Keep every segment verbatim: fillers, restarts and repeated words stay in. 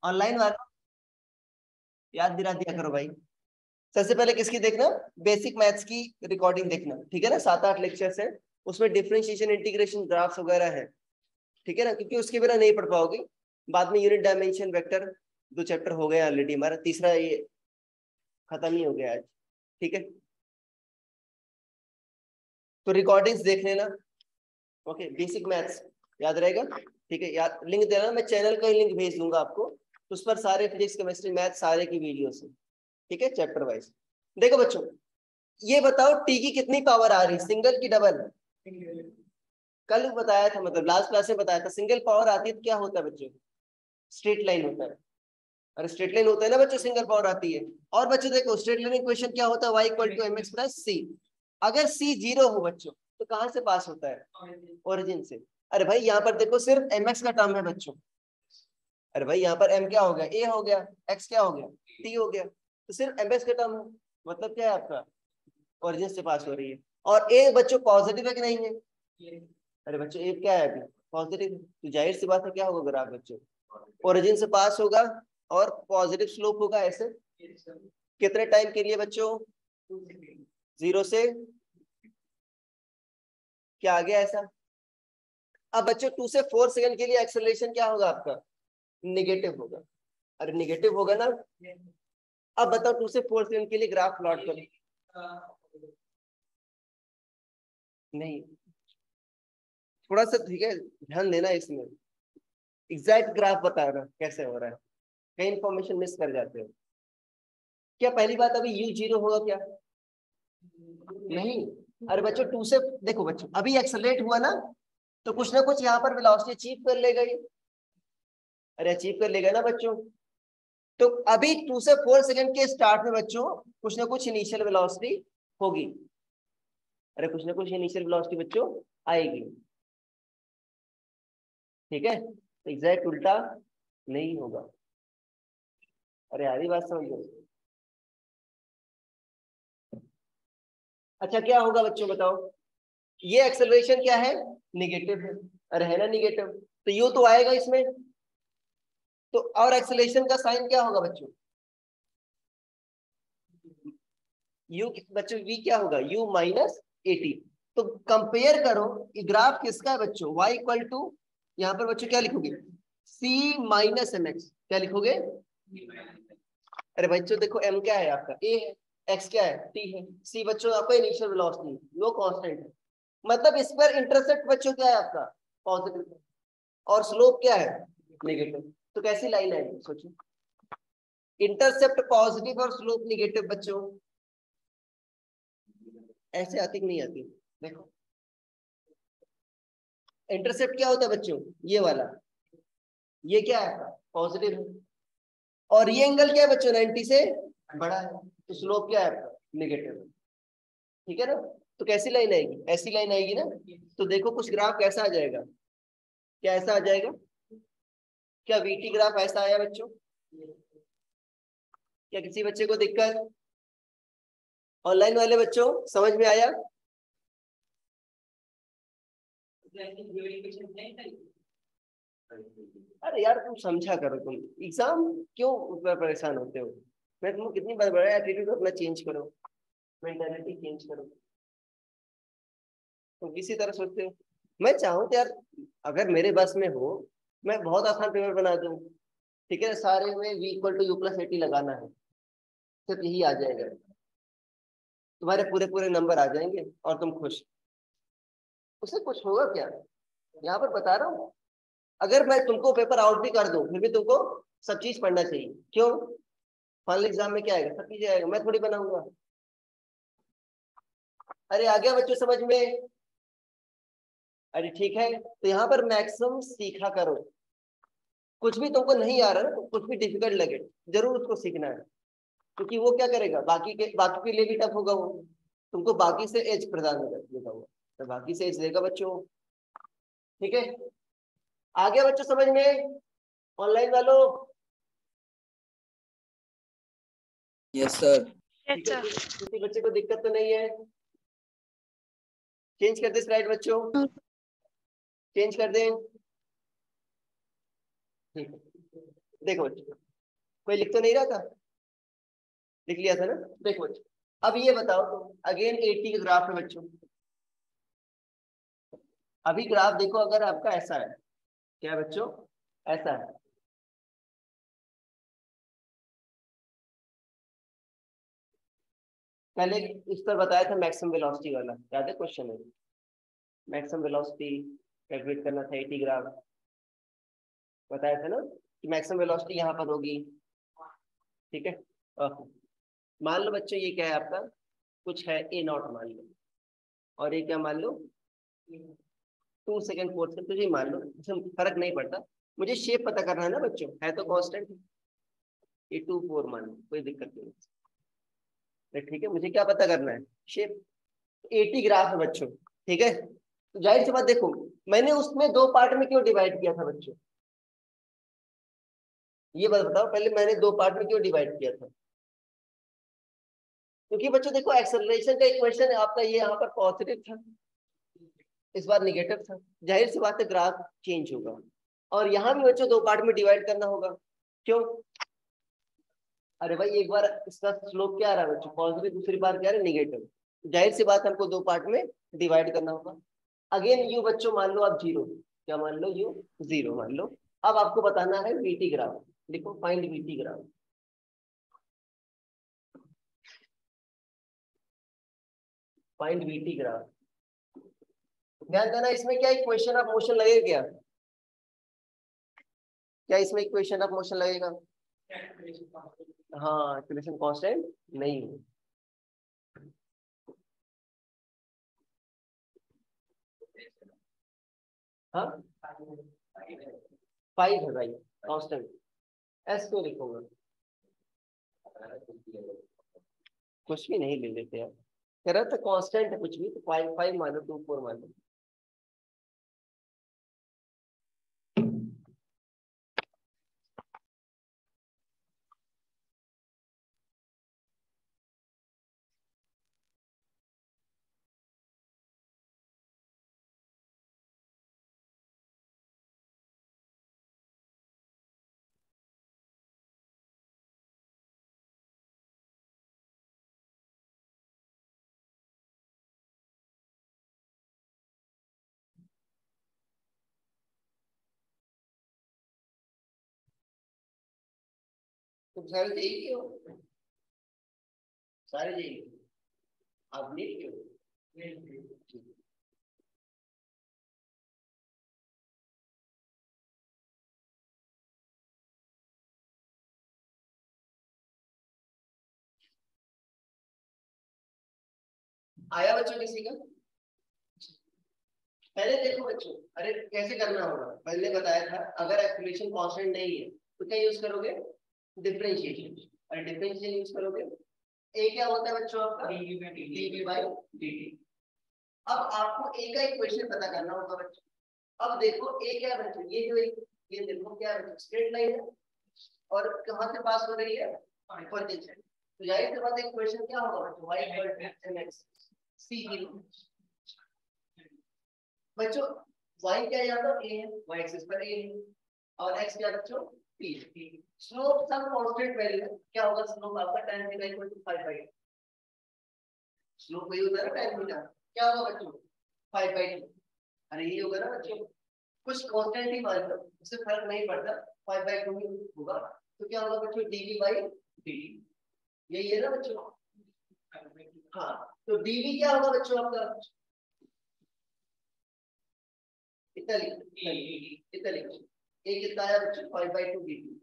Online वाला याद दिला दिया करो भाई। सबसे पहले किसकी देखना, बेसिक मैथ्स की रिकॉर्डिंग देखना, ठीक है ना। सात आठ लेक्चर्स है, उसमें डिफरेंशिएशन, इंटीग्रेशन, ग्राफ्स वगैरह है, ठीक है ना, क्योंकि उसके बिना नहीं पढ़ पाओगे। बाद में यूनिट डायमेंशन, वेक्टर, दो चैप्टर हो गए ऑलरेडी, हमारा तीसरा ये खत्म ही हो गया आज, ठीक है। तो रिकॉर्डिंग्स देख लेना, ओके। बेसिक मैथ्स याद रहेगा, ठीक है। याद लिंक देना, मैं चैनल का ही लिंक भेज दूंगा आपको, उस पर सारे फिजिक्स, केमिस्ट्री, मैथ सारे की वीडियोस है, ठीक है, चैप्टर वाइज। देखो बच्चों, ये बताओ टी की कितनी पावर आ रही, सिंगल की डबल? कल बताया था, मतलब लास्ट क्लास में बताया था, सिंगल पावर आती है तो क्या होता है बच्चों, स्ट्रेट लाइन होता है। अरे स्ट्रेट लाइन होता है ना बच्चों, सिंगल पावर आती है। और बच्चों देखो, स्ट्रेट लाइन इक्वेशन क्या होता है, y equal to m x plus c. अगर c जीरो हो बच्चों तो कहां से पास होता है, ओरिजिन से। अरे भाई यहाँ पर देखो, सिर्फ mx का टर्म है बच्चों। अरे भाई यहाँ पर m क्या हो गया, a हो गया, x क्या हो गया, t हो गया, तो सिर्फ mx का टर्म है, मतलब क्या है आपका, ओरिजिन से पास हो रही है। और a बच्चों पॉजिटिव है कि नहीं है, अरे बच्चों a क्या है अभी, पॉजिटिव, तो जाहिर सी बात है क्या होगा ग्राफ बच्चों, ओरिजिन से पास होगा और पॉजिटिव स्लोप होगा। ऐसे कितने टाइम के लिए बच्चों, जीरो से क्या आ गया ऐसा। अब बच्चों टू से फोर सेकंड के लिए एक्सेलरेशन क्या होगा आपका, निगेटिव होगा। अरे निगेटिव होगा ना। अब बताओ टू से फोर सेकंड के लिए ग्राफ प्लॉट करो, नहीं, थोड़ा सा ठीक है, ध्यान देना इसमें, एग्जैक्ट ग्राफ बता रहा कैसे हो रहा है, कई इंफॉर्मेशन मिस कर जाते हो। क्या पहली बात अभी यू जीरो होगा क्या, नहीं। अरे बच्चों टू से देखो बच्चों, अभी एक्सेलरेट हुआ ना, तो कुछ ना कुछ यहाँ पर वेलोसिटी अचीव कर लेगा ये, अरे अचीव कर लेगा ना बच्चों। तो अभी टू से फोर सेकंड के स्टार्ट में बच्चों कुछ ना कुछ इनिशियल वेलोसिटी होगी, अरे कुछ ना कुछ इनिशियल वेलोसिटी बच्चों आएगी, ठीक है। तो एग्जैक्ट उल्टा नहीं होगा। अरे आधी बात समझ लो। अच्छा क्या होगा बच्चों बताओ, ये एक्सेलरेशन क्या है, निगेटिव है, अरे है ना निगेटिव, तो यू तो आएगा इसमें, तो और एक्सेलरेशन का साइन क्या होगा बच्चों, यू बच्चों v क्या होगा, u माइनस एटी। तो कंपेयर करो, ये ग्राफ किसका है बच्चों, y इक्वल टू, यहाँ पर बच्चों क्या लिखोगे, c माइनस एम एक्स, क्या लिखोगे। अरे बच्चों देखो m क्या है आपका, a है, x क्या है, t है, c बच्चों आपका इनिशियल वेलोसिटी, वो कांस्टेंट है, मतलब इस पर इंटरसेप्ट बच्चों क्या है आपका, पॉजिटिव, और स्लोप क्या है, नेगेटिव। तो कैसी लाइन है सोचो, इंटरसेप्ट पॉजिटिव और स्लोप नेगेटिव बच्चों, ऐसे आती कि नहीं आती, देखो इंटरसेप्ट क्या होता है बच्चों, ये वाला, ये क्या है पॉजिटिव है, और ये एंगल क्या है बच्चों, नाइंटी से बड़ा है, तो स्लोप क्या है आपका, नेगेटिव है, ठीक है ना। तो कैसी लाइन आएगी, ऐसी लाइन आएगी ना। तो देखो कुछ ग्राफ कैसा आ जाएगा, क्या ऐसा आ जाएगा, क्या वीटी ग्राफ ऐसा आया बच्चों, क्या किसी बच्चे को दिक्कत, ऑनलाइन वाले बच्चों समझ में आया। अरे यार तुम समझा करो, तुम एग्जाम क्यों उतना परेशान होते हो, मैं तुमको कितनी बार बोला एटीट्यूड अपना चेंज करो, मेंटालिटी चेंज करो, तुम किसी तरह सोचते हो। मैं चाहूँ तो यार, अगर मेरे बस में हो, मैं बहुत आसान पेपर बना दूं, ठीक है, सारे में v equal to u plus a t लगाना है, सिर्फ यही आ जाएगा, तुम्हारे पूरे पूरे नंबर आ जाएंगे और तुम खुश। उससे कुछ होगा क्या, यहाँ पर बता रहा हूँ, अगर मैं तुमको पेपर आउट भी कर दूं फिर भी तुमको सब चीज पढ़ना चाहिए, क्यों, फाइनल एग्जाम में क्या आएगा, सब चीज आएगा, मैं थोड़ी बनाऊंगा। अरे आ गया बच्चों समझ में, अरे ठीक है, तो यहाँ पर मैक्सिमम सीखा करो, कुछ भी तुमको नहीं आ रहा ना, तो कुछ भी डिफिकल्ट लगे जरूर उसको सीखना है, क्योंकि वो क्या करेगा, बाकी के बाकी के लिए भी टफ होगा, वो तुमको बाकी से एज प्रदान देगा, वो तो बाकी से एज देगा बच्चों, ठीक है। आ गया बच्चों समझ में, ऑनलाइन वालों, यस सर। ठीक है, किसी बच्चे को दिक्कत तो नहीं है, चेंज कर दे स्लाइड बच्चों, चेंज कर दें, ठीक है। देखो बच्चों, कोई लिख तो नहीं रहा था, लिख लिया था ना। देखो बच्चों, अब ये बताओ तो अगेन एटी का ग्राफ है बच्चों। अभी ग्राफ देखो, अगर आपका ऐसा है, क्या बच्चों, ऐसा है, पहले इस पर बताया था मैक्सिमम वेलोसिटी वाला, याद है क्वेश्चन है, मैक्सिमम वेलोसिटी कैलकुलेट करना था, एटी ग्राफ बताया था ना कि मैक्सिमम वेलोसिटी यहाँ पर होगी, ठीक है। ओके, मान लो बच्चों ये क्या है आपका, कुछ है ए नॉट मान लो, और ये क्या मान लो, टू सेकेंड फोर सेकेंड, तो ये मान लो, इसमें फर्क नहीं पड़ता, मुझे शेप पता करना है ना बच्चों, है तो कांस्टेंट, ये टू फोर मान लो, कोई दिक्कत नहीं है, ठीक है। मुझे क्या पता करना है, शेप, एटी ग्राफ है बच्चों, ठीक है। तो जाहिर सी बात देखो, मैंने उसमें दो पार्ट में क्यों डिवाइड किया था बच्चों, ये बात बताओ, पहले मैंने दो पार्ट में क्यों डिवाइड किया था, क्योंकि बच्चों देखो एक्सेलरेशन का इक्वेशन है आपका, ये यहाँ पर पॉजिटिव था, इस बार निगेटिव था, जाहिर सी बात है ग्राफ चेंज होगा। और यहाँ भी बच्चों दो पार्ट में डिवाइड करना होगा, क्यों, अरे भाई एक बार इसका स्लोप क्या आ रहा है बच्चों, पॉजिटिव, दूसरी बार क्या आ रहा है, निगेटिव, जाहिर सी बात हमको दो पार्ट में डिवाइड करना होगा। अगेन यू बच्चों मान लो आप जीरो, क्या मान लो, यू जीरो मान लो। अब आपको बताना है वीटी ग्राफ, लिखो find v t graph, find v t graph. ध्यान देना, इसमें क्या इक्वेशन ऑफ मोशन लगेगा क्या, क्या इसमें इक्वेशन ऑफ मोशन लगेगा, हाँ इक्वेशन कांस्टेंट नहीं है, हाँ फाइव है भाई कांस्टेंट, एस क्यों लिखूंगा, कुछ भी नहीं ले लेते यार, कह रहा था कांस्टेंट है कुछ भी, तो फाइव फाइव मान लो, टू फोर मान लो। तुम सारे यही क्यों, सारे यही, आप नहीं क्यों, आया बच्चों किसी का, पहले देखो बच्चों, अरे कैसे करना होगा, पहले बताया था, अगर एक्सप्रेशन कांस्टेंट नहीं है तो क्या यूज करोगे, डिफरेंशिएशन, और डिफरेंशिएशन यूज करोगे, ए क्या होता है बच्चों आपका, डीवी बाई डीटी। अब आपको ए का इक्वेशन पता करना होगा बच्चों। अब देखो ए क्या है बच्चों, ये जो एक, ये देखो क्या है, स्ट्रेट लाइन है, और कहां से पास हो रही है, वर्टिकल से, तो जाहिर सी बात है इक्वेशन क्या होगा बच्चों, y equal to mx c zero. बच्चों y क्या है, यहाँ पर a है, y एक्सिस पर a है, और x क्या बच्चों, p है। स्लोप सब कांस्टेंट वैल्यू है, क्या होगा स्लोप आपका, tan theta equal to five by, slope वही होता है ना tan थीटा, क्या होगा बच्चों, फाइव बाई टू, अरे ये होगा ना बच्चों, कुछ कांस्टेंट ही मान लो, उससे फर्क नहीं पड़ता, फाइव बाई टू ही होगा, तो क्या होगा बच्चों, dv बाई dt, यही है ना बच्चों, हाँ। तो dv क्या होगा बच्चों आपका, इतना लिख, इतना लिख, ए कितना आया बच्चों, फाइव बाई टू dt,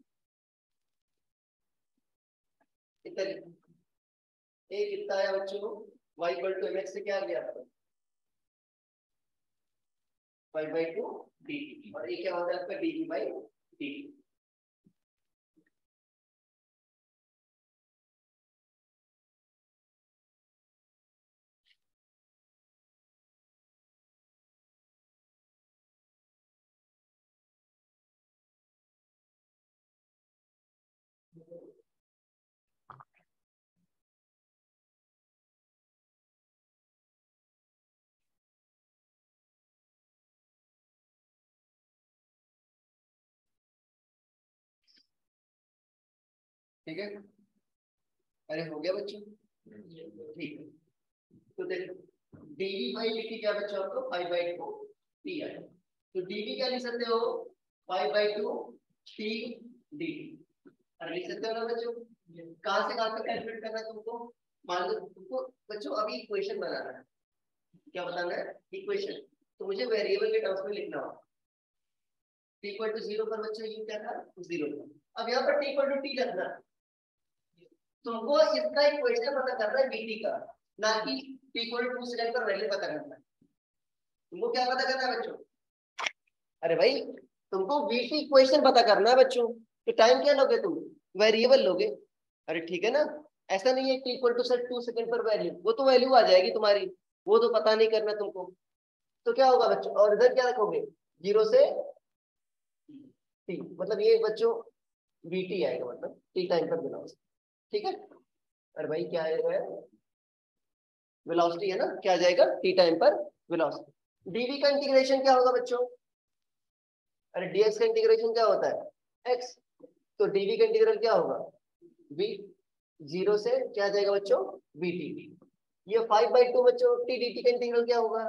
इतना लिख, ए कितना आया बच्चों, y इक्वल टू mx से क्या आ गया आपका, फाइव बाई टू dt, और ये क्या होता है आपका, dv बाई dt। ठीक है, अरे हो गया बच्चों, ठीक है। तो देखो डीवी बाई डी टी क्या बच्चों आपको फाइव बाई टू टी है, तो डीवी क्या लिख सकते हो five by two t d t, अरे लिख सकते हो ना बच्चों। कहां से कहां तक कैलकुलेट करना है तुमको, मान लो तुमको बच्चों अभी इक्वेशन बनाना है, क्या बताना है इक्वेशन, तो मुझे वेरिएबल के टर्म्स में लिखना हो, टी इक्वल टू जीरो पर बच्चों यू क्या था जीरो था, अब यहाँ पर टी इक्वल टू टी रखना, तुमको इसका इक्वेशन पता करना है वीटी का, ना कि टी इक्वल टू सेकंड पर वैल्यू पता करना है। तुमको क्या पता करना है बच्चों, अरे भाई तुमको वीटी इक्वेशन पता करना है बच्चों, तो टाइम क्या लोगे तुम, वेरिएबल लोगे, अरे ठीक है ना, ऐसा नहीं है t equal to set two second पर वैल्यू, वो तो वैल्यू आ जाएगी तुम्हारी, वो तो पता नहीं करना तुमको, तो क्या होगा बच्चों, और इधर क्या रखोगे जीरो से टी, मतलब ये बच्चों वीटी आएगा, मतलब टी टाइम पर बिलोंग्स, ठीक है। अरे भाई क्या आएगा, वेलोसिटी है ना, क्या आ जाएगा टी टाइम पर वेलोसिटी। डीवी का इंटीग्रेशन क्या होगा बच्चों, अरे डीएक्स का इंटीग्रेशन क्या होता है एक्स, तो डीवी का इंटीग्रल क्या होगा वी, जीरो से क्या आ जाएगा बच्चों वी टी, ये फाइव बाई टू बच्चों टी डी टी का इंटीग्रल क्या होगा,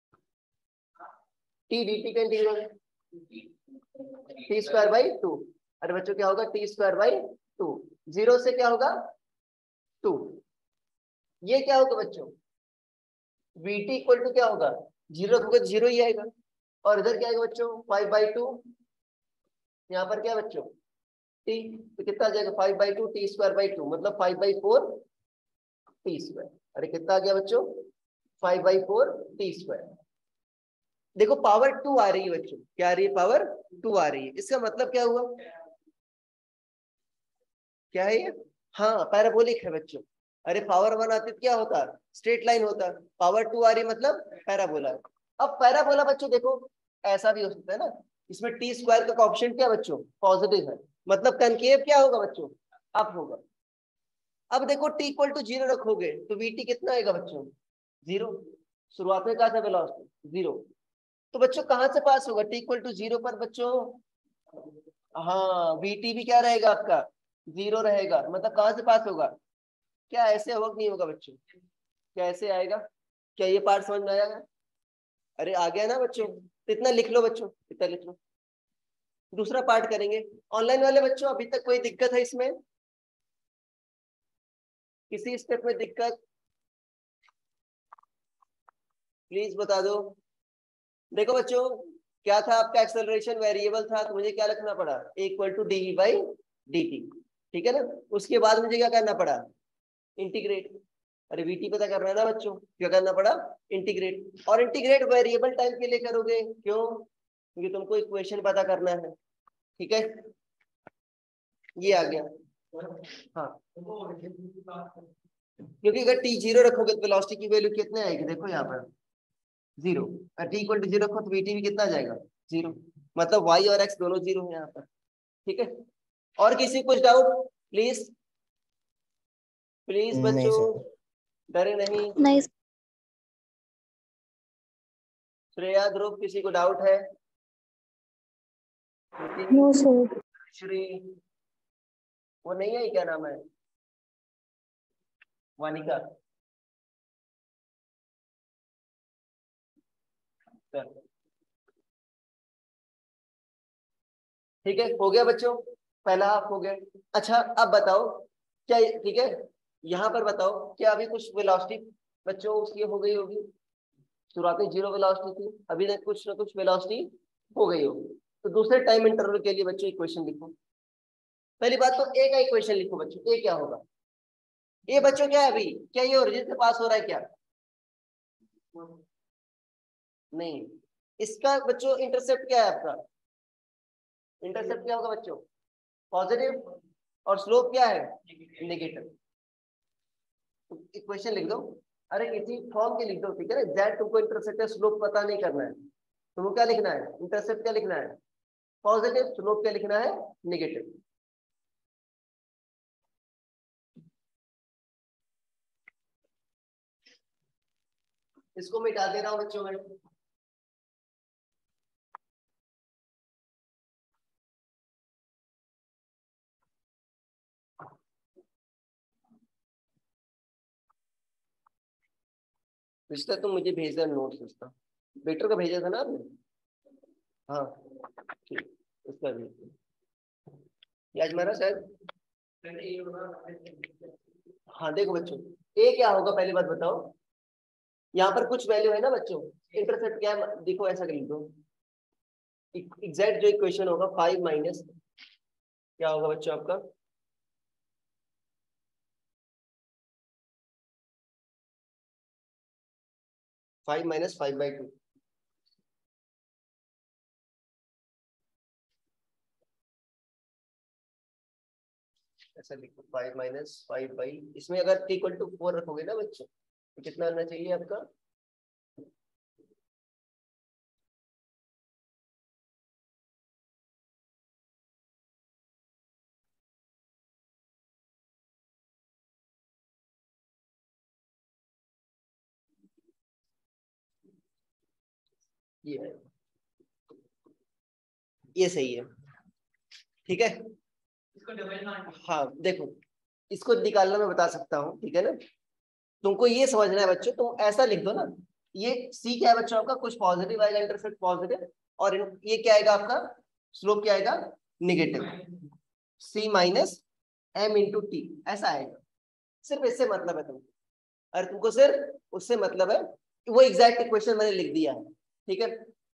टी डी टी का integral t square by two, अरे बच्चों क्या होगा t square by two, zero से क्या होगा टू, ये क्या होगा बच्चों वीटी इक्वल टू क्या होगा जीरो रखोगे तो जीरो ही आएगा, और इधर क्या आएगा बच्चों फाइव बाई टू, यहाँ पर क्या बच्चों टी, तो कितना आ जाएगा five by two t square by two, मतलब five by four t square, अरे कितना आ गया बच्चों five by four t square. देखो पावर टू आ रही है बच्चों, क्या आ रही है पावर टू आ रही है, इसका मतलब क्या हुआ, क्या है ये, हाँ पैराबोलिक है बच्चों, अरे पावर वन आती तो क्या होता स्ट्रेट लाइन होता, पावर टू आ रही मतलब पैराबोला। अब पैराबोला बच्चों देखो ऐसा भी हो सकता है ना, इसमें टी स्क्वायर का ऑप्शन क्या बच्चों पॉजिटिव है, मतलब कनकेव क्या होगा बच्चों अप होगा। अब देखो टी इक्वल टू जीरो रखोगे तो वीटी कितना आएगा बच्चों जीरो, शुरुआत में कहा था वेलोसिटी जीरो, तो बच्चों कहां से पास होगा टी इक्वल टू जीरो पर बच्चों, हाँ वीटी भी क्या रहेगा आपका जीरो रहेगा, मतलब कहां से पास होगा, क्या ऐसे होगा कि नहीं होगा बच्चों, क्या ऐसे आएगा, क्या ये पार्ट समझ में आया, अरे आ गया ना बच्चों, तो इतना लिख लो बच्चों, इतना लिख लो। दूसरा पार्ट करेंगे ऑनलाइन वाले बच्चों, अभी तक कोई दिक्कत है इसमें, किसी स्टेप में दिक्कत प्लीज बता दो। देखो बच्चों क्या था आपका एक्सेलरेशन वेरिएबल था, तो मुझे क्या लिखना पड़ा a equal to d by d t, ठीक है ना, उसके बाद मुझे क्या करना पड़ा इंटीग्रेट, अरे वीटी पता करना है ना बच्चों, क्या करना पड़ा इंटीग्रेट, और इंटीग्रेट वेरिएबल टाइम के लिए करोगे क्यों, क्योंकि तुमको इक्वेशन पता करना है, ठीक है, ये आ गया, हाँ क्योंकि अगर टी जीरो रखोगे तो वेलोसिटी की वैल्यू कितने आएगी, देखो यहाँ पर जीरो, अगर टी इक्वल टू जीरो रखो तो वीटी भी कितना आ जाएगा जीरो, मतलब वाई और एक्स दोनों जीरो है यहाँ पर, ठीक है। और किसी कुछ डाउट प्लीज, प्लीज नहीं बच्चों सर। डरे नहीं, नहीं श्रेया ध्रुव किसी को डाउट है, नो सर। श्री वो नहीं है क्या नाम है वानिका, ठीक है हो गया बच्चों, पहला हाफ हो गया। अच्छा अब बताओ क्या, ठीक है यहाँ पर बताओ क्या अभी कुछ वेलोसिटी बच्चों उसकी हो गई होगी, शुरुआत में जीरो वेलोसिटी थी, अभी तक कुछ ना कुछ वेलोसिटी हो गई होगी, तो दूसरे टाइम इंटरवल के लिए बच्चों इक्वेशन लिखो। पहली बात तो ए का इक्वेशन लिखो बच्चों, ए क्या होगा, ए बच्चों क्या है अभी, क्या ये ओरिजिन से पास हो रहा है क्या, नहीं, इसका बच्चों इंटरसेप्ट क्या है आपका, इंटरसेप्ट क्या होगा बच्चों पॉजिटिव, और स्लोप क्या है नेगेटिव, इक्वेशन लिख दो, अरे किसी फॉर्म के लिख दो, ठीक है ना, एग्जैक्ट तुमको इंटरसेप्ट या स्लोप पता नहीं करना है, तुमको क्या लिखना है इंटरसेप्ट क्या लिखना है पॉजिटिव, स्लोप क्या लिखना है नेगेटिव। इसको मिटा दे रहा हूं बच्चों में, रिश्ता तुम मुझे भेज देना नोट्स उसका, बेटर का भेजा था ना आपने? हाँ ठीक, उसका भेज दो। ये आज मेरा शायद, हाँ देखो बच्चों, ए क्या होगा पहली बात बताओ। यहाँ पर कुछ वैल्यू है ना बच्चों, इंटरसेप्ट क्या है देखो, ऐसा कर दो। एग्जैक्ट जो इक्वेशन होगा फाइव माइनस क्या होगा बच्चों आपका, five minus five by two. ऐसा लिखो फाइव माइनस फाइव बाई, इसमें अगर टी इक्वल टू फोर रखोगे ना बच्चों तो कितना आना चाहिए आपका, ये है, ये सही है, ठीक है। हाँ देखो, इसको निकालना मैं बता सकता हूँ, ठीक है ना। तुमको ये समझना है बच्चों, तुम ऐसा लिख दो ना, ये सी क्या है बच्चों आपका, कुछ पॉजिटिव आएगा, इंटरसेप्ट पॉजिटिव, और ये क्या आएगा आपका, स्लोप क्या आएगा, negative, c minus m into t, ऐसा आएगा। सिर्फ इससे मतलब है तुमको, अरे तुमको सिर्फ उससे मतलब है, वो एग्जैक्ट इक्वेशन मैंने लिख दिया है, ठीक है।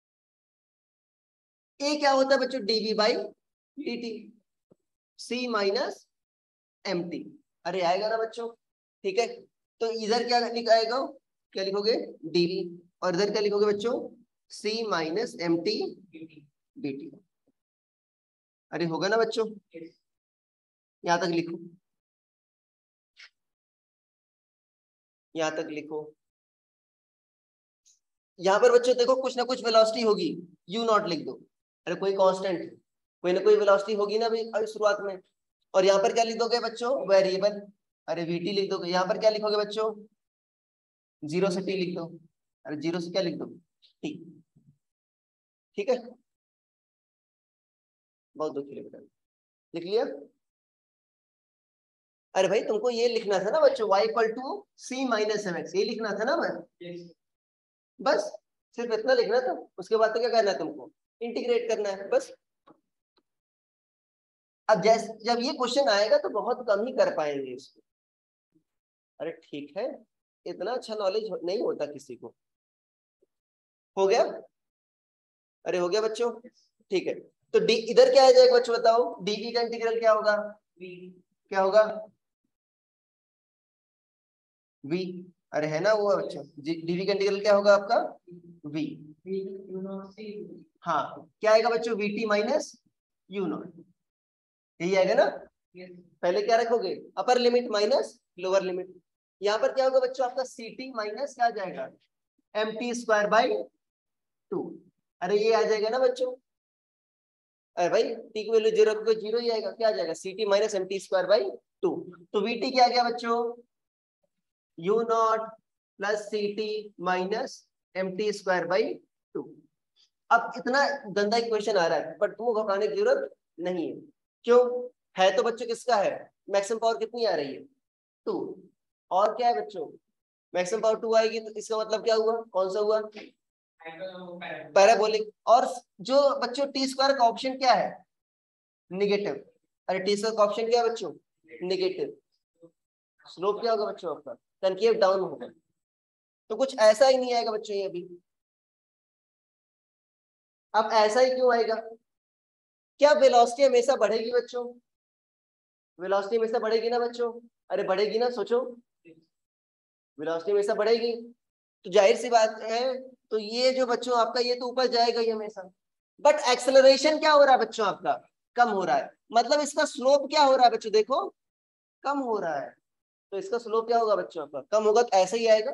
ए क्या होता है बच्चों, d v by d t, c minus m t, अरे आएगा ना बच्चों, ठीक है। तो इधर क्या लिखाएगा, क्या लिखोगे, डीवी, और इधर क्या लिखोगे बच्चों, c minus m t d t. अरे होगा ना बच्चों, यहां तक लिखो, यहां तक लिखो। यहां पर बच्चों देखो कुछ ना कुछ वेलोसिटी होगी, यू नॉट लिख दो, अरे कोई कांस्टेंट, कोई ना कोई वेलोसिटी होगी ना अभी शुरुआत में। और यहाँ पर क्या लिख दोगे बच्चों, वेरिएबल, अरे वीटी लिख दोगे। यहाँ पर क्या लिखोगे बच्चों, जीरो से टी लिख दो, अरे जीरो से क्या लिख दो, टी, ठीक है। बहुत दुखी बेटा, लिख लिया। अरे भाई तुमको ये लिखना था ना बच्चों, y equal to c minus m x, ये लिखना था ना मैं, बस सिर्फ इतना लिखना था। उसके बाद तो क्या करना है तुमको, इंटीग्रेट करना है बस। अब जैसे जब ये क्वेश्चन आएगा तो बहुत कम ही कर पाएंगे इसको, अरे ठीक है, इतना अच्छा नॉलेज नहीं होता किसी को। हो गया, अरे हो गया बच्चों, ठीक है। तो डी इधर क्या आ जाएगा बच्चों बताओ, डीवी का इंटीग्रल क्या होगा, क्या होगा, वी, अरे है ना वो बच्चों, डीवी का इंटीग्रल क्या होगा आपका, वी, हाँ क्या आएगा बच्चों, v t minus u naught, यही आएगा ना। पहले क्या रखोगे, upper limit minus lower limit, यहाँ पर क्या होगा बच्चों आपका, सी टी माइनस क्या आ जाएगा, m t square by two, अरे ये आ जाएगा ना बच्चों, अरे भाई टी की वैल्यू जीरो रखोगे जीरो ही आएगा, क्या आ जाएगा, c t minus m t square by two. तो वी टी क्या आ गया बच्चों, u naught plus c t minus m t square by two. अब इतना गंदा इक्वेशन आ रहा है, पर तुमको घबराने की जरूरत नहीं है, क्यों, है तो बच्चों किसका है, मैक्सिमम पावर कितनी आ रही है, टू, और क्या है बच्चों, मैक्सिमम पावर टू आएगी, तो इसका मतलब क्या हुआ, कौन सा हुआ, पैराबोलिक। और जो बच्चों टी स्क्वायर का ऑप्शन क्या है, निगेटिव, अरे टी स्क्वायर का ऑप्शन क्या है बच्चों, निगेटिव, स्लोप क्या होगा बच्चों आपका, कनकेव डाउन होगा। तो कुछ ऐसा ही नहीं आएगा बच्चों ये अभी। अब ऐसा ही क्यों आएगा, क्या वेलोसिटी हमेशा बढ़ेगी बच्चों, वेलोसिटी हमेशा बढ़ेगी ना बच्चों, अरे बढ़ेगी ना, सोचो, वेलोसिटी हमेशा बढ़ेगी, तो जाहिर सी बात है, तो ये जो बच्चों आपका ये तो ऊपर जाएगा ही हमेशा। बट एक्सेलरेशन क्या हो रहा है बच्चों आपका, कम हो रहा है, मतलब इसका स्लोप क्या हो रहा है बच्चों, देखो कम हो रहा है, तो इसका स्लोप क्या होगा बच्चों आपका, कम होगा, तो ऐसे ही आएगा।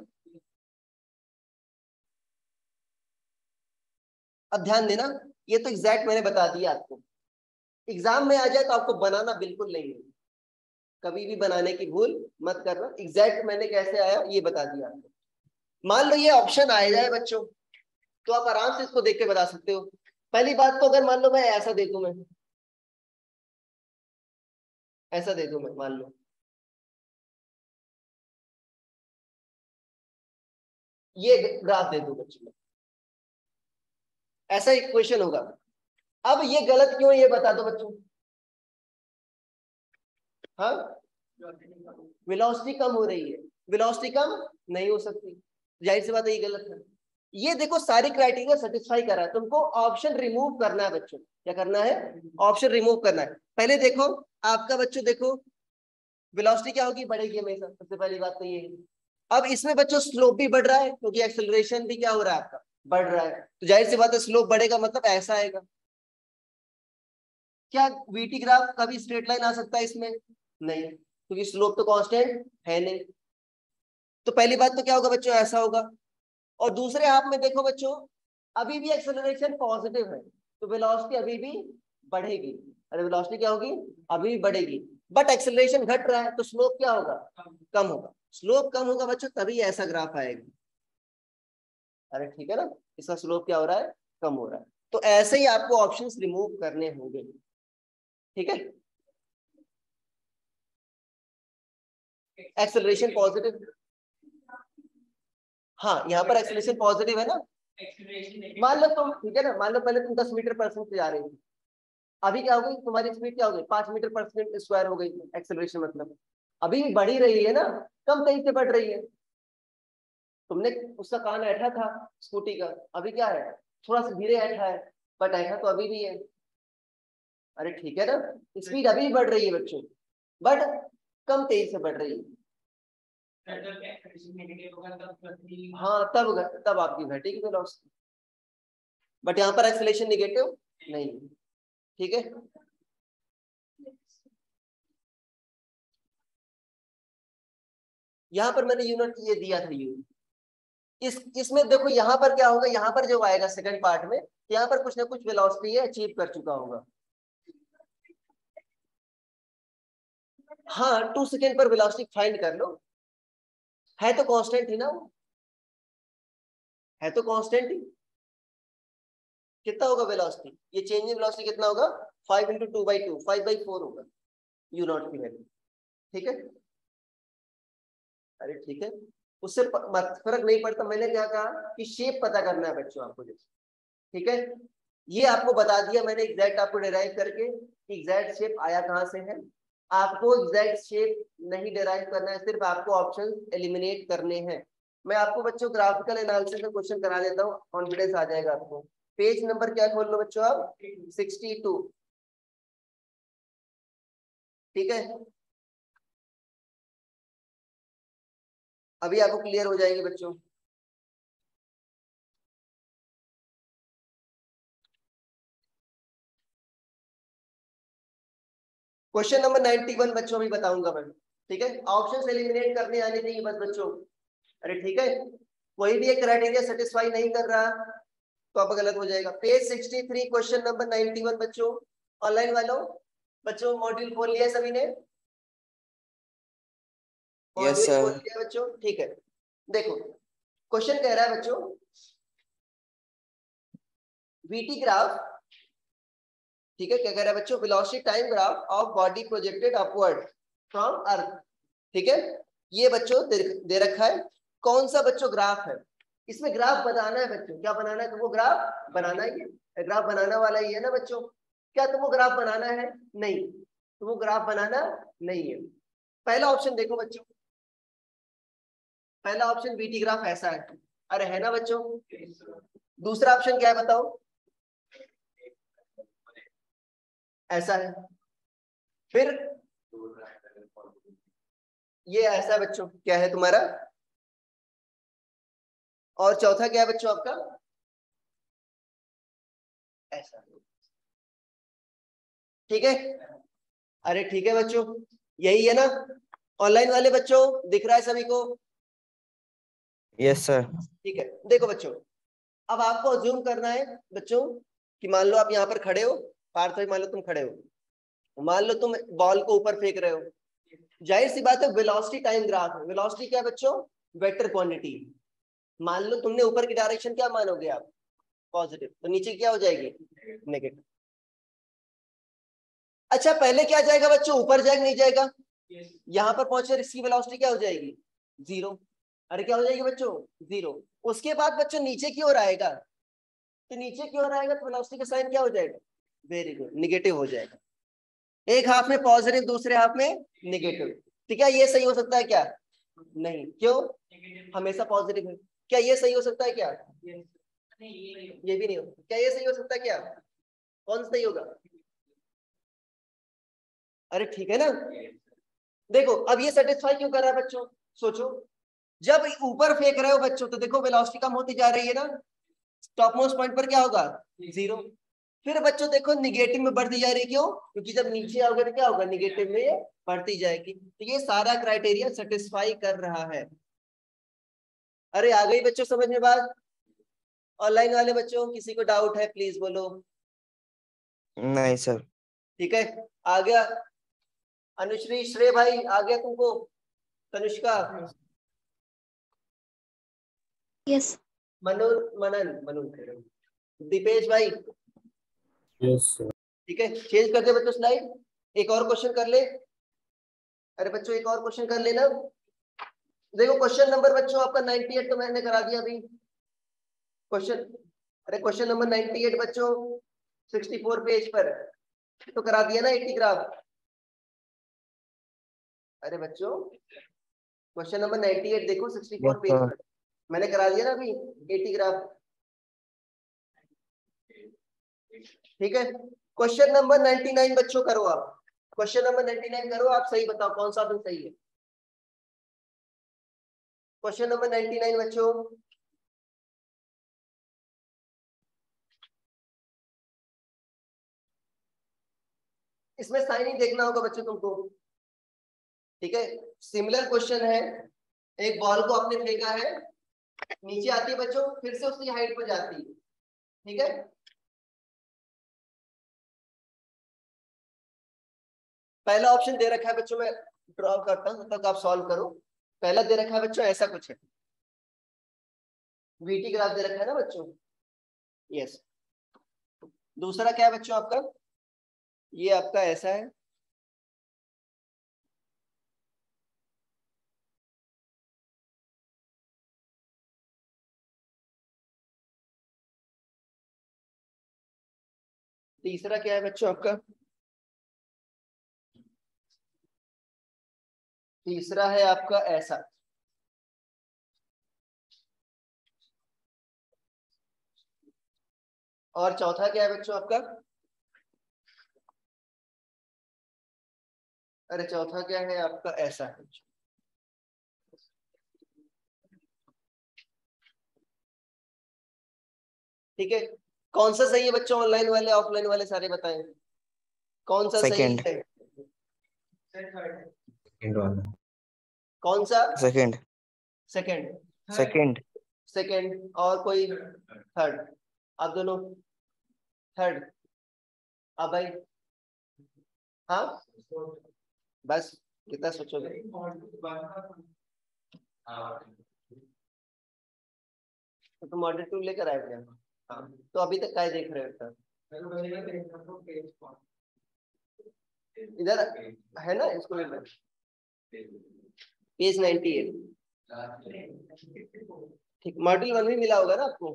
अब ध्यान देना, ये तो एग्जैक्ट मैंने बता दिया आपको, एग्जाम में आ जाए तो आपको बनाना बिल्कुल नहीं है, कभी भी बनाने की भूल मत करना, एग्जैक्ट मैंने कैसे आया ये बता दिया आपको। मान लो ये ऑप्शन आ जाए बच्चों, तो आप आराम से इसको देख के बता सकते हो। पहली बात तो अगर मान लो मैं ऐसा दे दूं, मैं ऐसा दे दूं, मैं मान लो ये ग्राफ दे दो बच्चों, ऐसा एक क्वेश्चन होगा। अब ये गलत क्यों है ये बता दो बच्चों। हाँ, वेलोसिटी कम हो रही है, वेलोसिटी कम नहीं हो सकती, जाहिर सी बात है ये गलत है। ये देखो सारी क्राइटेरिया सेटिस्फाई कर रहा है, तुमको ऑप्शन रिमूव करना है बच्चों। क्या करना है? ऑप्शन रिमूव करना है। पहले देखो आपका बच्चों, देखो वेलोसिटी क्या होगी, बढ़ेगी हमेशा, सबसे पहली बात तो ये है। अब इसमें बच्चों स्लोप भी बढ़ रहा है, क्योंकि एक्सेलरेशन भी क्या हो रहा है आपका, बढ़ रहा है, तो जाहिर सी बात है स्लोप बढ़ेगा, मतलब ऐसा आएगा। क्या वीटी ग्राफ कभी स्ट्रेट लाइन आ सकता है इसमें? नहीं, क्योंकि स्लोप तो कांस्टेंट है नहीं। तो पहली बात तो क्या होगा बच्चों, ऐसा होगा। और दूसरे हाथ में देखो बच्चों, अभी भी एक्सेलरेशन पॉजिटिव है, तो वेलोसिटी अभी भी बढ़ेगी। अरे वेलोसिटी क्या होगी, अभी भी बढ़ेगी, बट एक्सेलरेशन घट रहा है, तो स्लोप क्या होगा, कम होगा। स्लोप कम होगा बच्चों, तभी ऐसा ग्राफ आएगा। अरे ठीक है ना, इसका स्लोप क्या हो रहा है, कम हो रहा है। तो ऐसे ही आपको ऑप्शंस रिमूव करने होंगे, ठीक है। एक्सेलरेशन पॉजिटिव, हाँ यहाँ पर एक्सेलरेशन पॉजिटिव है ना। मान लो तुम, ठीक है ना, मान लो पहले तुम दस मीटर पर सेकंड से जा रही थी, अभी क्या हो गई तुम्हारी स्पीड, क्या हो गई, पांच मीटर पर सेकंड स्क्वायर हो गई एक्सेलरेशन, मतलब अभी भी बढ़ी रही है ना, कम तेजी से बढ़ रही है। तुमने उसका कान ऐठा था स्कूटी का, अभी क्या है, थोड़ा सा धीरे ऐठा है, बट ऐठा तो अभी भी है। अरे ठीक है ना, स्पीड अभी भी बढ़ रही है बच्चों, बट कम तेजी से बढ़ रही है। हाँ तब तब आपकी घटेगी वेलोसिटी, बट यहाँ पर एक्सेलरेशन नेगेटिव नहीं, ठीक है। यहाँ पर मैंने यूनिट ये दिया था यू, इस इसमें देखो यहाँ पर क्या होगा, यहाँ पर जो आएगा सेकंड पार्ट में, यहाँ पर कुछ ना कुछ वेलोसिटी अचीव कर चुका होगा। हाँ टू सेकेंड पर वेलोसिटी फाइंड कर लो, है तो कांस्टेंट ही ना वो, है तो कांस्टेंट ही। कितना होगा वेलोसिटी, ये चेंज इन वेलोसिटी कितना होगा, five into two by two, five by four होगा यू नॉट की वैल्यू, ठीक है। अरे ठीक है, उससे फर्क नहीं पड़ता। मैंने क्या कहा कि शेप पता करना है बच्चों आपको, जैसे ठीक है, ये आपको बता दिया मैंने एग्जैक्ट आपको डिराइव करके कि एग्जैक्ट शेप आया कहाँ से है। आपको एग्जैक्ट शेप नहीं डिराइव करना है, सिर्फ आपको ऑप्शन एलिमिनेट करने हैं। मैं आपको बच्चों ग्राफिकल एनालिसिस का क्वेश्चन करा देता हूँ, कॉन्फिडेंस आ जाएगा आपको। पेज नंबर क्या खोल लो बच्चों आप, सिक्सटी टू, ठीक है। अभी आपको क्लियर हो जाएंगे बच्चों। क्वेश्चन नंबर नाइंटी वन बच्चों भी बताऊंगा मैं, ठीक है। ऑप्शंस एलिमिनेट करने आने चाहिए बस बच्चों। अरे ठीक है, कोई भी एक क्राइटेरिया सेटिस्फाई नहीं कर रहा तो अब गलत हो जाएगा। Page sixty three question number ninety one बच्चों, ऑनलाइन वालों बच्चों मॉड्यूल खोल लिया सभी ने, यस मॉड्यूल खोल सर। लिया बच्चों, ठीक है। देखो क्वेश्चन कह रहा है बच्चों, वीटी ग्राफ, ठीक है, क्या कह रहा है बच्चों, velocity time graph of body projected upward from earth, ठीक है। ये बच्चों दे, दे रखा है, कौन सा बच्चों ग्राफ है, इसमें ग्राफ बनाना है बच्चों। क्या बनाना है तुमको, ग्राफ बनाना ही है, ग्राफ बनाना वाला ही है ना बच्चों। क्या तुमको ग्राफ बनाना है, नहीं, तुमको ग्राफ बनाना नहीं है। पहला ऑप्शन देखो बच्चों, पहला ऑप्शन वीटी ग्राफ ऐसा है, अरे है ना बच्चों। दूसरा ऑप्शन क्या है बताओ, ऐसा है। फिर ये ऐसा बच्चों क्या है तुम्हारा, और चौथा क्या है बच्चों आपका, ऐसा, ठीक है। अरे ठीक है बच्चों, यही है ना। ऑनलाइन वाले बच्चों दिख रहा है सभी को, यस सर। ठीक है। देखो बच्चों, अब आपको अज्यूम करना है बच्चों कि मान लो आप यहाँ पर खड़े हो, पार्थ भाई मान लो तुम खड़े हो, मान लो तुम बॉल को ऊपर फेंक रहे हो, जाहिर सी बात है वेलोसिटी टाइम ग्राफ है। वेलोसिटी क्या है बच्चों, वेक्टर क्वांटिटी। मान लो तुमने ऊपर की डायरेक्शन क्या मानोगे आप, पॉजिटिव, तो नीचे क्या हो जाएगी, नेगेटिव। अच्छा पहले क्या जाएगा बच्चों, ऊपर जाएगा नहीं जाएगा, यहाँ पर पहुंचे इसकी वेलोसिटी क्या हो जाएगी, जीरो। अरे क्या हो जाएगी बच्चों, जीरो। उसके बाद बच्चों नीचे की ओर आएगा, तो नीचे की ओर आएगा तो वेलोसिटी का साइन क्या हो जाएगा, वेरी गुड, निगेटिव हो जाएगा। एक हाफ में पॉजिटिव, दूसरे हाफ में निगेटिव। तो क्या ये सही हो सकता है क्या, नहीं, क्यों, हमेशा पॉजिटिव है। क्या ये सही हो सकता है क्या, ये भी नहीं हो। क्या ये सही हो सकता है क्या, कौन सही होगा, अरे ठीक है ना। देखो अब ये सेटिस्फाई क्यों कर रहा है बच्चों, सोचो, जब ऊपर फेंक रहे हो बच्चों तो देखो वेलोसिटी कम होती जा रही है ना, टॉप मोस्ट पॉइंट पर क्या होगा, जीरो। फिर बच्चों देखो निगेटिव में बढ़ती जा रही है, क्यों, क्योंकि जब नीचे आओगे तो क्या होगा, निगेटिव में ये बढ़ती जाएगी। तो ये सारा क्राइटेरिया सेटिस्फाई कर रहा है। अरे आ गई बच्चों समझ में बात। ऑनलाइन वाले बच्चों किसी को डाउट है प्लीज बोलो। नहीं सर। ठीक है, आ गया अनुश्री, श्रेय भाई आ गया तुमको, तनुष्का, यस मनु, मनन मनन, दीपेश भाई, यस सर। ठीक है, चेंज कर दे बच्चों स्लाइड, एक और क्वेश्चन कर ले। अरे बच्चों एक और क्वेश्चन कर लेना। देखो क्वेश्चन नंबर बच्चों आपका अट्ठानवे तो मैंने करा दिया अभी क्वेश्चन। अरे क्वेश्चन नंबर अट्ठानवे बच्चों चौंसठ पेज पर तो करा दिया ना अस्सी ग्राफ। अरे बच्चों क्वेश्चन नंबर अट्ठानवे देखो चौंसठ Yes, पेज sir. पर मैंने करा दिया ना अभी अस्सी ग्राफ। ठीक है, क्वेश्चन नंबर निन्यानवे बच्चों करो आप, क्वेश्चन नंबर निन्यानवे करो आप, सही बताओ कौन सा ऑप्शन सही है। क्वेश्चन नंबर निन्यानवे बच्चों, इसमें साइन ही देखना होगा बच्चों तुमको। ठीक है, सिमिलर क्वेश्चन है, एक बॉल को आपने फेंका है, नीचे आती है बच्चों, फिर से उसकी हाइट पर जाती है। ठीक है, पहला ऑप्शन दे रखा है बच्चों, मैं ड्रॉ करता हूं तब तक आप सॉल्व करो। पहला दे रखा है बच्चों ऐसा कुछ है, वीटी ग्राफ दे रखा है ना बच्चों, यस। दूसरा क्या है बच्चों आपका, ये आपका ऐसा है, तीसरा क्या है बच्चों आपका, तीसरा है आपका ऐसा, और चौथा क्या है बच्चों आपका, अरे चौथा क्या है आपका ऐसा है। ठीक है, कौन सा सही है बच्चों, ऑनलाइन वाले ऑफलाइन वाले सारे बताएं कौन सा सही Second. है, सेकंड वाला। कौन सा, Second. Second, Second. सेकंड, और कोई थर्ड, आप दोनों थर्ड, अब भाई, हाँ बस कितना सोचोगे, तो मॉडल टू लेकर आए थे। हाँ तो अभी तक क्या देख रहे हो, इधर है ना, इसको पेज अट्ठानवे, ठीक, मॉड्यूल वन भी मिला होगा ना आपको,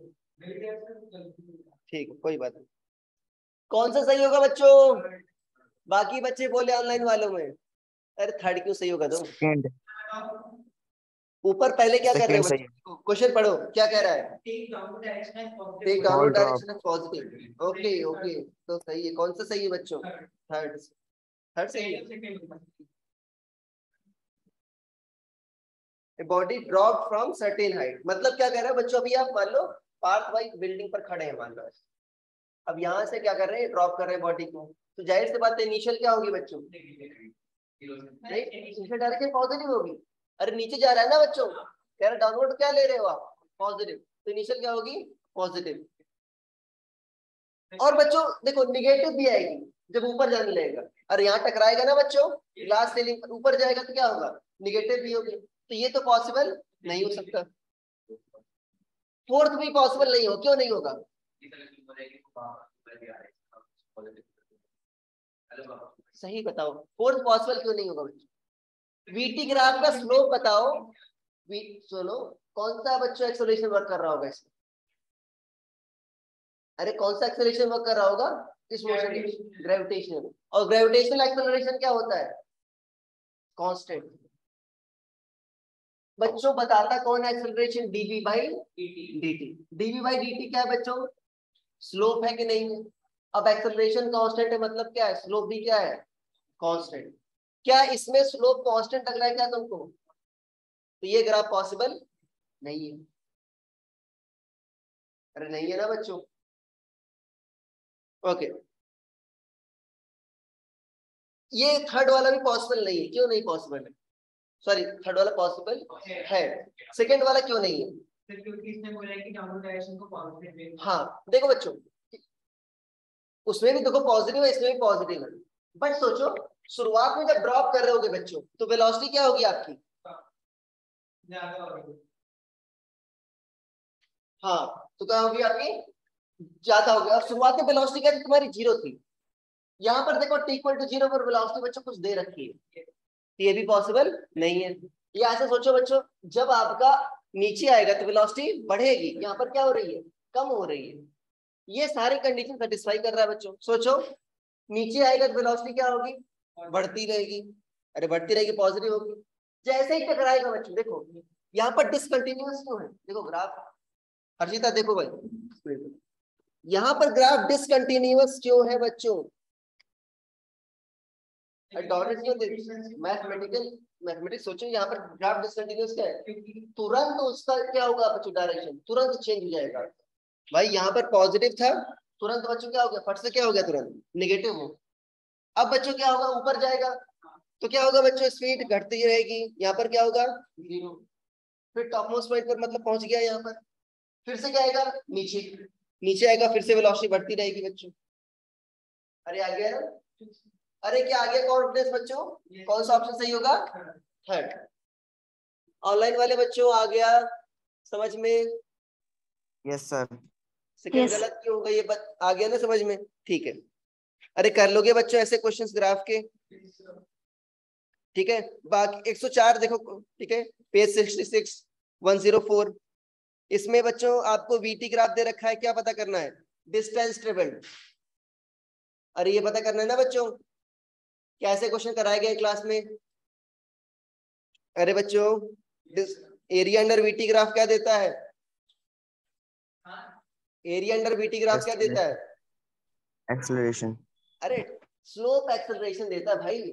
ठीक, कोई बात नहीं। कौन सा सही होगा बच्चों, बाकी बच्चे बोले ऑनलाइन वालों में, अरे थर्ड क्यों सही होगा, तो Second. ऊपर पहले क्या कर रहे हो Second बच्चों, क्वेश्चन पढ़ो क्या कह रहा है, take downward drop. Direction positive, okay okay, तो सही है, कौन सा सही है बच्चों, थर्ड, थर्ड सही है। Body drop from certain height, मतलब क्या कह रहा है बच्चों, अभी आप मान लो पार्थ वाइज बिल्डिंग पर खड़े हैं मान लो, अब यहाँ से क्या कर रहे हैं, ड्रॉप कर रहे हैं बॉडी को, तो जाहिर सी बात है इनिशियल क्या होगी बच्चों, इनिशियल डायरेक्शन पॉजिटिव होगी। अरे नीचे जा रहा है ना बच्चों, कह रहा डाउनवर्ड क्या ले रहे हो आप, पॉजिटिव, तो इनिशियल क्या होगी, पॉजिटिव। और बच्चों देखो निगेटिव भी आएगी जब ऊपर जाने लगेगा, अरे यहाँ टकराएगा ना बच्चों, ग्लास सीलिंग ऊपर जाएगा तो क्या होगा, निगेटिव भी होगी, तो ये तो पॉसिबल नहीं हो सकता। फोर्थ भी पॉसिबल नहीं हो, क्यों नहीं होगा, सही बताओ, फोर्थ पॉसिबल क्यों नहीं होगा बच्चों, वीटी ग्राफ का स्लोप बताओ, सुनो, कौन सा बच्चा एक्सेलरेशन वर्क कर रहा होगा इसमें? अरे कौन सा एक्सेलरेशन वर्क कर रहा होगा इस मोशन में? ग्रेविटेशनल। और ग्रेविटेशनल एक्सेलरेशन क्या होता है? कांस्टेंट। बच्चों बताता कौन है acceleration? D v by d t. D v by DT क्या है बच्चों? स्लोप है कि नहीं है? अब एक्सेलरेशन कांस्टेंट है, मतलब क्या है? स्लोप भी क्या है? कांस्टेंट। क्या इसमें स्लोप कांस्टेंट लग रहा है क्या तुमको? तो ये ग्राफ पॉसिबल नहीं है। अरे नहीं है ना बच्चों। ओके, ये थर्ड वाला भी पॉसिबल नहीं है। क्यों नहीं पॉसिबल है? सॉरी, थर्ड वाला पॉसिबल है, सेकंड वाला क्यों नहीं है? क्योंकि इसने बोला है कि डाउनवर्ड डायरेक्शन को पॉजिटिव है। हाँ देखो बच्चों, उसमें भी देखो पॉजिटिव है, इसमें भी पॉजिटिव है, बट सोचो शुरुआत में जब ड्रॉप कर रहे होगे बच्चों तो वेलोसिटी क्या होगी आपकी? ज्यादा होगी। हाँ, तो क्या होगी आपकी? ज्यादा होगी। और शुरुआत में वेलोसिटी क्या थी तुम्हारी? जीरो थी। यहाँ पर देखो टी इक्वल टू जीरो पर वेलोसिटी बच्चों कुछ दे रखी है, तो ये भी पॉसिबल नहीं है। ये ऐसे सोचो बच्चों, जब आपका नीचे आएगा तो वेलोसिटी बढ़ेगी, यहाँ पर क्या हो रही है? कम हो रही है। ये सारी कंडीशन सेटिस्फाई कर रहा है बच्चों। सोचो नीचे आएगा तो वेलोसिटी क्या होगी? बढ़ती रहेगी। अरे बढ़ती रहेगी, पॉजिटिव होगी। जैसे ही टकराएगा बच्चों, देखो यहाँ पर डिसकंटिन्यूअस क्यों है? देखो ग्राफ, हर्षिता देखो भाई, यहाँ पर ग्राफ डिसकंटिन्यूअस क्यों है बच्चों? डॉटेड क्यों? मैथमेटिकल मैथमेटिक्स सोचो, यहाँ पर ग्राफ डिसकंटिन्यूअस क्या है? तुरंत उसका क्या होगा बच्चों? डायरेक्शन तुरंत चेंज हो जाएगा। भाई यहाँ पर पॉजिटिव था, तुरंत बच्चों क्या हो गया? फट से क्या हो गया? तुरंत नेगेटिव हो। अब बच्चों क्या होगा? ऊपर जाएगा तो क्या होगा बच्चों? स्पीड घटती रहेगी। यहाँ पर क्या होगा? जीरो। फिर टॉप मोस्ट पॉइंट पर मतलब पहुंच गया यहाँ पर, फिर से क्या आएगा? नीचे। नीचे आएगा, फिर से वेलोसिटी बढ़ती रहेगी बच्चों। अरे आ गया ना? अरे क्या आ गया कॉन्फिडेंस बच्चों? कौन सा ऑप्शन सही होगा? थर्ड। ऑनलाइन वाले बच्चों आ गया समझ में? Yes sir. Second Yes. गलत क्यों होगा? ये बत, आ गया ना समझ में? ठीक है। अरे कर लोगे बच्चों ऐसे क्वेश्चंस ग्राफ के? ठीक है। बाकी एक सौ चार देखो, ठीक है, page sixty six, one zero four. इसमें बच्चों आपको वीटी ग्राफ दे रखा है, क्या पता करना है? Distance travelled. अरे ये पता करना है ना बच्चों, कैसे क्वेश्चन कराए गए क्लास में? अरे बच्चों, एरिया अंडर वीटी ग्राफ क्या देता है? एरिया अंडर वीटी ग्राफ क्या देता है? एक्सेलरेशन। अरे स्लोप एक्सेलरेशन देता है भाई।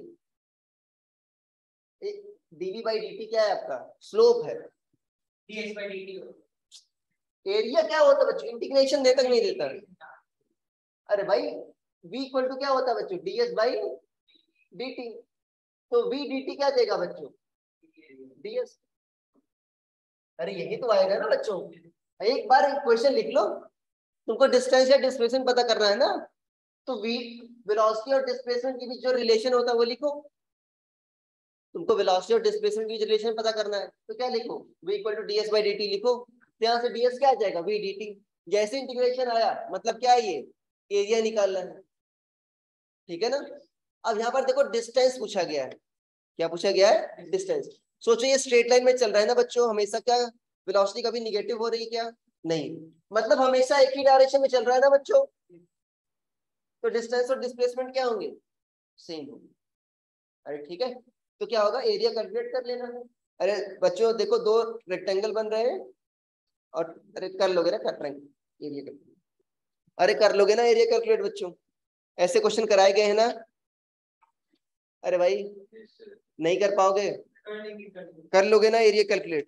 डीवी बाई डीटी क्या है आपका? स्लोप है। DS bye DT. एरिया क्या होता है बच्चों? इंटीग्रेशन देता कि नहीं देता? अरे भाई v इक्वल टू क्या होता है बच्चों? D s by DT. तो v dt क्या देगा बच्चों? डीएस। अरे यही तो आएगा ना बच्चों। एक बार क्वेश्चन लिख लो, तुमको डिस्टेंस या डिस्प्लेसमेंट पता करना है ना, तो v वेलोसिटी और डिस्प्लेसमेंट के बीच जो रिलेशन होता है वो लिखो। तुमको वेलोसिटी और डिस्प्लेसमेंट के बीच रिलेशन पता करना है तो क्या लिखो? v equal to ds by dt लिखो। तो यहाँ से ds क्या आ जाएगा? v dt। जैसे इंटीग्रेशन आया मतलब क्या है? ये एरिया निकालना है, ठीक है ना? अब यहाँ पर देखो डिस्टेंस पूछा गया है। क्या पूछा गया है? डिस्टेंस। सोचो ये स्ट्रेट लाइन में चल रहा है ना बच्चों, हमेशा क्या वेलोसिटी कभी निगेटिव हो रही है क्या? नहीं, मतलब हमेशा एक ही डायरेक्शन में चल रहा है ना बच्चों, तो डिस्टेंस और डिस्प्लेसमेंट क्या होंगे? सेम होंगे। अरे ठीक है, तो क्या होगा? एरिया कैलकुलेट कर लेना है। अरे बच्चों देखो दो रेक्टेंगल बन रहे हैं और अरे कर लोगे ना कर एरिया कैलकुलेट? अरे कर लोगे ना एरिया कैलकुलेट बच्चों? ऐसे क्वेश्चन कराए गए हैं ना? अरे भाई नहीं कर पाओगे? कर लोगे ना area calculate?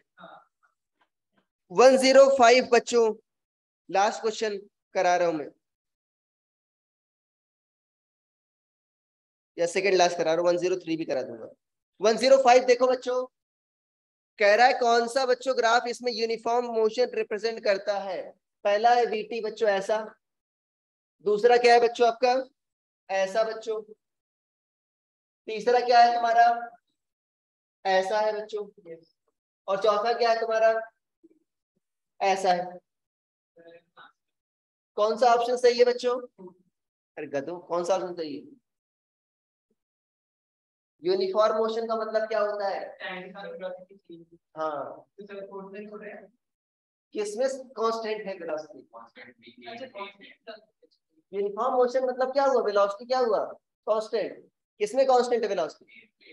One zero five बच्चों, लास्ट क्वेश्चन करा रहा हूं मैं, या सेकंड लास्ट करा रहा हूं, वन जीरो थ्री भी करा दूंगा। वन जीरो फाइव देखो बच्चों, कह रहा है कौन सा बच्चों ग्राफ इसमें यूनिफॉर्म मोशन रिप्रेजेंट करता है? पहला है वीटी बच्चों ऐसा, दूसरा क्या है बच्चों आपका? ऐसा बच्चों, तीसरा क्या है तुम्हारा? ऐसा है बच्चों, और चौथा क्या है तुम्हारा? ऐसा है। कौन सा ऑप्शन सही है बच्चों? अरे गधो, कौन सा ऑप्शन सही है? यूनिफॉर्म मोशन का मतलब क्या होता है? टाइम का वेलोसिटी चेंज। हाँ, तो सर कांस्टेंट हो रहा है। किसमें कांस्टेंट है वेलोसिटी? अच्छा कांस्टेंट। यूनिफॉर्म मोशन मतलब क्या हुआ? वेलोसिटी क्या हुआ? कांस्टेंट। किसमें कांस्टेंट है वेलोसिटी?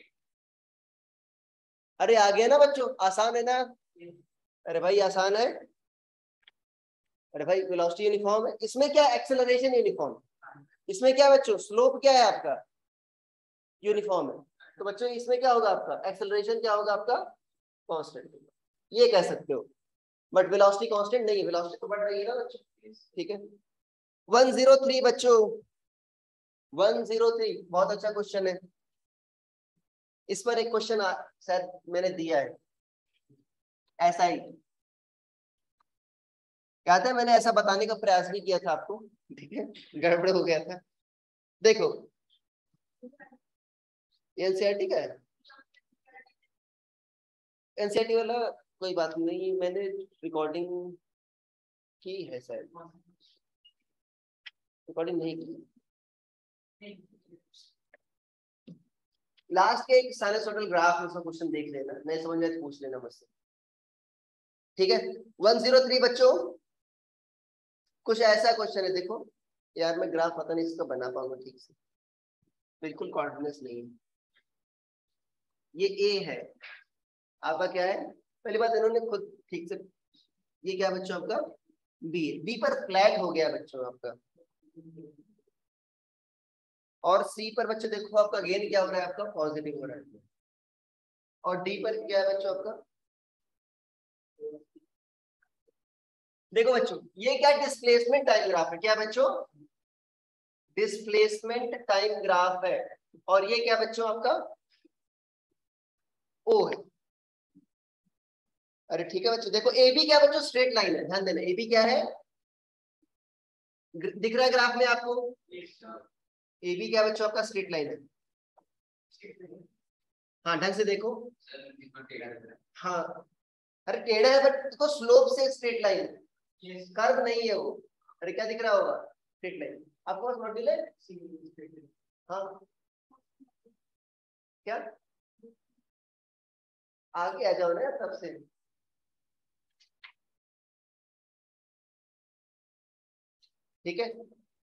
अरे आ गया ना बच्चों, आसान है ना? अरे भाई आसान है। अरे भाई वेलोसिटी यूनिफॉर्म है, इसमें क्या एक्सेलरेशन यूनिफॉर्म, इसमें क्या बच्चों स्लोप क्या है आपका? यूनिफॉर्म है। तो बच्चों इसमें क्या होगा आपका? एक्सेलरेशन क्या होगा आपका? कांस्टेंट। ये कह सकते हो, बट वेलोसिटी कांस्टेंट नहीं है, वेलोसिटी तो बढ़ रही है ना बच्चों। ठीक है, वन जीरो थ्री बच्चों, वन जीरो थ्री बहुत अच्छा क्वेश्चन है। इस पर एक क्वेश्चन शायद मैंने दिया है ऐसा ही, याद है मैंने ऐसा बताने का प्रयास भी किया था आपको, ठीक है, गड़बड़ हो गया था। देखो एनसीईआरटी का है, एनसीईआरटी वाला कोई बात नहीं, मैंने रिकॉर्डिंग की है शायद, रिकॉर्डिंग नहीं की। लास्ट के एक साइनसोइडल ग्राफ में क्वेश्चन देख लेना, नहीं समझ में तो पूछ लेना मुझसे, ठीक है। वन जीरो थ्री बच्चों, कुछ ऐसा क्वेश्चन है, देखो यार मैं ग्राफ पता नहीं इसका बना पाऊंगा ठीक से, बिल्कुल कॉन्फिडेंस नहीं है। ये ए है, आपका क्या है? पहली बात इन्होंने खुद ठीक से, ये क्या बच्चों आपका? बी है, बी पर फ्लैट हो गया बच्चों आपका, और सी पर बच्चों देखो आपका गेन क्या हो रहा है? आपका पॉजिटिव हो रहा है। और डी पर क्या है बच्चों आपका? देखो बच्चों ये क्या डिस्प्लेसमेंट टाइम ग्राफ है, क्या बच्चों? डिस्प्लेसमेंट टाइम ग्राफ है। और ये क्या बच्चों आपका? ओ है। अरे ठीक है बच्चों, देखो ए बी क्या बच्चों? स्ट्रेट लाइन है, ध्यान देना, ए बी क्या है? दिख रहा है ग्राफ में आपको? ए बी क्या बच्चों आपका? स्ट्रेट लाइन है। हाँ ढंग से देखो, हाँ अरे टेढ़ा है बट देखो स्लोप से स्ट्रेट लाइन है, कर्व नहीं है वो। अरे क्या दिख रहा होगा? Straight line. आपको पास मॉड्यूल है? हाँ क्या आगे आ जाओ ना तब से। ठीक है,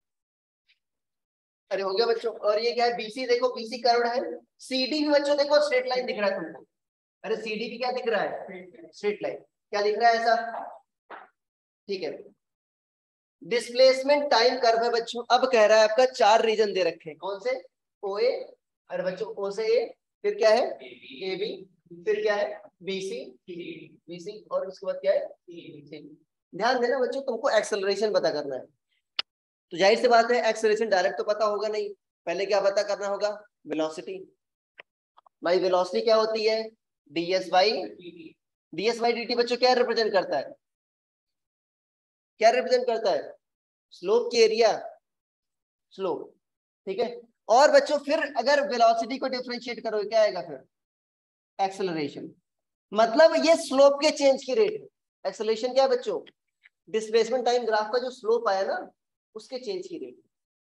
अरे हो गया बच्चों। और ये क्या है? बीसी देखो, बीसी कर्व्ड है। सीडी भी बच्चों देखो स्ट्रेट लाइन दिख रहा है तुमको। अरे सीडी भी क्या दिख रहा है? Straight line. क्या दिख रहा है ऐसा? ठीक है, डिस्प्लेसमेंट टाइम कर्व है बच्चों। अब कह रहा है आपका चार रीजन दे रखे हैं, कौन से? ओ ए, अरे बच्चों ओ से ए, फिर क्या है? ए बी, फिर क्या है? बीसी, बीसी, और उसके बाद क्या है? सी। ध्यान देना बच्चों, तुमको एक्सेलरेशन पता करना है, तो जाहिर सी बात है एक्सेलरेशन डायरेक्ट तो पता होगा नहीं, पहले क्या पता करना होगा? वेलोसिटी। भाई वेलोसिटी क्या होती है? D s by d s by d t बच्चों क्या रिप्रेजेंट करता है? क्या रिप्रेजेंट करता है? स्लोप की एरिया, स्लोप। ठीक है, और बच्चों फिर अगर वेलोसिटी को डिफरेंशिएट करो क्या आएगा फिर? एक्सेलरेशन। मतलब ये स्लोप के चेंज की रेट है। एक्सेलरेशन क्या है बच्चों? डिस्प्लेसमेंट टाइम ग्राफ का जो स्लोप आया ना उसके चेंज की रेट।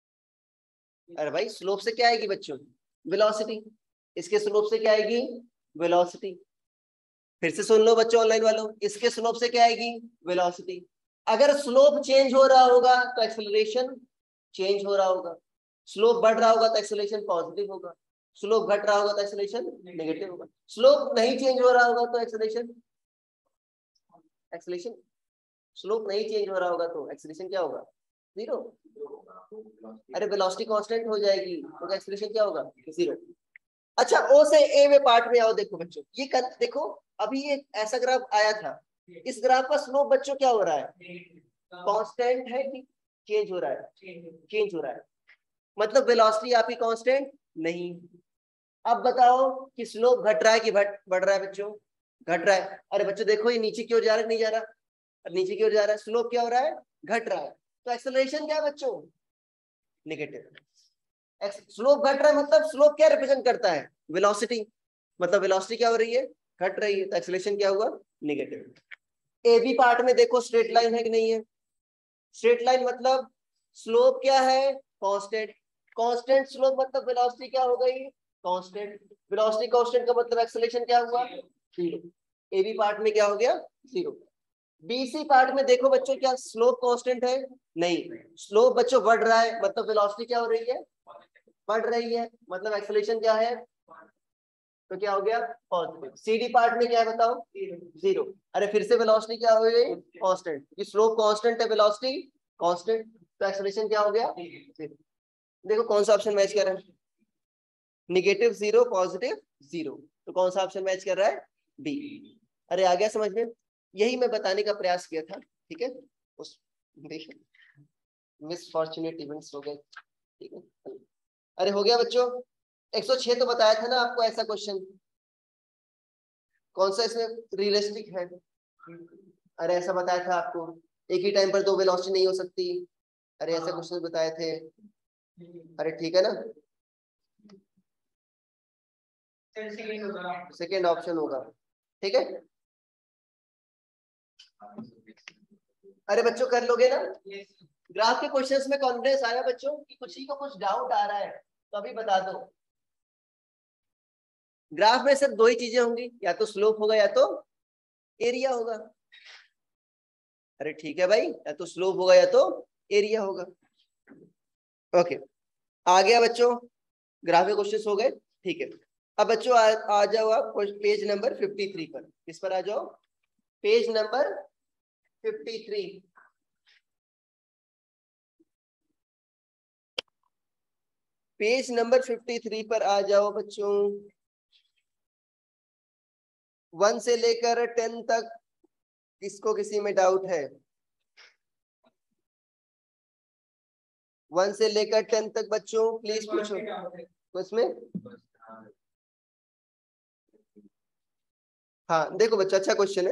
अरे भाई स्लोप से क्या आएगी बच्चों? वेलोसिटी। इसके स्लोप से क्या आएगी? वेलोसिटी। फिर से सुन लो बच्चों ऑनलाइन वालों, इसके स्लोप से क्या आएगी? वेलोसिटी। अगर स्लोप चेंज हो रहा होगा तो एक्सेलरेशन चेंज हो रहा होगा, स्लोप बढ़ रहा होगा तो एक्सेलरेशन पॉजिटिव होगा, स्लोप घट रहा होगा तो एक्सेलरेशन नेगेटिव होगा, स्लोप नहीं चेंज हो रहा होगा तो एक्सेलरेशन एक्सेलरेशन स्लोप नहीं चेंज हो रहा होगा तो एक्सेलरेशन क्या होगा? जीरो। अरे वेलोसिटी कांस्टेंट हो जाएगी तो एक्सेलरेशन क्या होगा? जीरो। अच्छा ओ से ए में पार्ट में आओ, देखो बच्चों ये कर, देखो अभी ये ऐसा ग्राफ आया था, इस ग्राफ का स्लोप बच्चों क्या हो रहा है? कांस्टेंट है कि चेंज हो रहा है? चेंज हो रहा है, मतलब वेलोसिटी आपकी कांस्टेंट नहीं। अब बताओ कि स्लोप घट रहा है कि बढ़ रहा है बच्चों? घट रहा है। अरे बच्चों देखो ये नीचे की ओर जा रहा है, नहीं जा रहा? नीचे की ओर जा रहा है, स्लोप क्या हो रहा है? घट रहा है। तो एक्सेलरेशन क्या है बच्चों? नेगेटिव। स्लोप घट रहा है मतलब स्लोप क्या रिप्रेजेंट करता है? वेलोसिटी। मतलब वेलोसिटी क्या हो रही है? घट रही है, तो एक्सेलरेशन क्या हुआ? नेगेटिव। ए बी पार्ट में देखो स्ट्रेट लाइन है कि नहीं है? स्ट्रेट लाइन मतलब स्लोप क्या है? कांस्टेंट। कांस्टेंट स्लोप मतलब वेलोसिटी क्या हो गई? कांस्टेंट। वेलोसिटी कांस्टेंट का मतलब एक्सेलरेशन क्या हुआ, जीरो। ए बी पार्ट में क्या हो गया, जीरो। बीसी पार्ट में देखो बच्चों, क्या स्लोप कांस्टेंट है, नहीं। स्लोप बच्चों बढ़ रहा है, मतलब वेलोसिटी क्या हो रही है, बढ़ रही है, मतलब एक्सेलरेशन क्या है, तो क्या हो गया, पॉजिटिव। सीडी पार्ट में क्या है बताओ, जीरो। अरे फिर से वेलोसिटी क्या हो गई, कांस्टेंट। ये स्लोप कांस्टेंट है, वेलोसिटी कांस्टेंट, तो एक्सेलरेशन क्या हो गया, जीरो। देखो कौन सा ऑप्शन मैच कर रहा है, निगेटिव जीरो, पॉजिटिव जीरो, तो कौन सा ऑप्शन मैच कर रहा है, बी। अरे आ गया समझ में, यही मैं बताने का प्रयास किया था, ठीक है। उस मिसफॉर्चुनेट इवेंट्स हो गए, ठीक है। अरे हो गया बच्चों, एक सौ छह तो बताया था ना आपको ऐसा क्वेश्चन, कौन सा इसमें रियलिस्टिक है। अरे ऐसा बताया था आपको, एक ही टाइम पर दो वेलोसिटी नहीं हो सकती। अरे ऐसे क्वेश्चन बताए थे। अरे ठीक है ना, सेकेंड ऑप्शन होगा, ठीक है। अरे बच्चों कर लोगे ना, ग्राफ के क्वेश्चंस में कॉन्फिडेंस आया बच्चों कि कुछ ही को कुछ डाउट आ रहा है तो अभी बता दो। ग्राफ में सिर्फ दो ही चीजें होंगी, या तो स्लोप होगा या तो एरिया होगा। अरे ठीक है भाई, या तो स्लोप होगा या तो एरिया होगा। ओके, आ गया बच्चों, ग्राफ के क्वेश्चंस हो गए, ठीक है। अब बच्चों आ, आ जाओ आप पेज नंबर फिफ्टी थ्री पर। किस पर आ जाओ, page number fifty three. Page number fifty three पर आ जाओ बच्चों। वन से लेकर टेन तक किसको किसी में डाउट है, वन से लेकर टेन तक बच्चों प्लीज पूछो उसमें। हाँ देखो बच्चों, अच्छा क्वेश्चन है।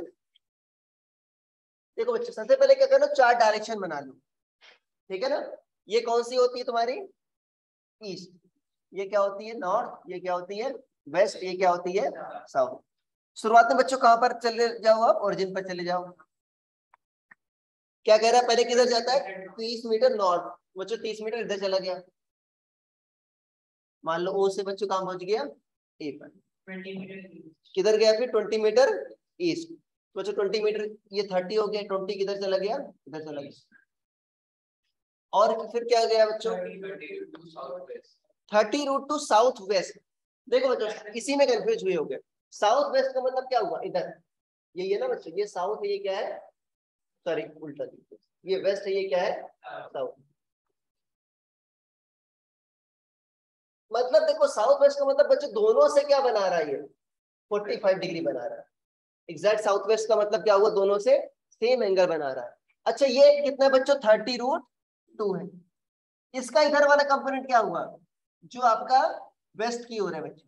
देखो बच्चों, सबसे पहले क्या करो, चार डायरेक्शन बना लो, ठीक है ना। ये कौन सी होती है तुम्हारी, ईस्ट। ये क्या होती है, नॉर्थ। ये क्या होती है, वेस्ट। ये क्या होती है, साउथ। शुरुआत में बच्चों कहां पर चले जाओ, आप ओरिजिन पर चले जाओ। क्या कह रहा है, पहले किधर जाता है, तीस मीटर नॉर्थ। बच्चों तीस मीटर इधर चला गया, मान लो ओ से बच्चों कहां पहुंच गया, ए पर। किधर गया फिर, ट्वेंटी मीटर ईस्ट। बच्चों ट्वेंटी मीटर, ये थर्टी हो गया, ट्वेंटी किधर चला गया, इधर चला गया। और फिर क्या गया बच्चों, thirty root two south west. देखो बच्चों, इसी में कंफ्यूज हुए हो गए। साउथ वेस्ट का मतलब क्या हुआ, इधर यही है ना बच्चों, ये साउथ है, ये क्या है, सॉरी उल्टा, ये वेस्ट है, ये क्या है, साउथ। मतलब देखो साउथ वेस्ट का मतलब बच्चों दोनों से क्या बना रहा है, ये फोर्टी फाइव डिग्री बना रहा है। एग्जैक्ट साउथ वेस्ट का मतलब क्या हुआ, दोनों से सेम एंगल बना रहा है। अच्छा ये कितना बच्चों, थर्टी रूट टू है। इसका इधर वाला कंपोनेंट क्या हुआ, जो आपका वेस्ट की ओर है बच्चों,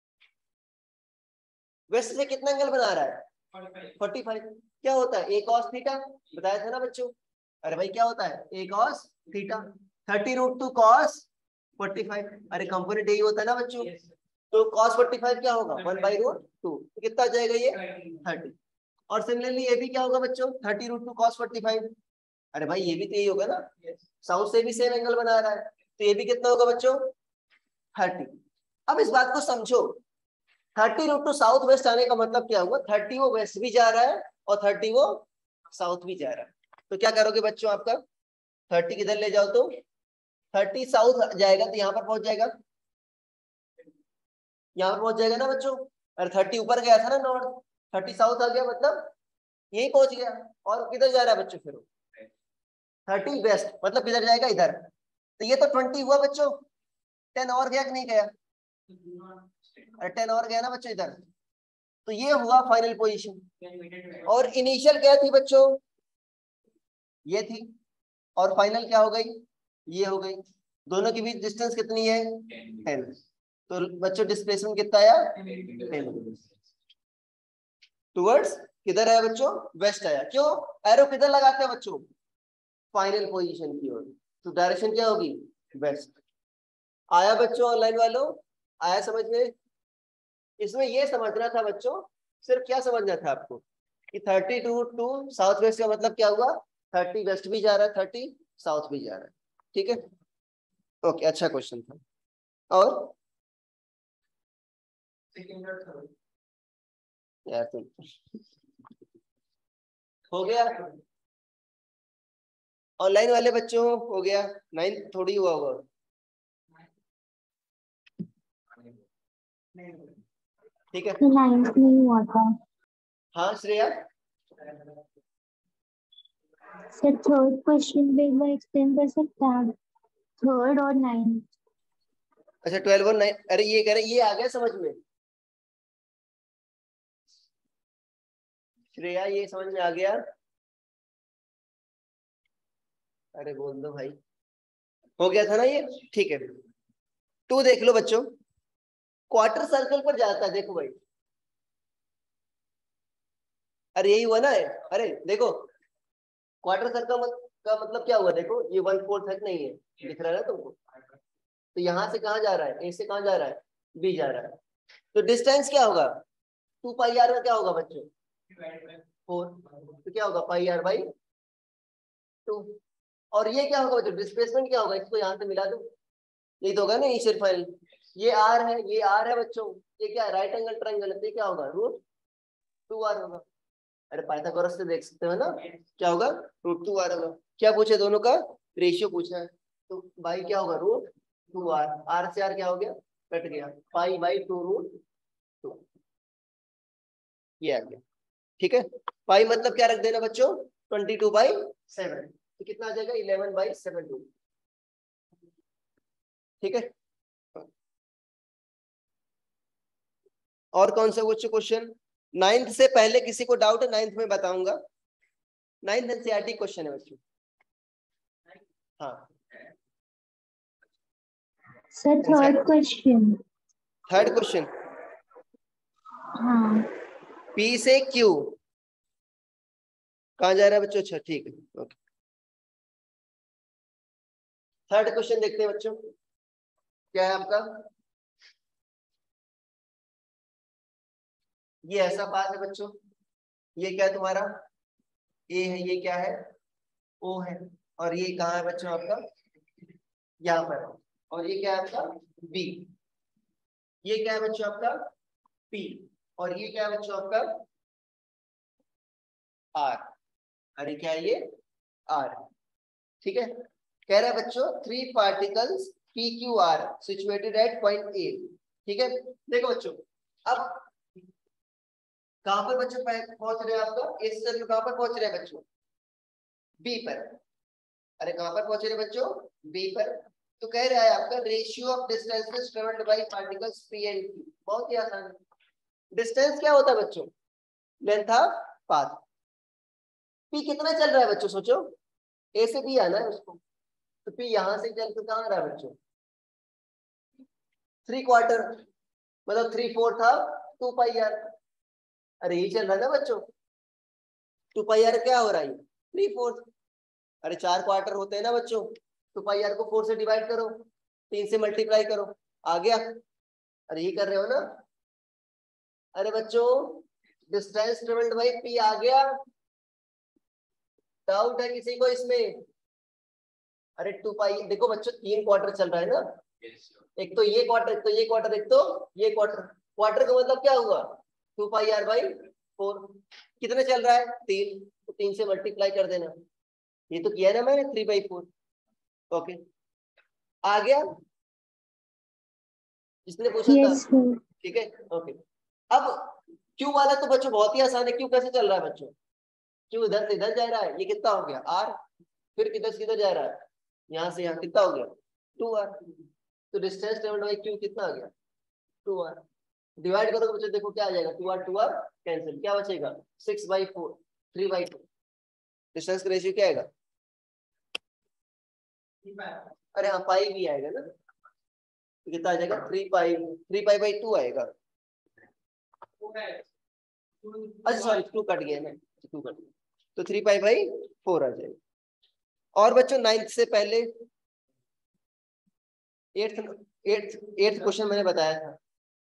वेस्ट से कितना एंगल बना रहा है, फोर्टी फाइव। क्या होता है, ए कॉस थीटा, बताया था ना बच्चों। अरे भाई क्या होता है, a cos theta, thirty root two cos forty five. अरे कंपोनेंट यही होता है ना बच्चों, तो cos फोर्टी फाइव क्या होगा, वन बाई रूट टू, कितना आ जाएगा ये, थर्टी। और सिमिलरली ये भी क्या होगा बच्चों, thirty root two cos forty five. अरे भाई ये भी तो यही होगा ना, साउथ से भी सेम एंगल बना रहा है, तो ये भी कितना होगा बच्चों, थर्टी। अब इस बात को समझो, thirty root two south west आने का मतलब क्या हुआ, थर्टी वो वेस्ट भी जा रहा है और थर्टी वो साउथ भी जा रहा है। तो क्या करोगे बच्चों, आपका थर्टी किधर ले जाओ, तो थर्टी साउथ जाएगा तो यहाँ पर पहुंच जाएगा, यहाँ पर पहुंच जाएगा ना बच्चों। अरे थर्टी ऊपर गया था ना नॉर्थ, थर्टी साउथ आ गया, मतलब यही पहुंच गया। और किधर जा रहा है बच्चों, फिर थर्टी वेस्ट मतलब किधर जाएगा, इधर। तो ये तो ट्वेंटी हुआ बच्चों, टेन और गया कि नहीं गया, अरे टेन और गया ना बच्चों इधर। तो ये हुआ फाइनल पोजीशन। और इनिशियल क्या थी बच्चों, ये थी, और फाइनल क्या हो गई, ये हो गई। दोनों के बीच डिस्टेंस कितनी है, टेन। तो बच्चों डिस्प्लेसमेंट कितना आया, टेन टुवर्ड्स किधर है बच्चों, वेस्ट आया। क्यों, एरो किधर लगाते हैं बच्चों, फाइनल पोजीशन की ओर, तो डायरेक्शन क्या होगी, वेस्ट। आया बच्चों ऑनलाइन वालों, आया समझ में। इसमें ये समझना था बच्चों, सिर्फ क्या समझना था आपको कि thirty two two south west का मतलब क्या हुआ, थर्टी वेस्ट भी जा रहा है, थर्टी साउथ भी जा रहा है, ठीक है। ओके, अच्छा क्वेश्चन था। और सेकंड और थर्ड यार तुम हो गया। ऑनलाइन वाले बच्चों हो गया, नाइन्थ थोड़ी हुआ होगा। ठीक है, नाइन्थ नहीं हुआ था हाँ श्रेया। सर। थर्ड क्वेश्चन भी एक बार एक्सप्लेन कर सकते हैं? थर्ड और नाइन्थ। अच्छा ट्वेल्व और नाइन, अरे ये कह रहे ये आ गया समझ में श्रेया, ये समझ में आ गया? अरे बोल दो भाई, हो गया था ना ये, ठीक है। टू देख लो बच्चों, क्वार्टर सर्कल पर जाता है, देखो भाई, अरे यही हुआ ना। अरे देखो क्वार्टर सर्कल का मतलब क्या हुआ, देखो ये वन फोर्थ तक नहीं है, दिख रहा है ना तुमको। तो यहाँ से कहाँ जा रहा है, ए से कहाँ जा रहा है, बी जा रहा है। तो डिस्टेंस क्या होगा, टू पाई आर का क्या होगा बच्चों, फोर। तो क्या होगा पाई आर बाई टू। और ये क्या होगा बच्चों, डिस्प्लेसमेंट क्या होगा, इसको यहाँ से मिला दो, यही तो होगा ना इनिशियल फाइल। ये आर है, ये आर है बच्चों, ये क्या है राइट एंगल ट्रायंगल है, तो क्या होगा रूट टू आर होगा। अरे पाइथागोरस से देख सकते हो ना, क्या होगा रूट टू आर होगा। क्या पूछे, दोनों का रेशियो पूछा है, तो बाई क्या होगा रूट टू आर, आर से आर क्या हो गया कट गया, pi by two root two, ये आ गया। ठीक है, पाई मतलब क्या रख देना बच्चों, ट्वेंटी टू बाई सेवन, तो कितना आ जाएगा इलेवन बाई सेवन टू। ठीक है, और कौन सा कुछ क्वेश्चन नाइन्थ से पहले किसी को डाउट है, नाइन्थ में बताऊंगा। नाइन्थ एनसीईआरटी क्वेश्चन है बच्चों। हाँ sir third question. Third question, हाँ पी से क्यू कहाँ जा रहा है बच्चों, अच्छा ठीक है ओके। थर्ड क्वेश्चन देखते हैं बच्चों, क्या है आपका, ये ऐसा पाथ है बच्चों, ये क्या है तुम्हारा ए है, ये क्या है ओ है, और ये कहाँ है बच्चों आपका यहाँ पर, और ये क्या है आपका बी, ये क्या है बच्चों आपका पी, और ये क्या है बच्चों आपका आर, अरे क्या है ये आर। ठीक है, कह रहा है बच्चों three particles P Q R situated at point A. ठीक है, देखो बच्चों, अब कहां पर बच्चों पहुंच रहे हैं, आपका इस सर्कल कहां पर पहुंच रहे हैं बच्चों, बी पर। अरे कहां पर पहुंच रहे हैं बच्चों, बी पर। तो कह रहा है आपका ratio of distances travelled by particles P and Q, बहुत ही आसान है। डिस्टेंस क्या होता है बच्चों, लेंथ ऑफ पाथ। पी कितना चल रहा है बच्चों, सोचो ए से बी आना है उसको, तो पी यहां से चल के कहां आ रहा है बच्चों, थ्री क्वार्टर, मतलब three fourth of two pi r. अरे ये चल रहा है ना बच्चों, टू पाई आर क्या हो रहा है थ्री फोर्थ। अरे चार क्वार्टर होते हैं ना बच्चों, टू पाई आर को फोर से डिवाइड करो, तीन से मल्टीप्लाई करो, आ गया। अरे ये कर रहे हो ना, अरे बच्चों डिस्टेंस ट्रेवल्ड बाय पी आ गया, डाउट है किसी को इसमें। अरे टू पाई देखो बच्चों तीन क्वार्टर चल रहा है ना, एक तो ये क्वार्टर, एक तो ये क्वार्टर, एक तो ये क्वार्टर। क्वार्टर का मतलब क्या हुआ, two pi r by four. कितने चल रहा है तीन, तो तीन से मल्टीप्लाई कर देना, ये तो किया ना मैंने थ्री बाई फोर। ओके आ गया, जिसने पूछा था। Yes sir. ठीक है ओके। अब क्यू वाला तो बच्चों बहुत ही आसान है, क्यू कैसे चल रहा है बच्चों, क्यू इधर से इधर जा रहा है, ये कितना हो गया आर, फिर किधर से किधर जा रहा है, यहाँ से यहाँ कितना हो गया टू आर। तो डिस्टेंस ट्रेवल्ड बाय क्यू कितना आ गया टू आर। डिवाइड करोगे बच्चों, देखो क्या आ जाएगा, two r two r cancel, क्या बचेगा six by four, three by two. Distance का रेशियो क्या आएगा, अरे हाँ पाई भी आएगा ना, तो कितना आ जाएगा three pi, three pi by two आएगा। अच्छा सॉरी टू कट गया ना, टू कट गया, तो थ्री पाई बाई फोर आ जाएगा। और बच्चों नाइन्थ से पहले एट्थ एट्थ एट्थ क्वेश्चन मैंने बताया था,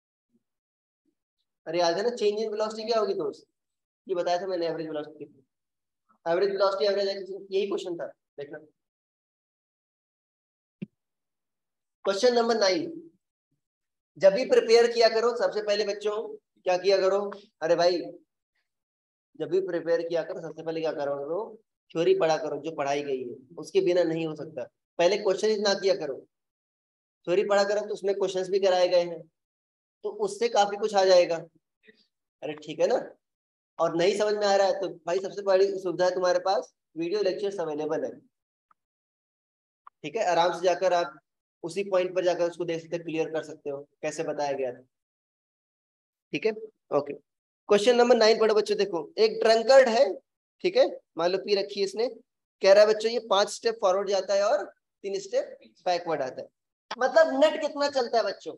अरे याद है ना, चेंज इन वेलोसिटी क्या होगी दोस्त, ये बताया था मैंने, average velocity, average velocity average, यही क्वेश्चन था, देखना क्वेश्चन नंबर नाइन। जब भी प्रिपेयर किया करो सबसे पहले बच्चों क्या किया करो, अरे भाई जब भी प्रिपेयर किया करो सबसे पहले क्या करो करो थ्योरी पढ़ा करो, जो पढ़ाई गई है उसके बिना नहीं हो सकता। पहले क्वेश्चन ना किया करो, थ्योरी पढ़ा करो तो उसमें क्वेश्चंस भी कराए गए हैं तो उससे काफी कुछ आ जाएगा। अरे ठीक है ना। और नहीं समझ में आ रहा है तो भाई सबसे बड़ी सुविधा है तुम्हारे पास वीडियो लेक्चर्स अवेलेबल है, ठीक है, आराम से जाकर आप उसी पॉइंट पर जाकर उसको देख सकते, क्लियर कर सकते हो कैसे बताया गया था, ठीक है। ओके, क्वेश्चन नंबर नाइन पढ़ो बच्चों। देखो एक ड्रंकर्ड है, ठीक है, मान लो पी रखी है इसने, कह रहा है बच्चों ये पांच स्टेप फॉरवर्ड जाता है और तीन स्टेप बैकवर्ड आता है, मतलब नेट कितना चलता है बच्चों,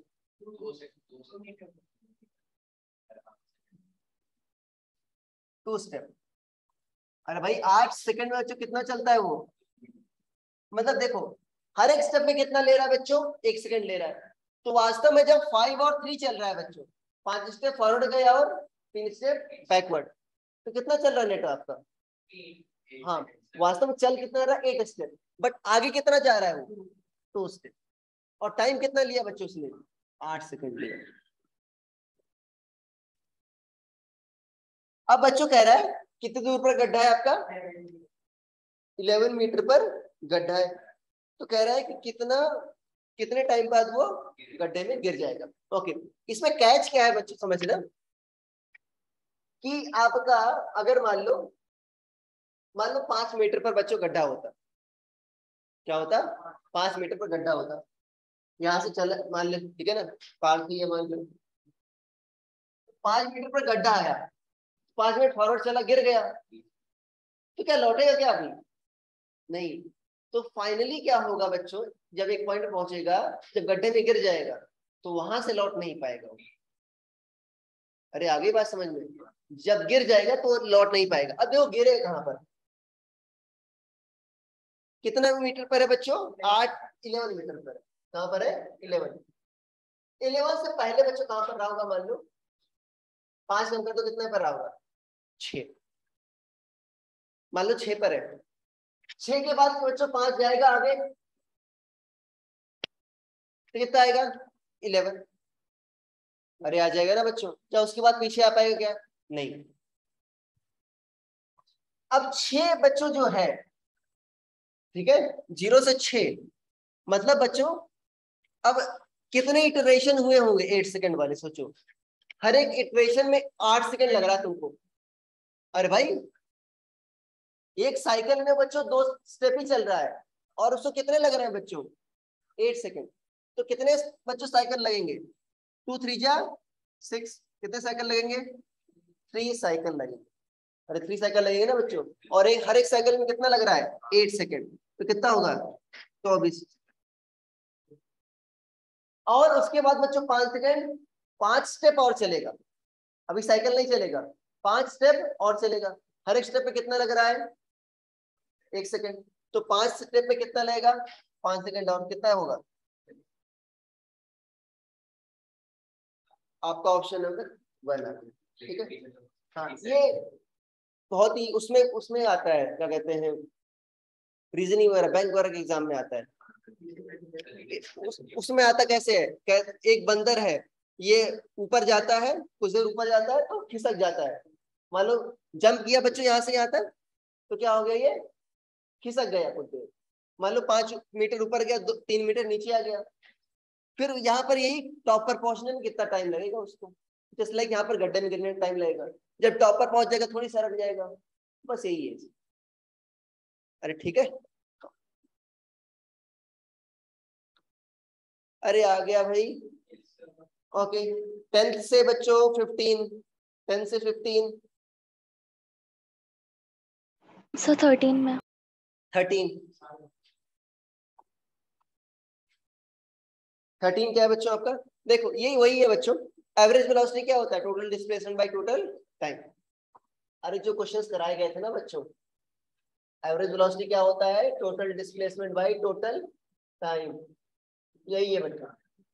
टू स्टेप। अरे भाई आठ सेकंड में बच्चों कितना चलता है वो, मतलब देखो हर एक स्टेप में कितना ले रहा है बच्चों, एक सेकंड ले रहा है। तो वास्तव में जब फाइव और थ्री चल रहा है बच्चों, पांच स्टेप फॉरवर्ड गया और तीन स्टेप बैकवर्ड, तो कितना चल रहा है नेट आपका, हाँ वास्तव में चल कितना रहा है, एट स्टेप, बट आगे कितना जा रहा है वो, टू स्टेप। और टाइम कितना लिया बच्चों उसने, आठ सेकंड लिया। अब बच्चों कह रहा है कितनी दूर पर गड्ढा है आपका, इलेवन मीटर पर गड्ढा है, तो कह रहा है कि कितना कितने टाइम बाद वो गड्ढे में गिर जाएगा। ओके, इसमें कैच क्या है बच्चों समझना, कि आपका अगर मान लो मान लो पांच मीटर पर बच्चों गड्ढा होता, क्या होता, पांच मीटर पर गड्ढा होता, यहां से चल मान लो, ठीक है ना, पांच की मान लो पांच मीटर पर गड्ढा आया, पांच मिनट फॉरवर्ड चला गिर गया, तो क्या लौटेगा क्या अभी, नहीं। तो फाइनली क्या होगा बच्चों, जब एक पॉइंट पहुंचेगा, जब गड्ढे में गिर जाएगा तो वहां से लौट नहीं पाएगा। अरे आगे बात समझ में, जब गिर जाएगा तो लौट नहीं पाएगा। अब देखो गिरे कहां पर, कितना मीटर पर है बच्चों, आठ इलेवन मीटर पर, कहां पर है, इलेवन। इलेवन से पहले बच्चों कहां पर रहा होगा, मान लो पांच नंबर तो कितने पर रहा होगा, छह, मान लो छह पर है, छह के बाद बच्चों पांच जाएगा आगे तो कितना आएगा, इलेवन। अरे आ जाएगा ना बच्चों, क्या उसके बाद पीछे आ पाएगा क्या, नहीं। अब छह बच्चों जो है, ठीक है, जीरो से छह, मतलब बच्चों अब कितने इटरेशन हुए होंगे एट सेकंड वाले, सोचो हर एक इटरेशन में आठ सेकंड लग रहा है तुमको। अरे भाई एक साइकिल में बच्चों दो स्टेप ही चल रहा है और उसको कितने लग रहे हैं बच्चों, एट सेकंड, तो कितने बच्चों साइकिल लगेंगे, टू थ्री जा सिक्स, कितने साइकिल लगेंगे, थ्री साइकिल लगेंगे। अरे थ्री साइकिल लगेंगे ना बच्चों, और एक हर एक साइकिल में कितना लग रहा है, एट सेकंड, तो कितना होगा, चौबीस। और उसके बाद बच्चों पांच सेकंड, पांच स्टेप और चलेगा, अभी साइकिल नहीं चलेगा, पांच स्टेप और चलेगा, हर एक स्टेप पे कितना लग रहा है, एक सेकंड, तो पांच स्टेप पे कितना लगेगा, पांच सेकंड और कितना होगा, आपका ऑप्शन नंबर वन है, ठीक है। हाँ ये बहुत ही उसमें उसमें आता है, क्या कहते हैं, रीजनिंग वगैरह बैंक वगैरह के एग्जाम में आता है। उस, उसमें आता कैसे है, क्या एक बंदर है, ये ऊपर जाता है, कुछ देर ऊपर जाता है तो खिसक जाता है, मान लो जंप किया बच्चों यहाँ से यहाँ तक, तो क्या हो गया, ये खिसक गया कुछ देर, मान लो पांच मीटर ऊपर गया, दो तीन मीटर नीचे आ गया, फिर यहाँ पर यही टॉप पर पहुंचने में कितना टाइम लगेगा उसको, जस्ट लाइक यहाँ पर गड्ढे में गिरने में टाइम लगेगा, जब टॉप पर पहुंच जाएगा थोड़ी सरक जाएगा, बस यही है। अरे ठीक है, अरे आ गया भाई। ओके, टेंथ से बच्चों फिफ्टीन, टेंथ से फिफ्टीन, सर थर्टीन में, थर्टीन, थर्टीन क्या है बच्चों आपका, देखो यही वही है बच्चों, एवरेज वेलोसिटी क्या होता है, total displacement by total time. अरे जो क्वेश्चंस कराए गए थे ना बच्चों, एवरेज वेलोसिटी क्या होता है, total displacement by total time, यही है बच्चों।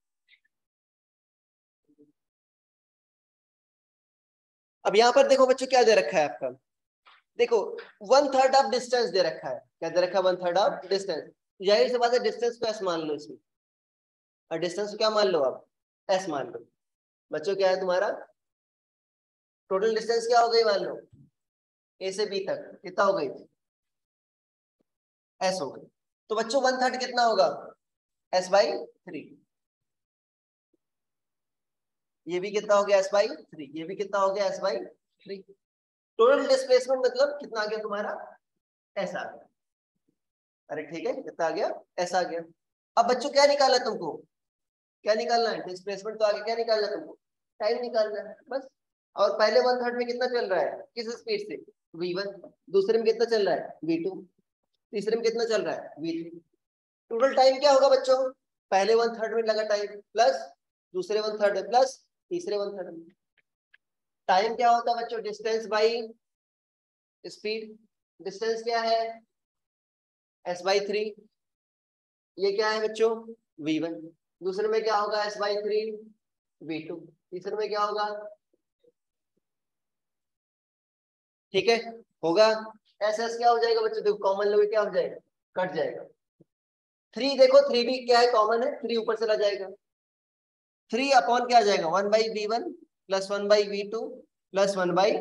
अब यहाँ पर देखो बच्चों क्या दे रखा है आपका, देखो वन थर्ड ऑफ डिस्टेंस दे रखा है, क्या दे रखा है, वन थर्ड ऑफ डिस्टेंस, जाहिर सी बात है डिस्टेंस को एस मान लो इसमें, और डिस्टेंस क्या मान लो आप, एस मान लो। बच्चों क्या है तुम्हारा टोटल डिस्टेंस क्या हो गई मान लो ए से बी तक कितना हो गई एस हो गई। तो बच्चों वन थर्ड कितना होगा एस बाई थ्री। ये भी कितना हो गया एस बाई थ्री, ये भी कितना हो गया s by three. Total displacement मतलब कितना आ गया तुम्हारा एस आ गया। अरे ठीक है कितना आ गया एस आ गया। अब बच्चों क्या निकाला तुमको, क्या निकालना है डिस्प्लेसमेंट तो आगे क्या निकालना है तुमको टाइम निकालना है बस। और पहले वन थर्ड में कितना चल रहा है किस स्पीड से वी वन, दूसरे में कितना चल रहा है वी टू, तीसरे में कितना चल रहा है वी थ्री। टोटल टाइम क्या होगा बच्चों पहले वन थर्ड में लगा टाइम प्लस दूसरे वन थर्ड में प्लस तीसरे वन थर्ड में। टाइम क्या होता है बच्चों डिस्टेंस बाई स्पीड। डिस्टेंस क्या है एस बाई थ्री, ये क्या है बच्चों वी वन, दूसरे में क्या होगा s by three v two, तीसरे में क्या होगा ठीक है होगा एस एस क्या हो जाएगा बच्चों देखो कॉमन लोगे क्या हो जाएगा कट जाएगा। थ्री देखो थ्री भी क्या है कॉमन है थ्री ऊपर चला जाएगा। थ्री अपॉन क्या आ जाएगा one by v one plus one by v two plus one by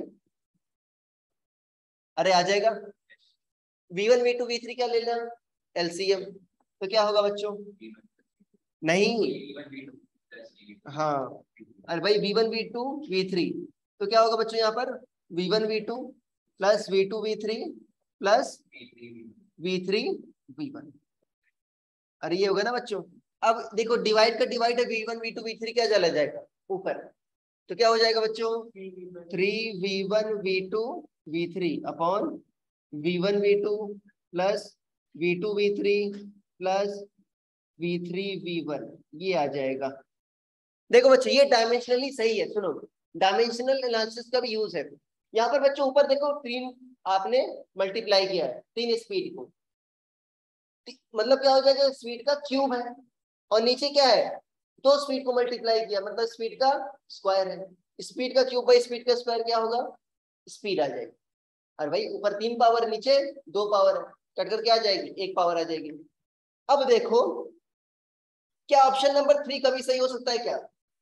अरे आ जाएगा v one v two v three क्या ले लेना एलसीएम तो क्या होगा बच्चों नहीं हाँ अरे भाई v one v two v three तो क्या होगा बच्चों यहाँ पर v one v two plus v two v three plus v three v one. अरे ये होगा ना बच्चों। अब देखो डिवाइड का डिवाइड है v one v two v three क्या चला जाएगा ऊपर तो क्या हो जाएगा बच्चों three v one v two v three upon v one v two plus v two v three plus v three v one ये आ जाएगा। देखो बच्चों ये डायमेंशनली सही है सुनो डायमेंशनल एनालिसिस का भी यूज है। यहाँ पर बच्चों ऊपर देखो तीन आपने मल्टीप्लाई किया है तीन स्पीड को मतलब क्या हो जाएगा स्पीड का क्यूब है और नीचे क्या है दो स्पीड को मल्टीप्लाई किया मतलब स्पीड का स्क्वायर है। स्पीड का क्यूब बाई स्पीड का स्क्वायर क्या होगा स्पीड आ जाएगी। और भाई ऊपर तीन पावर नीचे दो पावर है कट कर क्या आ जाएगी एक पावर आ जाएगी। अब देखो क्या ऑप्शन नंबर थ्री कभी सही हो सकता है क्या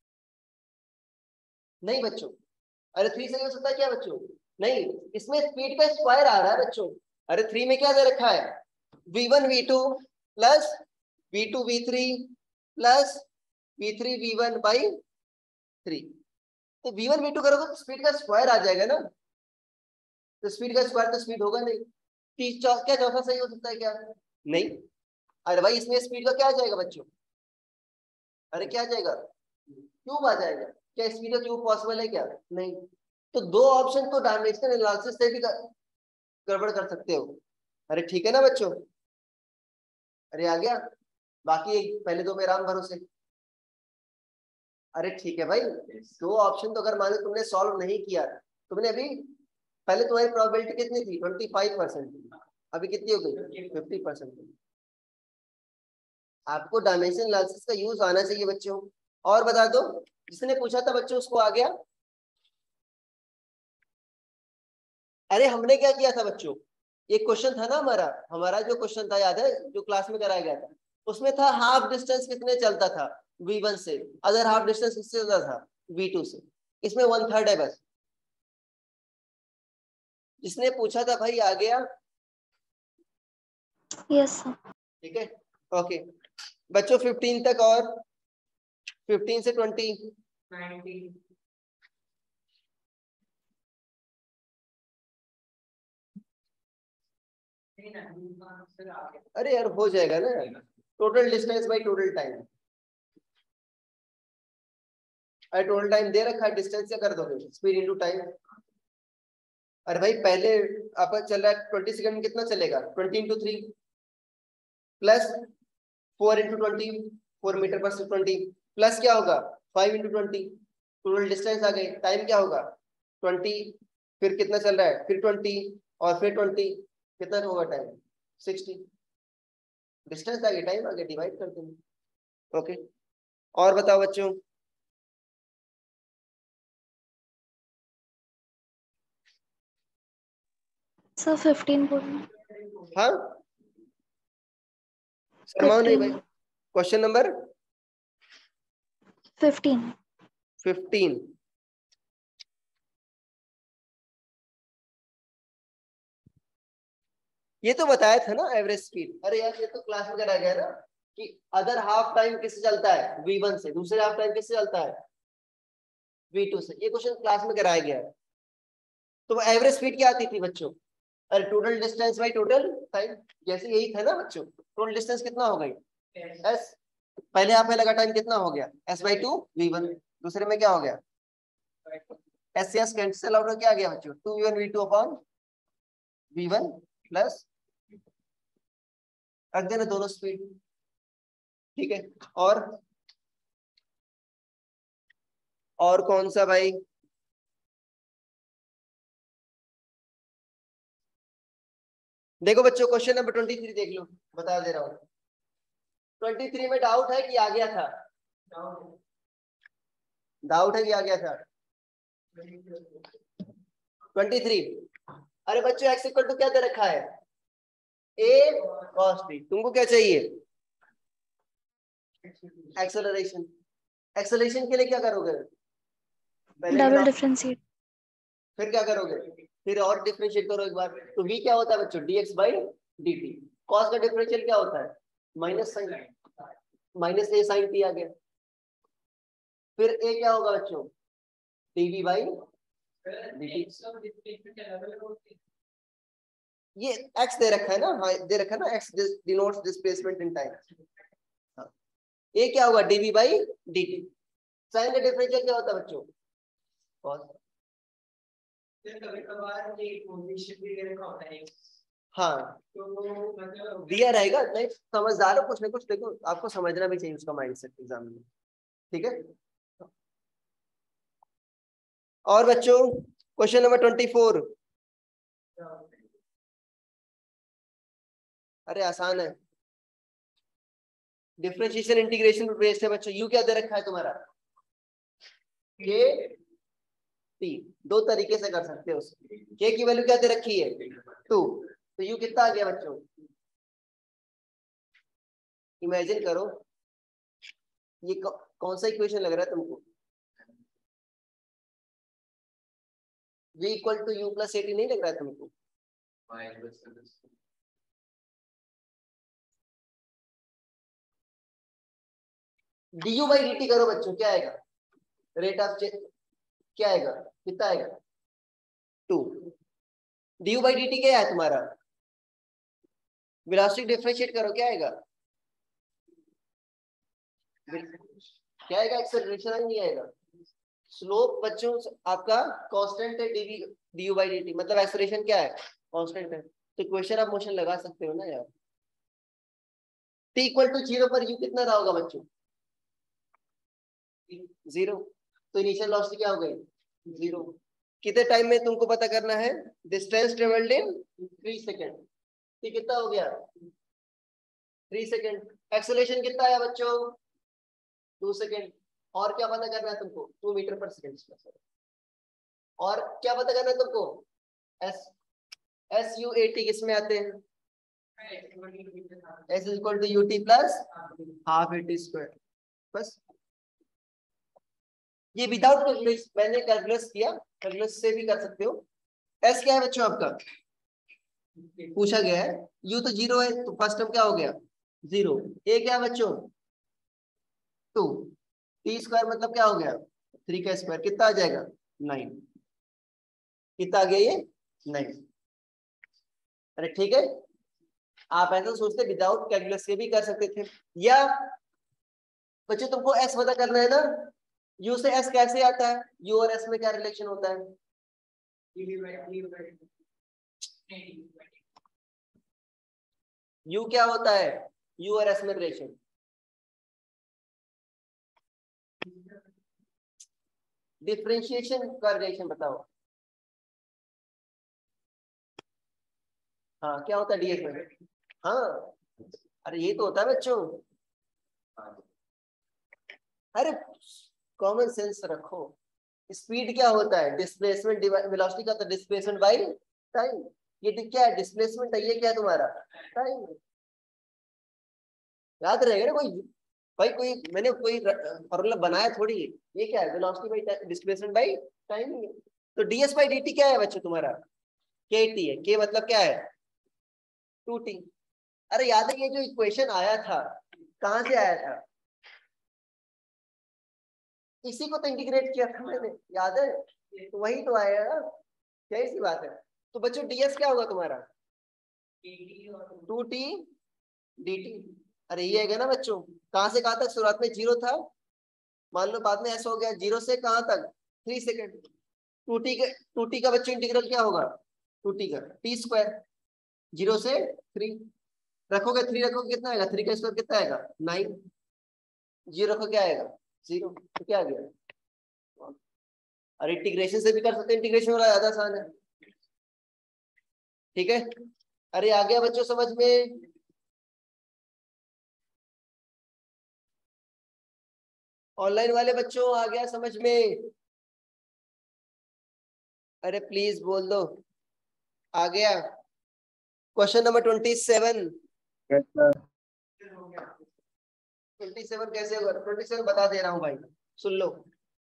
नहीं बच्चों। अरे थ्री सही हो सकता है क्या बच्चों नहीं इसमें स्पीड का स्क्वायर आ रहा है बच्चों। अरे थ्री में क्या दे रखा है v one v two plus v two v three plus v three v one by three. तो वी वन वी टू करोगे तो स्पीड का स्क्वायर आ जाएगा ना तो स्पीड का स्क्वायर तो स्पीड होगा नहीं। तीस क्या चौथा सही हो सकता है क्या नहीं। अरे भाई इसमें स्पीड का क्या आ जाएगा बच्चों अरे क्या आ जाएगा क्यूब आ जाएगा। क्या स्पीड का क्यूब पॉसिबल है क्या नहीं। तो दो ऑप्शन तो डायमेंशनल एनालिसिस से भी गड़बड़ कर सकते हो। अरे ठीक है ना बच्चों अरे आ गया बाकी पहले दो में राम भरोसे। अरे ठीक है भाई दो ऑप्शन तो अगर मान लो तुमने सॉल्व नहीं किया तुमने अभी पहले तुम्हारी प्रोबेबिलिटी कितनी थी ट्वेंटी फाइव परसेंट थी अभी कितनी हो गई फिफ्टी परसेंट। आपको डायमेंशन एनालिसिस का यूज आना चाहिए बच्चों। और बता दो जिसने पूछा था बच्चों उसको आ गया। अरे हमने क्या किया था बच्चों एक क्वेश्चन था ना हमारा हमारा जो क्वेश्चन था याद है जो क्लास में कराया गया था उसमें था हाफ डिस्टेंस कितने चलता था वी वन से अदर हाफ डिस्टेंस किससे चलता था वी टू से। इसमें वन थर्ड है बस। जिसने पूछा था भाई आ गया यस सर ठीक है ओके बच्चों फिफ्टीन तक और फिफ्टीन से ट्वेंटी नाइनटीन अरे यार हो जाएगा ना total distance by total time. अरे टोटल टाइम दे रखा है डिस्टेंस क्या कर दोगे स्पीड इनटू टाइम। अरे भाई पहले आप चल रहा है ट्वेंटी सेकंड में कितना चलेगा twenty into three plus four into twenty four metre पर ट्वेंटी प्लस क्या होगा five into twenty total distance आ गई। टाइम क्या होगा ट्वेंटी फिर कितना चल रहा है फिर ट्वेंटी और फिर ट्वेंटी कितना होगा टाइम सिक्सटी। डिस्टेंस आगे टाइम आगे डिवाइड कर देंगे ओके। और बताओ बच्चों सर फिफ्टीन बोलिए। हाँ शर्माओ नहीं भाई क्वेश्चन नंबर फिफ्टीन। फिफ्टीन। ये तो बताया था ना एवरेज स्पीड। अरे यार ये तो क्लास में कराया गया ना कि अदर हाफ टाइम किससे चलता है, वी वन से, दूसरे हाफ टाइम किससे चलता है, वी टू से। ये क्वेश्चन क्लास में कराया गया है। तो एवरेज स्पीड क्या आती थी बच्चों? अरे total distance by total time, जैसे यही था ना बच्चों। टोटल डिस्टेंस कितना हो गई, एस, पहले हाफ में लगा टाइम कितना हो गया, s by two v one. दूसरे में क्या हो गया, एस एस कैंसिल आउट, क्या आ गया बच्चों, two v one v two upon v one plus, रख देना दोनों स्पीड। ठीक है, और और कौन सा भाई, देखो बच्चों क्वेश्चन नंबर ट्वेंटी थ्री देख लो, बता दे रहा हूं। ट्वेंटी थ्री में डाउट है कि आ गया था, डाउट है कि आ गया था ट्वेंटी थ्री। अरे बच्चों एक्स इक्वल टू क्या दे रखा है, ए कॉस टी। तुमको क्या चाहिए, एक्सेलरेशन। एक्सेलरेशन के लिए क्या करोगे, डबल डिफरेंशिएट। फिर क्या करोगे, फिर और डिफरेंशिएट करो एक बार। तो v क्या होता है बच्चों, dx बाई dt। cos का डिफरेंशियल क्या होता है, minus sine, minus a sine t आ गया। फिर a क्या होगा बच्चों, dv बाई dt। ये x दे रखा है ना, हाँ दे रखा है ना, x denotes displacement in time. a क्या होगा, dv बाई dt। साइन का डिफरेंशियल क्या होता है बच्चों, cos। हाँ दिया रहेगा, नहीं समझदार हो कुछ ना कुछ, देखो आपको समझना भी चाहिए उसका माइंडसेट एग्जाम में। ठीक है, और बच्चों क्वेश्चन नंबर ट्वेंटी फोर। अरे आसान है, डिफरेंशिएशन इंटीग्रेशन पर बेस्ड है बच्चों। यू क्या दे रखा है तुम्हारा, के टी। दो तरीके से कर सकते हो, के की वैल्यू क्या दे रखी है, टू। तो यू कितना आ गया बच्चों, इमेजिन करो ये कौन सा इक्वेशन लग रहा है तुमको, v equal to u plus a t नहीं लग रहा है तुमको, du बाई dt करो बच्चों, क्या आएगा, रेट ऑफ चेंज क्या आएगा, कितना आएगा, टू। du बाई dt क्या है तुम्हारा, वेलोसिटी डिफरेंशिएट करो, क्या आएगा, क्या आएगा, एक्सेलरेशन नहीं आएगा। स्लोप बच्चों आपका कांस्टेंट है, dv du बाई dt, मतलब एक्सेलरेशन क्या है, कांस्टेंट है। तो इक्वेशन आप मोशन लगा सकते हो ना यार। t इक्वल टू जीरो पर u कितना रहा होगा बच्चों, जीरो। तो इनिशियल वेलोसिटी क्या हो गई, जीरो। कितने टाइम में तुमको पता करना है, distance travelled in three second. ठीक कितना हो गया, थ्री सेकेंड। एक्सेलरेशन कितना आया बच्चों, टू सेकेंड। और क्या पता करना है तुमको, टू मीटर पर सेकेंड। और क्या पता करना है तुमको, s s u a t किस में आते हैं, s is equal to u t plus half a t square. बस ये विदाउट कैलकुलस, मैंने कैलकुलस किया, कैलकुलस से भी कर सकते हो। एस क्या है बच्चों आपका, पूछा गया है, यू तो जीरो है तो फर्स्ट टर्म क्या हो गया, जीरो। ए क्या है बच्चों, टू। टी स्क्वायर मतलब क्या हो गया, थ्री का स्क्वायर, कितना आ जाएगा, नाइन। कितना आ गया ये, नाइन। अरे ठीक है, आप ऐसा सोचते विदाउट कैलकुलस से भी कर सकते थे। या बच्चों तुमको एस पता करना है ना, यू से एस कैसे आता है, यू और एस में क्या रिलेशन होता है, यू क्या होता है, यू और एस में रिलेशन, डिफरेंशिएशन का रिलेशन बताओ। हाँ क्या होता है डीएस में, हाँ अरे ये तो होता है बच्चों। अरे कॉमन सेंस रखो, स्पीड क्या होता है, डिस्प्लेसमेंट वेलोसिटी का, तो डिस्प्लेसमेंट बाय टाइम। ये क्या है, डिस्प्लेसमेंट है, ये क्या है तुम्हारा, टाइम। याद रहेगा ना, कोई भाई कोई मैंने कोई फॉर्मूला बनाया थोड़ी है, ये क्या है, velocity by displacement by time. तो डीएस बाई डीटी क्या है बच्चों तुम्हारा, के टी है, के मतलब क्या है टू टी। अरे याद है ये जो इक्वेशन आया था कहाँ से आया था, इसी को तो इंटीग्रेट किया था मैंने, याद है, तो वही तो आया ना, यही सी बात है। तो बच्चों डीएस क्या होगा तुम्हारा टू टी डी टी। अरे ये है ना बच्चों, कहाँ से कहाँ तक, शुरुआत में जीरो था, मान लो बाद में ऐसा हो गया, जीरो से कहाँ तक थ्री सेकेंड। टू टी का टू टी का बच्चों इंटीग्रल क्या होगा, टू टी का टी स्क्वायर, जीरो से थ्री रखोगे, थ्री रखोगे कितना आएगा, थ्री का स्क्वायर कितना आएगा नाइन, जीरो रखो क्या आएगा जीरो, तो क्या आ गया। और इंटीग्रेशन से भी कर सकते हैं, इंटीग्रेशन वाला ज्यादा आसान है, ठीक है। अरे आ गया बच्चों समझ में, ऑनलाइन वाले बच्चों आ गया समझ में, अरे प्लीज बोल दो आ गया। Question number twenty seven, Yes, sir. Twenty seven कैसे होगा, ट्वेंटी सेवन बता दे रहा हूँ भाई, सुन लो,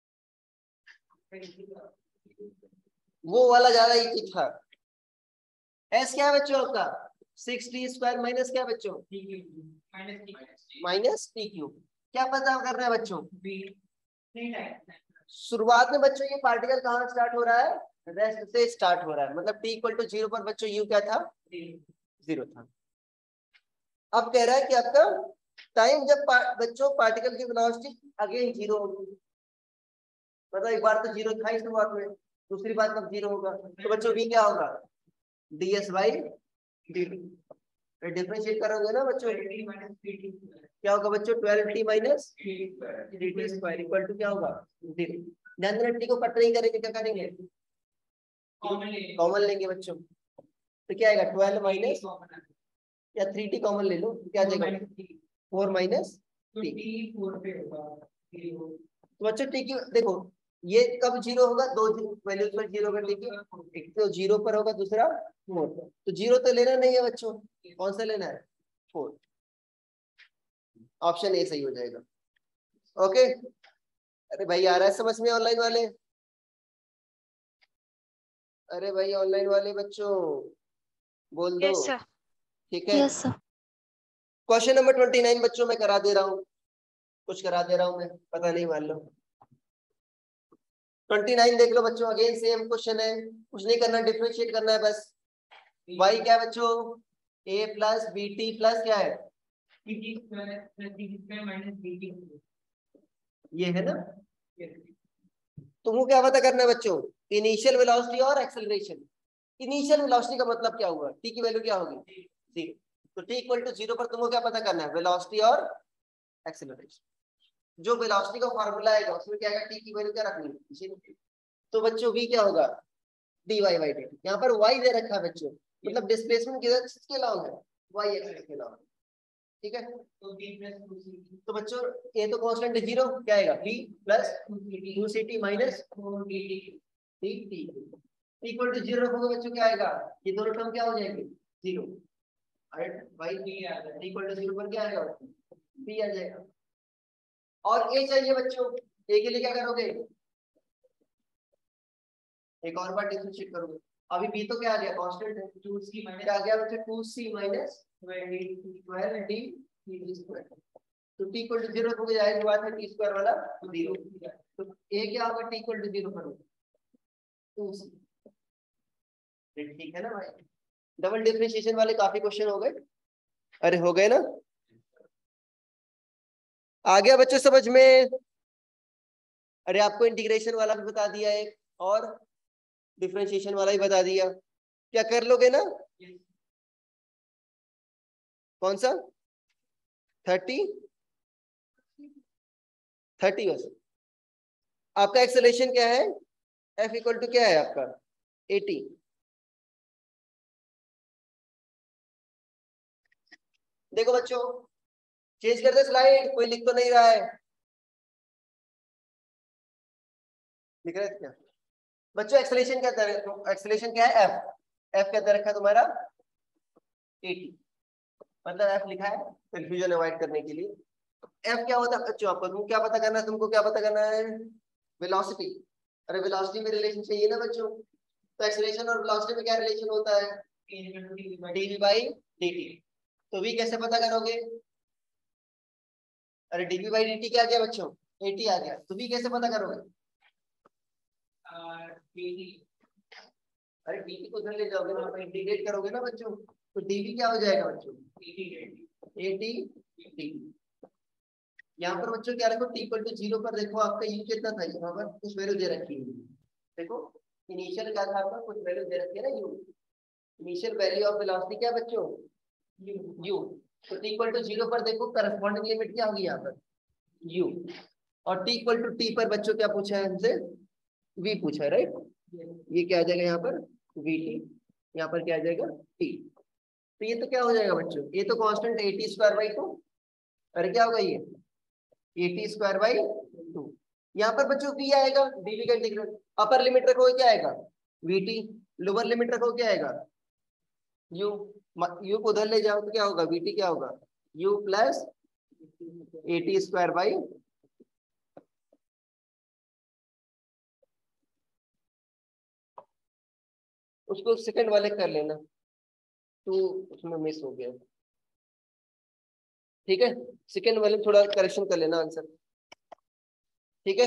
वो वाला ज्यादा इजी था। एस क्या है बच्चों आपका, सिक्स टी स्क्वायर माइनस क्या बच्चों, माइनस टी क्यूब। क्या पता करना है बच्चों, शुरुआत में बच्चों ये पार्टिकल कहाँ स्टार्ट हो रहा है, रेस्ट से स्टार्ट हो रहा है, मतलब टी इक्वल टू जीरो पर बच्चों यू क्या था, जीरो था। अब कह रहा है कि आपका टाइम जब पा, बच्चों पार्टिकल की वेलोसिटी अगेन जीरो होगी, मतलब एक बार तो जीरो था शुरुआत में, दूसरी बार कब जीरो होगा, तो बच्चों v क्या होगा, d s by d t. Differentiate करोगे ना बच्चों, क्या होगा बच्चों, twelve t minus d t square equal to क्या होगा जीरो। ध्यान देना टी को कट नहीं करेंगे, क्या करेंगे कॉमन लेंगे बच्चों, तो क्या आएगा ट्वेल्व माइनस या थ्री टी कॉमन ले लो, क्या आ जाएगा फोर माइनस टी। तो बच्चों टी की देखो ये कब जीरो होगा, दो वैल्यूज पर जीरो होगा, ठीक है, एक तो जीरो पर होगा, दूसरा फोर पर, तो जीरो तो लेना नहीं है बच्चों, कौन सा लेना है फोर, ऑप्शन ए सही हो जाएगा। ओके, अरे भाई आ रहा है समझ में ऑनलाइन वाले, अरे भाई ऑनलाइन वाले बच्चों बोल दो, यस सर, ठीक है। Yes sir. Question number twenty nine बच्चों मैं करा दे रहा हूँ, कुछ करा दे रहा हूँ मैं, पता नहीं मान लो। ट्वेंटी नाइन देख लो बच्चों, अगेन सेम क्वेश्चन है, कुछ नहीं करना, डिफरेंशिएट करना है बस। y क्या है बच्चों, a plus b t plus क्या है, ये है ना। तुमको क्या पता करना है बच्चों, इनिशियल वेलोसिटी और एक्सेलरेशन। इनिशियल वेलोसिटी का मतलब क्या हुआ, t की वैल्यू क्या होगी जीरो, तो t इक्वल टू जीरो पर तुमको क्या पता करना है, वेलोसिटी और एक्सेलरेशन। जो वेलोसिटी का फॉर्मूला आएगा उसमें क्या आएगा, t की वैल्यू क्या रखनी है, तो बच्चों v क्या होगा dy बाई dt। यहाँ पर y दे रखा है बच्चों, मतलब डिस्प्लेसमेंट किसके अलाउ है, y एक्सिस के अलाउ, ठीक है। तो बच्चों ये तो कांस्टेंट है जीरो, क्या आएगा v plus two c t minus t t equal to zero रखोगे बच्चों, क्या आएगा, ये दोनों टर्म क्या हो जाएंगे जीरो, भाई इक्वल टू जीरो पर क्या आएगा b आ जाएगा। और a चाहिए बच्चों, a के लिए क्या करोगे, एक और बार डिफरेंशिएट करोगे, अभी b तो क्या आ गया कांस्टेंट है, टू सी माइनस क्या आ गया बच्चों, two c minus twelve d t square, तो t इक्वल टू जीरो हो जाएगा, बात है t स्क्वायर वाला जीरो, तो a क्या होगा t इक्वल टू जीरो करोगे टू सी, ठीक है ना भाई। डबल डिफरेंशिएशन वाले काफी क्वेश्चन हो गए, अरे हो गए ना, आ गया बच्चों समझ में। अरे आपको इंटीग्रेशन वाला भी बता दिया है और डिफरेंशिएशन वाला ही बता दिया, क्या कर लोगे ना, कौन सा थर्टी थर्टी बस। आपका एक्सेलरेशन क्या है, F इक्वल टू क्या है आपका एटी, देखो बच्चों चेंज कर दे स्लाइड, कोई लिख तो नहीं रहा है, लिख रहे थे क्या बच्चों, एक्सेलरेशन क्या है, एक्सेलरेशन क्या है F, F क्या दे रखा है तुम्हारा एटी, मतलब F लिखा है कंफ्यूजन अवॉइड करने के लिए, एफ क्या होता है बच्चों, आपको तुमको क्या पता करना है, तुमको क्या पता करना है, वेलोसिटी। अरे वेलोसिटी में रिलेशन चाहिए ना बच्चों, तो एक्सेलरेशन और वेलोसिटी में क्या रिलेशन होता है, डीवी बाई डीटी। तो वी कैसे पता करोगे, अरे डीवी बाई डीटी क्या आ गया बच्चों, एटी आ गया, तो वी कैसे पता करोगे, अरे डीटी को उधर ले जाओगे ना, इंटीग्रेट करोगे ना बच्चों, तो डीवी क्या हो जाएगा बच्चों, एटी डी। यहाँ पर बच्चों क्या रखो, टी इक्वल टू जीरो पर देखो आपका यू कितना था, यहाँ पर कुछ वैल्यू दे रखी है, देखो इनिशियल क्या था आपका, कुछ वैल्यू दे रखी है ना, u initial value of velocity क्या बच्चों, यू। तो टी इक्वल टू जीरो पर देखो करस्पॉन्डिंग लिमिट क्या होगी यहाँ पर, यू। और टी इक्वल टू टी पर बच्चों क्या पूछा है हमसे, वी पूछा है, राइट। ये क्या आ जाएगा यहाँ पर, वी टी, यहाँ पर क्या आ जाएगा, टी। तो ये तो क्या हो जाएगा बच्चों, ये तो constant at square by two, अरे क्या होगा ये एटी स्क्वायर बाई टू। यहाँ पर बच्चों वी आएगा, डीवी का इंटीग्रल, अपर लिमिट रखोगे क्या आएगा, वीटी, लोअर लिमिट रखोगे क्या आएगा, यू। यू को उधर ले जाओ तो क्या होगा, वीटी क्या होगा, u plus at square by, उसको सेकंड वाले कर लेना, तो उसमें मिस हो गया, ठीक है, सेकंड वाले थोड़ा करेक्शन कर लेना आंसर, ठीक है।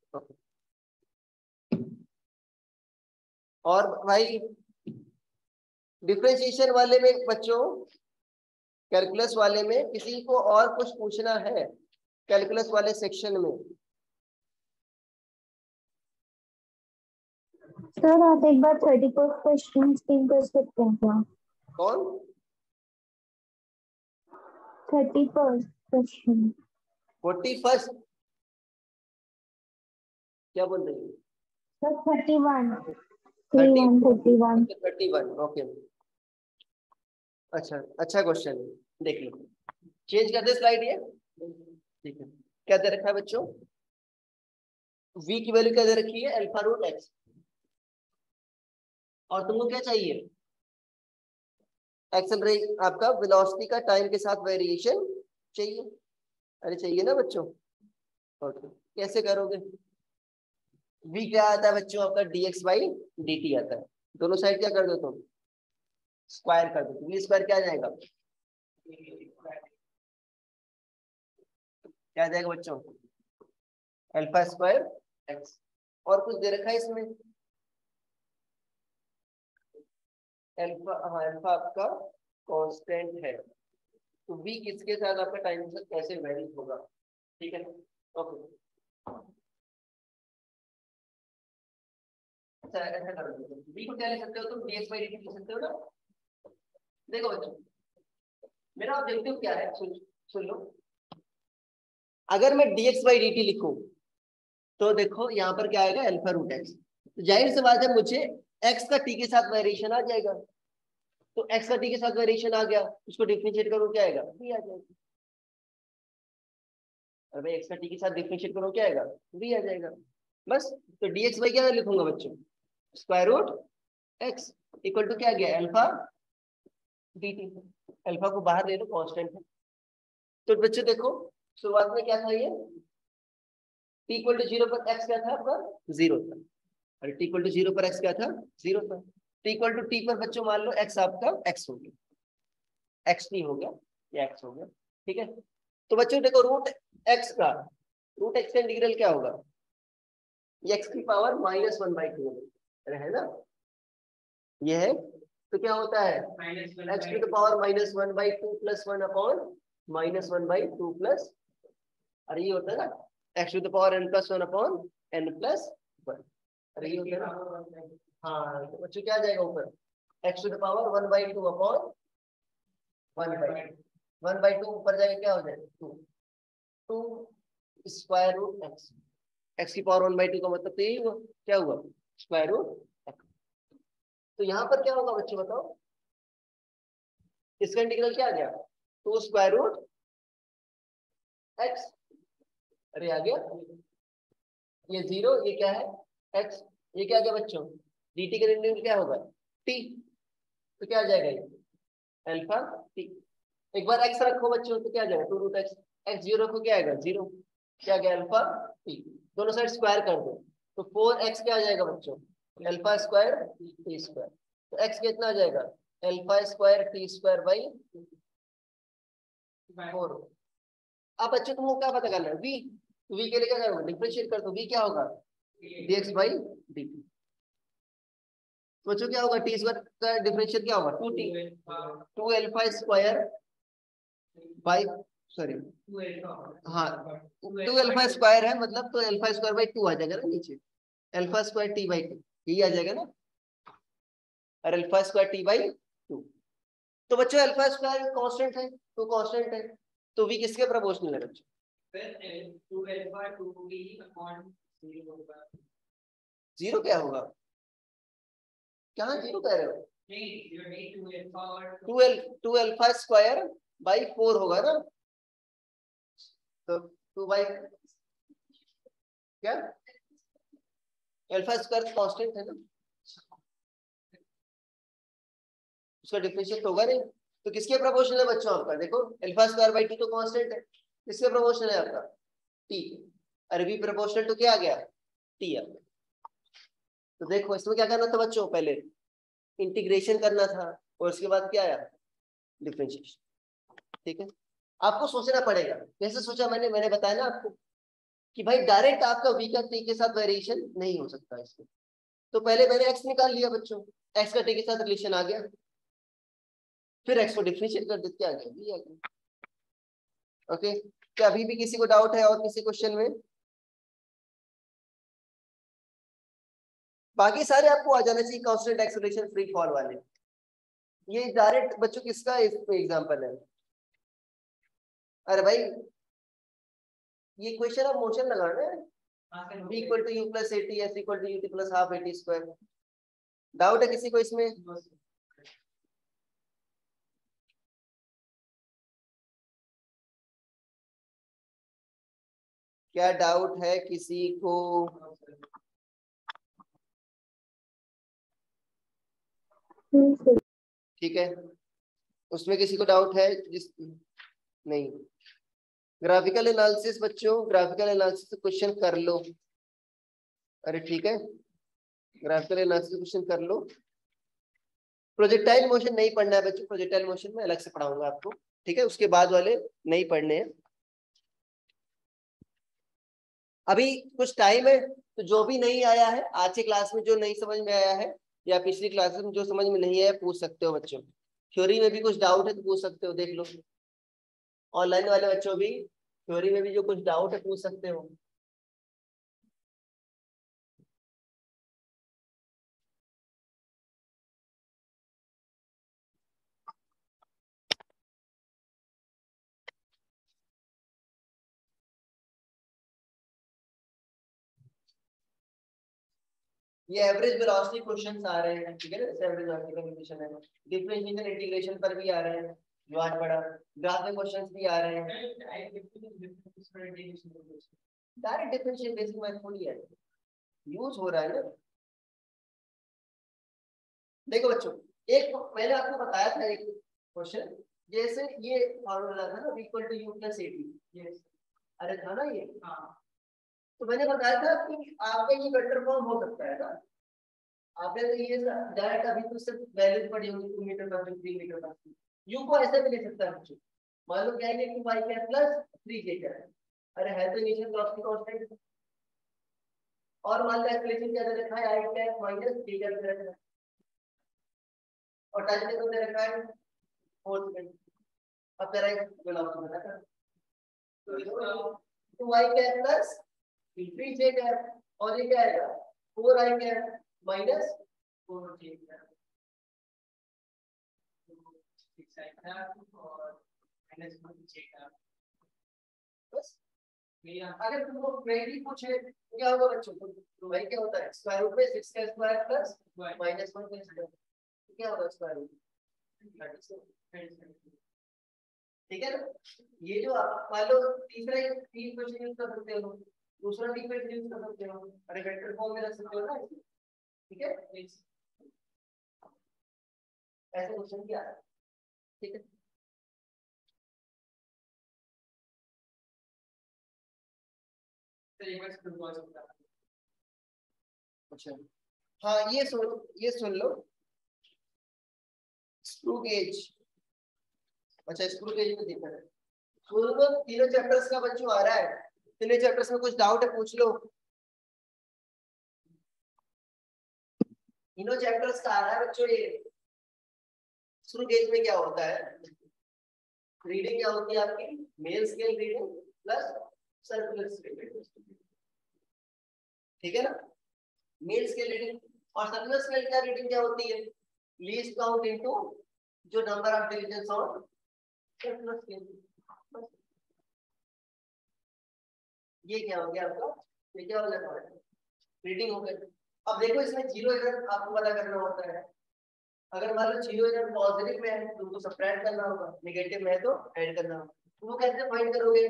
और भाई डिफरेंशिएशन वाले में बच्चों, कैलकुलस वाले में किसी को और कुछ पूछना है, कैलकुलस वाले सेक्शन में, सर आप एक बार थर्टी फर्स्ट क्वेश्चन स्क्रीन कर सकते हैं क्या, कौन thirty first question, forty first क्या बोल रही है, sir thirty one, three one thirty one, thirty one, okay. अच्छा अच्छा क्वेश्चन है, देख लो, चेंज कर दे स्लाइड ये, ठीक है। क्या दे रखा है बच्चों, v की वैल्यू क्या दे रखी है, अल्फा रूट एक्स, और तुमको क्या चाहिए, एक्सेलरेशन, आपका वेलोसिटी का टाइम के साथ वेरिएशन चाहिए, अरे चाहिए ना बच्चों, ओके। कैसे करोगे, v क्या आता है बच्चों आपका, dx बाई dt आता है, दोनों साइड क्या कर दो तुम, स्क्वायर कर दो, v स्क्वायर क्या आ जाएगा, क्या आ जाएगा बच्चों, अल्फा स्क्वायर एक्स। और कुछ दे रखा है इसमें, अल्फा, हाँ अल्फा आपका कांस्टेंट है, तो v किसके साथ आपका टाइम से कैसे वेरी होगा, ठीक है, ओके। अच्छा ऐसा कर दो, v को क्या ले सकते हो तुम, dx by dt ले सकते हो ना, देखो बच्चों मेरा ऑब्जेक्टिव क्या है, सुन सुन लो, अगर मैं dx by dt लिखूं तो देखो यहाँ पर क्या आएगा, अल्फा रूट एक्स, तो जाहिर सी बात है मुझे x का t के साथ वेरिएशन आ जाएगा, तो x का t के साथ वेरिएशन आ गया, उसको डिफरेंशिएट करो क्या आएगा, v आ जाएगा, अरे x का t के साथ डिफरेंशिएट करो क्या आएगा, v आ जाएगा, बस। तो dx by क्या लिखूंगा बच्चों, square root x equal to क्या गया, अल्फा dt, अल्फा को बाहर ले लो कांस्टेंट है। तो बच्चों देखो शुरुआत में क्या था ये, t इक्वल टू जीरो पर x क्या था आपका, जीरो था, और t इक्वल टू जीरो पर x क्या था, जीरो था। t इक्वल टू t पर बच्चों मान लो x आपका x हो गया, x t हो गया, या x हो गया, ठीक है। तो बच्चों देखो रूट x का, रूट x का इंटीग्रल क्या होगा, ये x की power minus one by two है ना, ये है, तो क्या होता है x to the power minus one by two plus one upon minus one by two plus, अरे ये होता है ना x to the power n plus one upon n plus one, अरे ये होता है ना, हाँ तो बच्चों क्या आ जाएगा ऊपर, x to the power one by two upon one by one by two, ऊपर जाएगा क्या हो जाएगा, two, two square root x, x की पावर वन बाई टू का मतलब तो यही हुआ, क्या हुआ, स्क्वायर रूट एक्स। तो यहाँ पर क्या होगा बच्चों बताओ, इसका इंटीग्रल क्या आ गया, टू स्क्वायर रूट एक्स, अरे आ गया, ये जीरो, ये क्या है एक्स, ये क्या गया बच्चों, डी टी का इंटीग्रल क्या होगा, टी, तो क्या आ जाएगा ये अल्फा टी, एक बार एक्स रखो बच्चों तो क्या आ जाएगा, two root x, x zero को क्या आएगा जीरो, क्या गया अल्फा टी, दोनों साइड स्क्वायर कर दो तो फोर एक्स क्या आ जाएगा बच्चों, अल्फा स्क्वायर टी स्क्वायर, तो एक्स कितना आ जाएगा alpha square t square by four. अब बच्चों तुमको क्या पता करना है v, तो v के लिए क्या करोगे डिफरेंशिएट कर दो, v क्या होगा dx बाई dt। सोचो क्या होगा टी स्क्वायर का डिफरेंशिएट क्या होगा two t, two alpha square by sorry हाँ टू अल्फा स्क्वायर है मतलब तो अल्फा स्क्वायर बाई टू आ जाएगा ना नीचे, alpha square t by two यही आ जाएगा ना, और alpha square t by two. तो बच्चों अल्फा स्क्वायर कांस्टेंट है, टू कांस्टेंट है, तो v किसके प्रोपोर्शनल है बच्चों, जीरो क्या होगा, क्या जीरो कह रहे हो, two l two alpha square by four होगा ना, तो टू बाई क्या अल्फा स्क्वायर कांस्टेंट है ना, उसका डिफरेंशिएट होगा नहीं, तो किसके प्रोपोर्शनल है बच्चों आपका, देखो अल्फा स्क्वायर बाई टू तो कांस्टेंट है, किसके प्रोपोर्शनल है आपका टी, और v प्रोपोर्शनल टू क्या आ गया टी आ गया। तो देखो इसमें क्या करना था बच्चों, पहले इंटीग्रेशन करना था और उसके बाद क्या आया डिफरेंशिएशन। ठीक है, आपको सोचना पड़ेगा, कैसे सोचा मैंने मैंने बताया ना आपको कि भाई डायरेक्ट आपका v का t के साथ वेरिएशन नहीं हो सकता इसमें, तो पहले मैंने x निकाल लिया बच्चों, x का t के साथ रिलेशन आ गया, फिर x को डिफरेंशिएट कर देते आ गया v आ गया। ओके, क्या अभी भी किसी को डाउट है और किसी क्वेश्चन में, बाकी सारे आपको आ जाना चाहिए कांस्टेंट एक्सेलरेशन फ्री फॉल वाले, ये डायरेक्ट बच्चों किसका एग्जांपल है, अरे भाई ये क्वेश्चन ऑफ मोशन लगाना है, v equal to u plus at s equal to ut plus half at square, doubt है किसी को इसमें, क्या डाउट है किसी को, ठीक है उसमें किसी को डाउट है जिस नहीं, ग्राफिकल एनालिसिस बच्चों, ग्राफिकल एनालिसिस क्वेश्चन कर लो, अरे ठीक है ग्राफिकल एनालिसिस क्वेश्चन कर लो, प्रोजेक्टाइल मोशन नहीं पढ़ना है बच्चों, प्रोजेक्टाइल मोशन में अलग से पढ़ाऊंगा आपको, ठीक है उसके बाद वाले नहीं पढ़ने हैं। अभी कुछ टाइम है तो जो भी नहीं आया है आज की क्लास में, जो नहीं समझ में आया है या पिछली क्लास में जो समझ में नहीं आया पूछ सकते हो बच्चों, थ्योरी में भी कुछ डाउट है तो पूछ सकते हो, देख लो ऑनलाइन वाले बच्चों भी थ्योरी में भी जो कुछ डाउट है पूछ सकते हो। ये एवरेज वेलोसिटी क्वेश्चंस आ रहे हैं, ठीक है ना, एवरेज वेलोसिटी का क्वेश्चन है, डिफरेंशिएशन इंटीग्रेशन पर भी आ रहे हैं जो आज बड़ा, ग्राफ में क्वेश्चंस भी आ रहे हैं, डायरेक्ट डिफरेंशियल बेसिक मैथ थोड़ी है, यूज हो रहा है ना। देखो बच्चों एक मैंने आपको बताया था एक क्वेश्चन, जैसे ये फॉर्मूला था ना equal to u plus at, yes अरे था ना ये, हाँ तो मैंने बताया था कि आपका ये वेक्टर फॉर्म हो सकता है ना, आपने तो ये डायरेक्ट अभी तो सिर्फ वैल्यू पड़ी होगी टू मीटर पर थ्री मीटर पर, यू को ऐसे भी ले सकता है बच्चों, मान लो क्या है कि y cap plus three j cap, अरे है तो इनिशियल वेलोसिटी कांस्टेंट, और मान लो एक्सेलरेशन क्या दे रखा है i cap minus j cap दे रखा है, और टाइम कितना दे रखा है फोर सेकंड, अब तेरा वेलोसिटी बता कर तो y cap plus three j cap, और ये क्या आएगा four i cap minus four J cap, बस अगर तुमको क्वेरी पूछे तो क्या होगा बच्चों, तो भाई क्या होता है स्क्वायर रूट में सिक्स का स्क्वायर प्लस माइनस वन का स्क्वायर, क्या होगा स्क्वायर रूट, ठीक है ना। ये जो आप मान लो तीसरा तीन क्वेश्चन यूज कर सकते हो, दूसरा भी क्वेश्चन यूज कर सकते हो, अरे वेक्टर फॉर्म में रख सकते हो ना, ठीक है ऐसे क्वेश्चन भी आ रहा है, ठीक है। अच्छा हाँ ये सुन ये सुन लो स्क्रू गेज। अच्छा स्क्रू गेज में देखना है सुन लो तीनों चैप्टर्स का बच्चों आ रहा है तीनों चैप्टर्स में कुछ डाउट है पूछ लो तीनों चैप्टर्स का आ रहा है बच्चों ये स्क्रू गेज में क्या होता है रीडिंग क्या होती है आपकी main scale reading plus circular scale reading ठीक है ना मेन स्केल रीडिंग और सर्कुलर स्केल क्या रीडिंग क्या होती है लीस्ट काउंट इनटू जो number of divisions on circular scale ये क्या हो गया आपका ये क्या हो गया रीडिंग हो गई अब देखो इसमें जीरो एरर आपको पता करना होता है अगर मान लो जीरो एरर पॉजिटिव में है तो उनको सब्ट्रैक्ट करना होगा नेगेटिव में है तो ऐड करना होगा तो वो कैसे फाइंड करोगे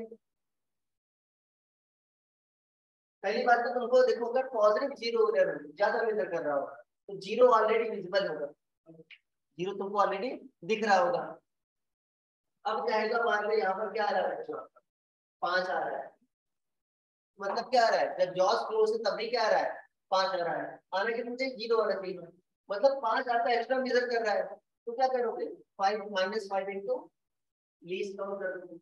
पहली बात तो तुमको देखो अगर पॉजिटिव जीरो एरर ज्यादा मेजर कर रहा होगा तो जीरो ऑलरेडी विजिबल होगा जीरो तुमको ऑलरेडी दिख रहा होगा अब चाहेगा मान लो यहाँ पर क्या आ रहा है बच्चों पांच आ रहा है मतलब क्या आ रहा है जब जॉस क्लोज है तब भी क्या आ रहा है पांच आ रहा है आने के मुझे जीरो आना चाहिए मतलब पांच आता है एक्स्ट्रा मेजर कर रहा है तो क्या करोगे five minus five into least count कर दोगे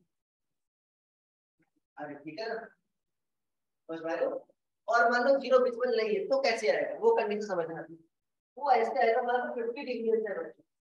अरे ठीक है ना समझ पा रहे हो और मान लो जीरो विजिबल नहीं है तो कैसे आएगा वो कंडीशन समझना वो ऐसे आएगा मान लो फिफ्टी डिग्री से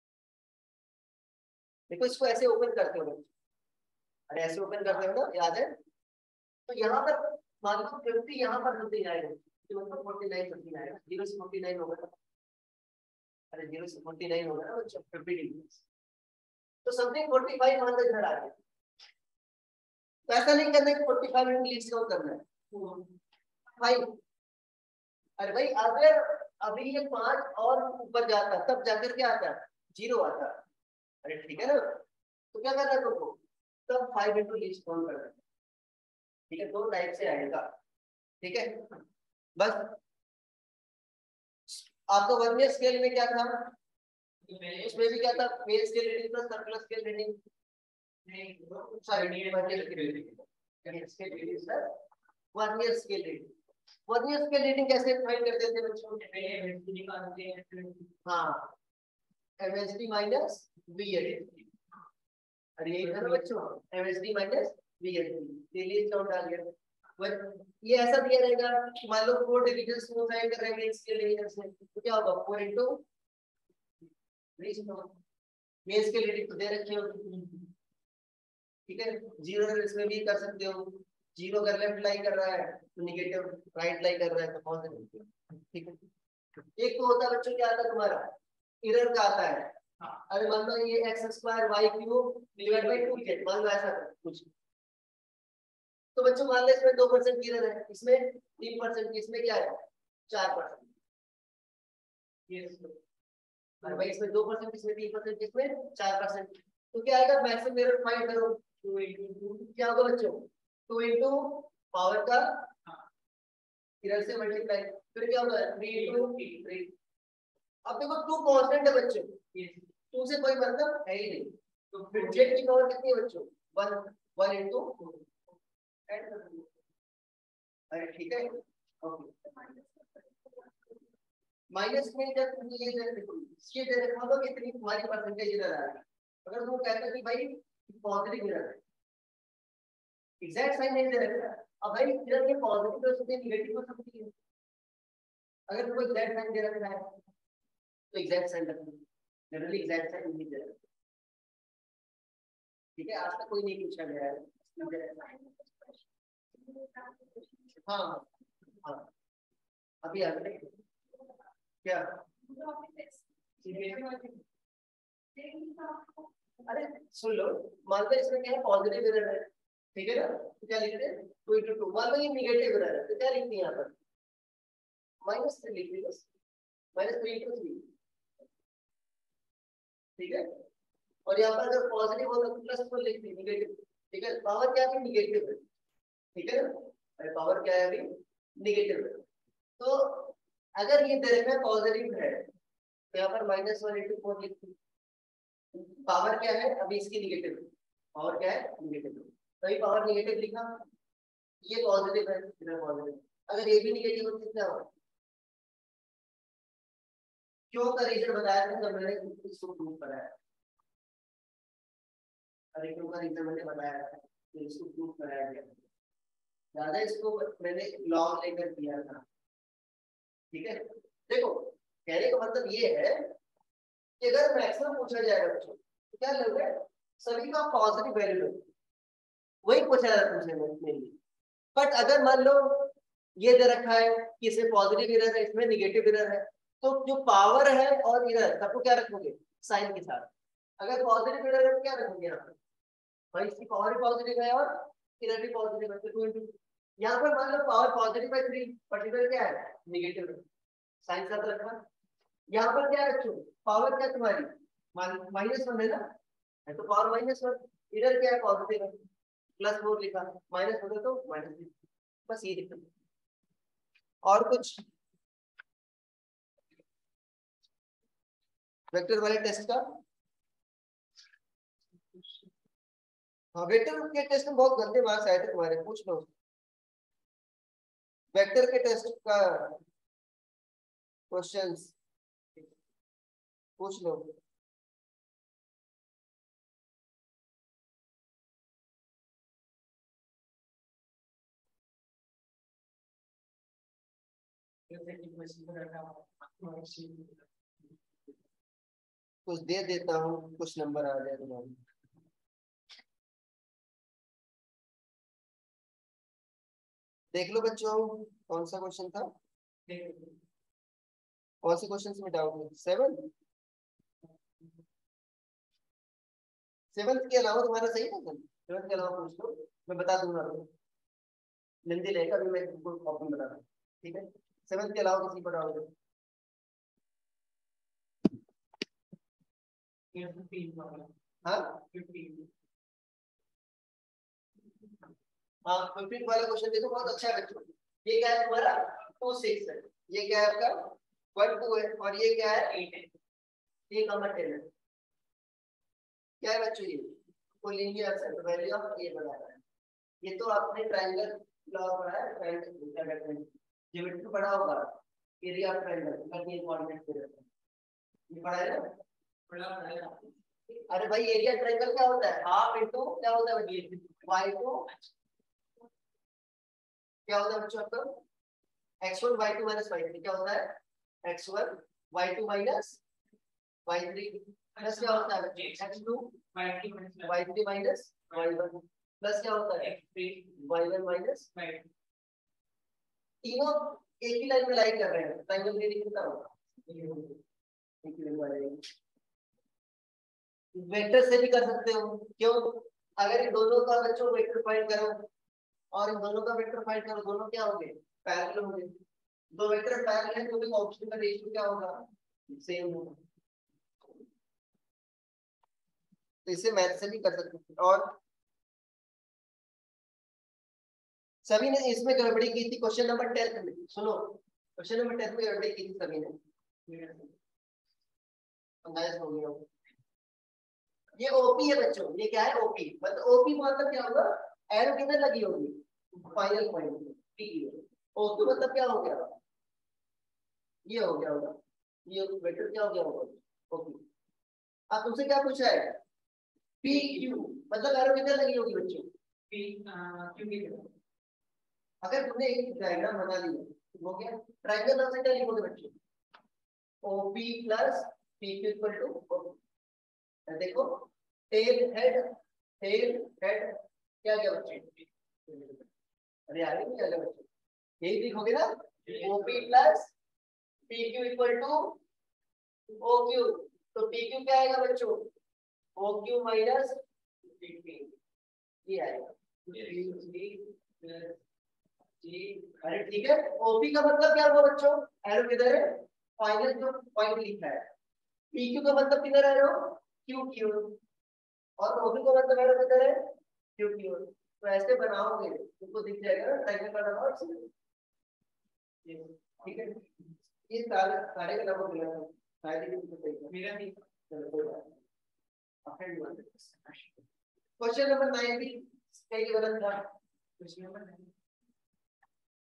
देखो इसको ऐसे ओपन करते हो अरे ऐसे ओपन करते हो ना याद है तो यहाँ पर मान लो फिफ्टी यहाँ पर समथिंग आएगा तो मतलब फोर्टी नाइन समथिंग आएगा जीरो से फोर्टी नाइन होगा अरे जीरो से फोर्टी नाइन होगा ना बच्चों फिफ्टी डिग्री तो समथिंग फोर्टी फाइव मान लो इधर आ गया तो ऐसा नहीं करना है कि forty five minute least count करना है फाइव अरे भाई अगर अभी ये पांच और ऊपर जाता तब जाकर क्या आता है जीरो आता अरे ठीक है ना तो क्या करना है तुमको तब फाइव इंटू लीस्ट काउंट करना ठीक है दो टाइप से आएगा ठीक है बस आपको वर्नियर स्केल में क्या था उसमें भी क्या था main scale reading plus circular scale reading sorry vernier scale reading scale reading sir vernier scale reading vernier scale reading कैसे फाइंड करते थे बच्चों एमएसडी निकालते हैं हां एमएसडी माइनस वीएसडी अरे ये था बच्चों एमएसडी माइनस वीएसडी ये लीस्ट काउंट डाल दिया ये ऐसा दिया रहेगा कि मान लो फोर डिविजन्स को फाइंड कर रहे हैं इसके डिविजन से तो क्या होगा four into least count mains के रीडिंग तो दे रखे हो ठीक है जीरो इसमें भी कर सकते हो जीरो अगर लेफ्ट लाई कर रहा है तो नेगेटिव राइट लाई कर रहा है तो पॉजिटिव ठीक है एक तो होता है बच्चों क्या आता है तुम्हारा एरर का आता है अरे मान लो ये x square y cube divide by two z मान लो ऐसा कुछ तो बच्चों मान लो इसमें दो परसेंट एरर है इसमें तीन परसेंट इसमें क्या है चार परसेंट अरे भाई इसमें दो परसेंट इसमें तीन परसेंट इसमें चार परसेंट तो क्या आएगा मैक्सिमम एरर फाइंड करो टू इंटू क्या होगा बच्चों टू इंटू पावर का एरर से मल्टीप्लाई फिर क्या होगा थ्री इंटू थ्री अब देखो टू कांस्टेंट है बच्चों टू से कोई मतलब है ही नहीं तो फिर जेड की पावर कितनी है बच्चों वन वन इंटू ऐड कर दो अरे ठीक है ओके माइनस में जब तुम ये देखो ये दे रखा होगा कितनी तुम्हारी परसेंटेज इधर आ रही है अगर वो कहता है कि भाई पॉजिटिव इधर है एग्जैक्ट साइन नहीं दे रखा अब भाई इधर ये पॉजिटिव हो सकती है नेगेटिव हो सकती है अगर कोई एग्जैक्ट साइन दे रखा है तो एग्जैक्ट साइन रखना जनरली एग्जैक्ट साइन नहीं दे रखा ठीक है आज तक कोई नहीं पूछा गया है हाँ हाँ अभी आ गए क्या अरे सुन लो मान लो इसमें क्या है पॉजिटिव एरर है ठीक है ना तो क्या लिखते हैं टू इंटू टू मान लो ये नेगेटिव एरर है तो क्या लिखते हैं यहाँ पर माइनस थ्री लिख लीजिए माइनस थ्री इंटू थ्री ठीक है और यहाँ पर अगर पॉजिटिव होगा तो प्लस फोर लिख लीजिए नेगेटिव ठीक है पावर क्या है नेगेटिव है ठीक है ना अरे पावर क्या है अभी नेगेटिव है तो अगर ये दे रखा है पॉजिटिव है तो यहाँ पर माइनस वन इंटू फोर लिखते पावर क्या है अभी इसकी नेगेटिव पावर क्या है नेगेटिव तो ये पावर नेगेटिव लिखा ये पॉजिटिव है, इधर पॉजिटिव। अगर ये भी नेगेटिव हो तो क्या होगा? क्यों का रीजन बताया था जब मैंने इसको प्रूव कराया। अरे क्यों का रीजन मैंने बताया था तो इसको प्रूव कराया गया, ज्यादा इसको मैंने लॉग लेकर किया था। ठीक है, देखो कहने का मतलब ये है कि अगर मैक्सिमम पूछा जाएगा बच्चों तो क्या लग रहा है सभी का पॉजिटिव वैल्यू वही पूछा जाता है मेरे लिए। बट अगर मान लो ये दे रखा है कि इसमें पॉजिटिव इरर है, इसमें निगेटिव इरर है, तो जो पावर है और इरर सबको क्या रखोगे? साइन के साथ। अगर पॉजिटिव इरर है तो क्या रखोगे यहाँ पर? भाई इसकी पावर भी पॉजिटिव है और इरर भी पॉजिटिव है, तो टू इंटू। यहाँ पर मान लो पावर पॉजिटिव है थ्री, पर्टिकुलर क्या है? निगेटिव है, साइन साथ रखा। यहाँ पर क्या रखो? पावर क्या तुम्हारी माइनस वन है ना, है तो पावर माइनस वन। इधर क्या है? पॉजिटिव है, प्लस फोर लिखा, माइनस होता तो माइनस थ्री। बस ये दिक्कत। और कुछ वेक्टर वाले टेस्ट का? हाँ, वेक्टर के टेस्ट में बहुत गंदे मार्क्स आए थे तुम्हारे, पूछ लो। वेक्टर के टेस्ट का क्वेश्चंस पूछ लो। कुछ दे देता हूँ, कुछ नंबर आ जाए तुम्हारे। देख लो बच्चों, कौन सा क्वेश्चन था? कौन से क्वेश्चन में डाउट है? सेवन सेवंथ के अलावा तुम्हारा सही था? सेवंथ के अलावा पूछ लो, मैं बता दूंगा आपको। हिंदी लेकर भी मैं तुमको प्रॉब्लम बता रहा हूँ, ठीक है? सेवंथ के अलावा किसी पर डाउट है? हाँ हाँ, फिफ्टीन वाला क्वेश्चन देखो, बहुत अच्छा है बच्चों। ये क्या है तुम्हारा? टू सिक्स है। ये क्या है आपका? वन टू है। और ये क्या है? एट है। ये कॉमन टेन है। क्या है बच्चों? ये collinear set value of A बना रहा है। ये तो आपने ट्रायंगल लॉ पढ़ा है, ट्रायंगल ज्योमेट्री पढ़ा होगा, एरिया ऑफ ट्रायंगल का ये कोऑर्डिनेट दे रखा है, ये पढ़ा है ना? पढ़ा है। अरे भाई एरिया ट्रायंगल क्या होता है? हाफ इनटू क्या होता है बच्चों? वाई टू क्या होता है बच्चों आपका? X one y two minus y three क्या होता है? X one y two minus y three plus क्या होता है? X two y three minus y one plus क्या होता है? Y one minus. तीनों एक ही लाइन में लाइन कर रहे हैं, ट्रायंगल नहीं दिखता होगा। वेक्टर से भी कर सकते हो, क्यों? अगर इन दोनों का बच्चों वेक्टर फाइंड करो और इन दोनों का वेक्टर फाइंड करो, दोनों क्या होंगे? पैरेलल होंगे। दो वेक्टर पैरेलल है तो भी ऑप्शन का रेशियो क्या होगा? सेम होगा। तो इसे मैथ से भी कर सकते हैं। और सभी ने इसमें गड़बड़ी की थी क्वेश्चन नंबर टेंथ में। सुनो, क्वेश्चन नंबर टेंथ में गड़बड़ी की थी सभी ने, अंदाज हो गया। ये ओपी है बच्चों, ये क्या है? ओपी। मतलब ओपी मतलब क्या होगा? एरो किधर लगी होगी? Final point P. ओपी मतलब क्या हो गया? ये हो गया होगा, ये वेक्टर क्या हो गया होगा? ओपी। अब तुमसे क्या पूछा है? पी क्यू मतलब एरो किधर लगी होगी बच्चों? पी क्यू की तरफ। अगर तुमने एक डायग्राम बना लिया तो हो गया। ट्रायंगल नाम से क्या लिखोगे बच्चों? OP plus P Q equal to OP. देखो टेल हेड, टेल हेड क्या क्या बच्चे? अरे आगे नहीं आगे बच्चे, यही लिखोगे ना? OP plus P Q equal to O Q. तो पी क्यू क्या आएगा बच्चों? ओ क्यू माइनस ये आएगा। अरे ठीक है, ओपी का मतलब क्या हुआ बच्चों? एरो किधर है? फाइनल जो पॉइंट लिखा है। पी क्यू का मतलब किधर है? Q Q. और ओपी का मतलब एरो किधर है? Q Q. तो ऐसे बनाओगे तुमको दिख जाएगा ना ट्रायंगल का नंबर। ठीक है, ये सारे सारे का नंबर मिला है, शायद ही तुमको सही मेरा नहीं। चलो कोई बात नहीं। क्वेश्चन नंबर नाइन भी कई गलत था। क्वेश्चन नंबर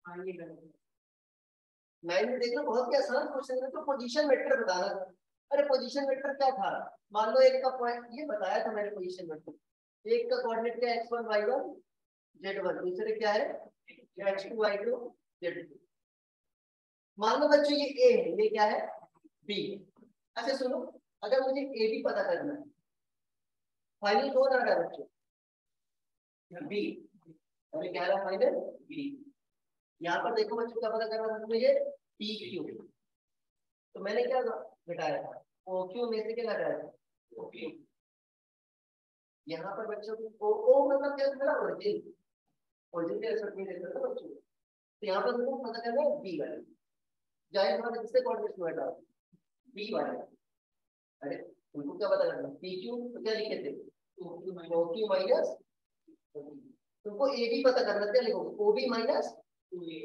हाँ ये गलत। नाइन में देखना बहुत ही आसान क्वेश्चन है, तो पोजीशन वेक्टर बताना था। अरे पोजीशन वेक्टर क्या था, मान लो एक का पॉइंट ये बताया था मैंने पोजीशन वेक्टर, एक का कोऑर्डिनेट क्या है x one y one z one, दूसरे क्या है x two y two z two. मान लो बच्चों ये ए है, ये क्या है बी। अच्छा सुनो, अगर मुझे ए बी पता करना है, फाइनल कौन आ रहा है बच्चों बी, अरे क्या रहा फाइनल बी। यहाँ पर देखो बच्चों क्या पता करना था मुझे पी क्यू, तो मैंने क्या घटाया था ओ क्यू में से क्या घटाया था ओ क्यू। यहाँ पर बच्चों को ओ ओ मतलब क्या था ओरिजिन, ओरिजिन के रेस्पेक्ट में देखते हैं बच्चों, तो यहाँ पर मुझे पता करना है बी वाले, जाहिर बात है किससे कोऑर्डिनेट में हटा बी वाले। अरे उनको क्या पता करना पी क्यू, तो क्या लिखे थे ओ क्यू माइनस, तुमको ए बी पता करना, क्या लिखोगे ओ बी माइनस यही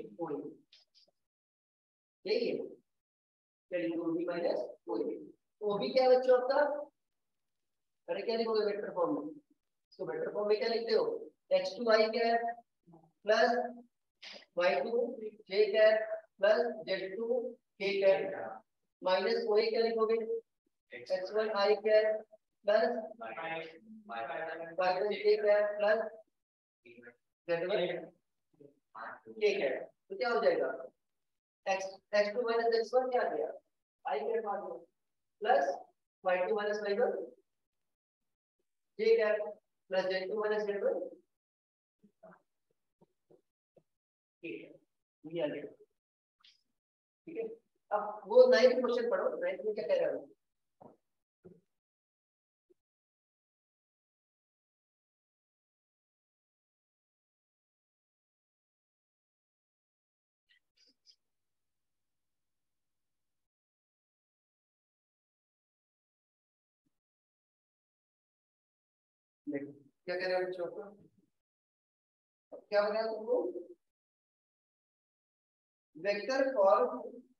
है, क्या लिखोगे O B minus O A. O B क्या है बच्चों आपका, अरे क्या लिखोगे वेक्टर फॉर्म में, तो वेक्टर फॉर्म में क्या लिखते हो एक्स टू वाई क्या है प्लस वाई टू जे क्या है प्लस जेड टू के क्या है माइनस ओ ए क्या लिखोगे एक्स वन आई क्या है प्लस वाई वन जे क्या है प्लस जेड वन के क्या है। तो क्या हो जाएगा x x two minus x one क्या गया i के पास में plus y two minus y one j क्या plus z two minus z one ठीक है ये आ गया। ठीक है, अब वो नाइन्थ क्वेश्चन पढ़ो, नाइन्थ में क्या कह रहा हूँ देखो क्या कह रहे हो बच्चों को, क्या बनाया तुमको vector form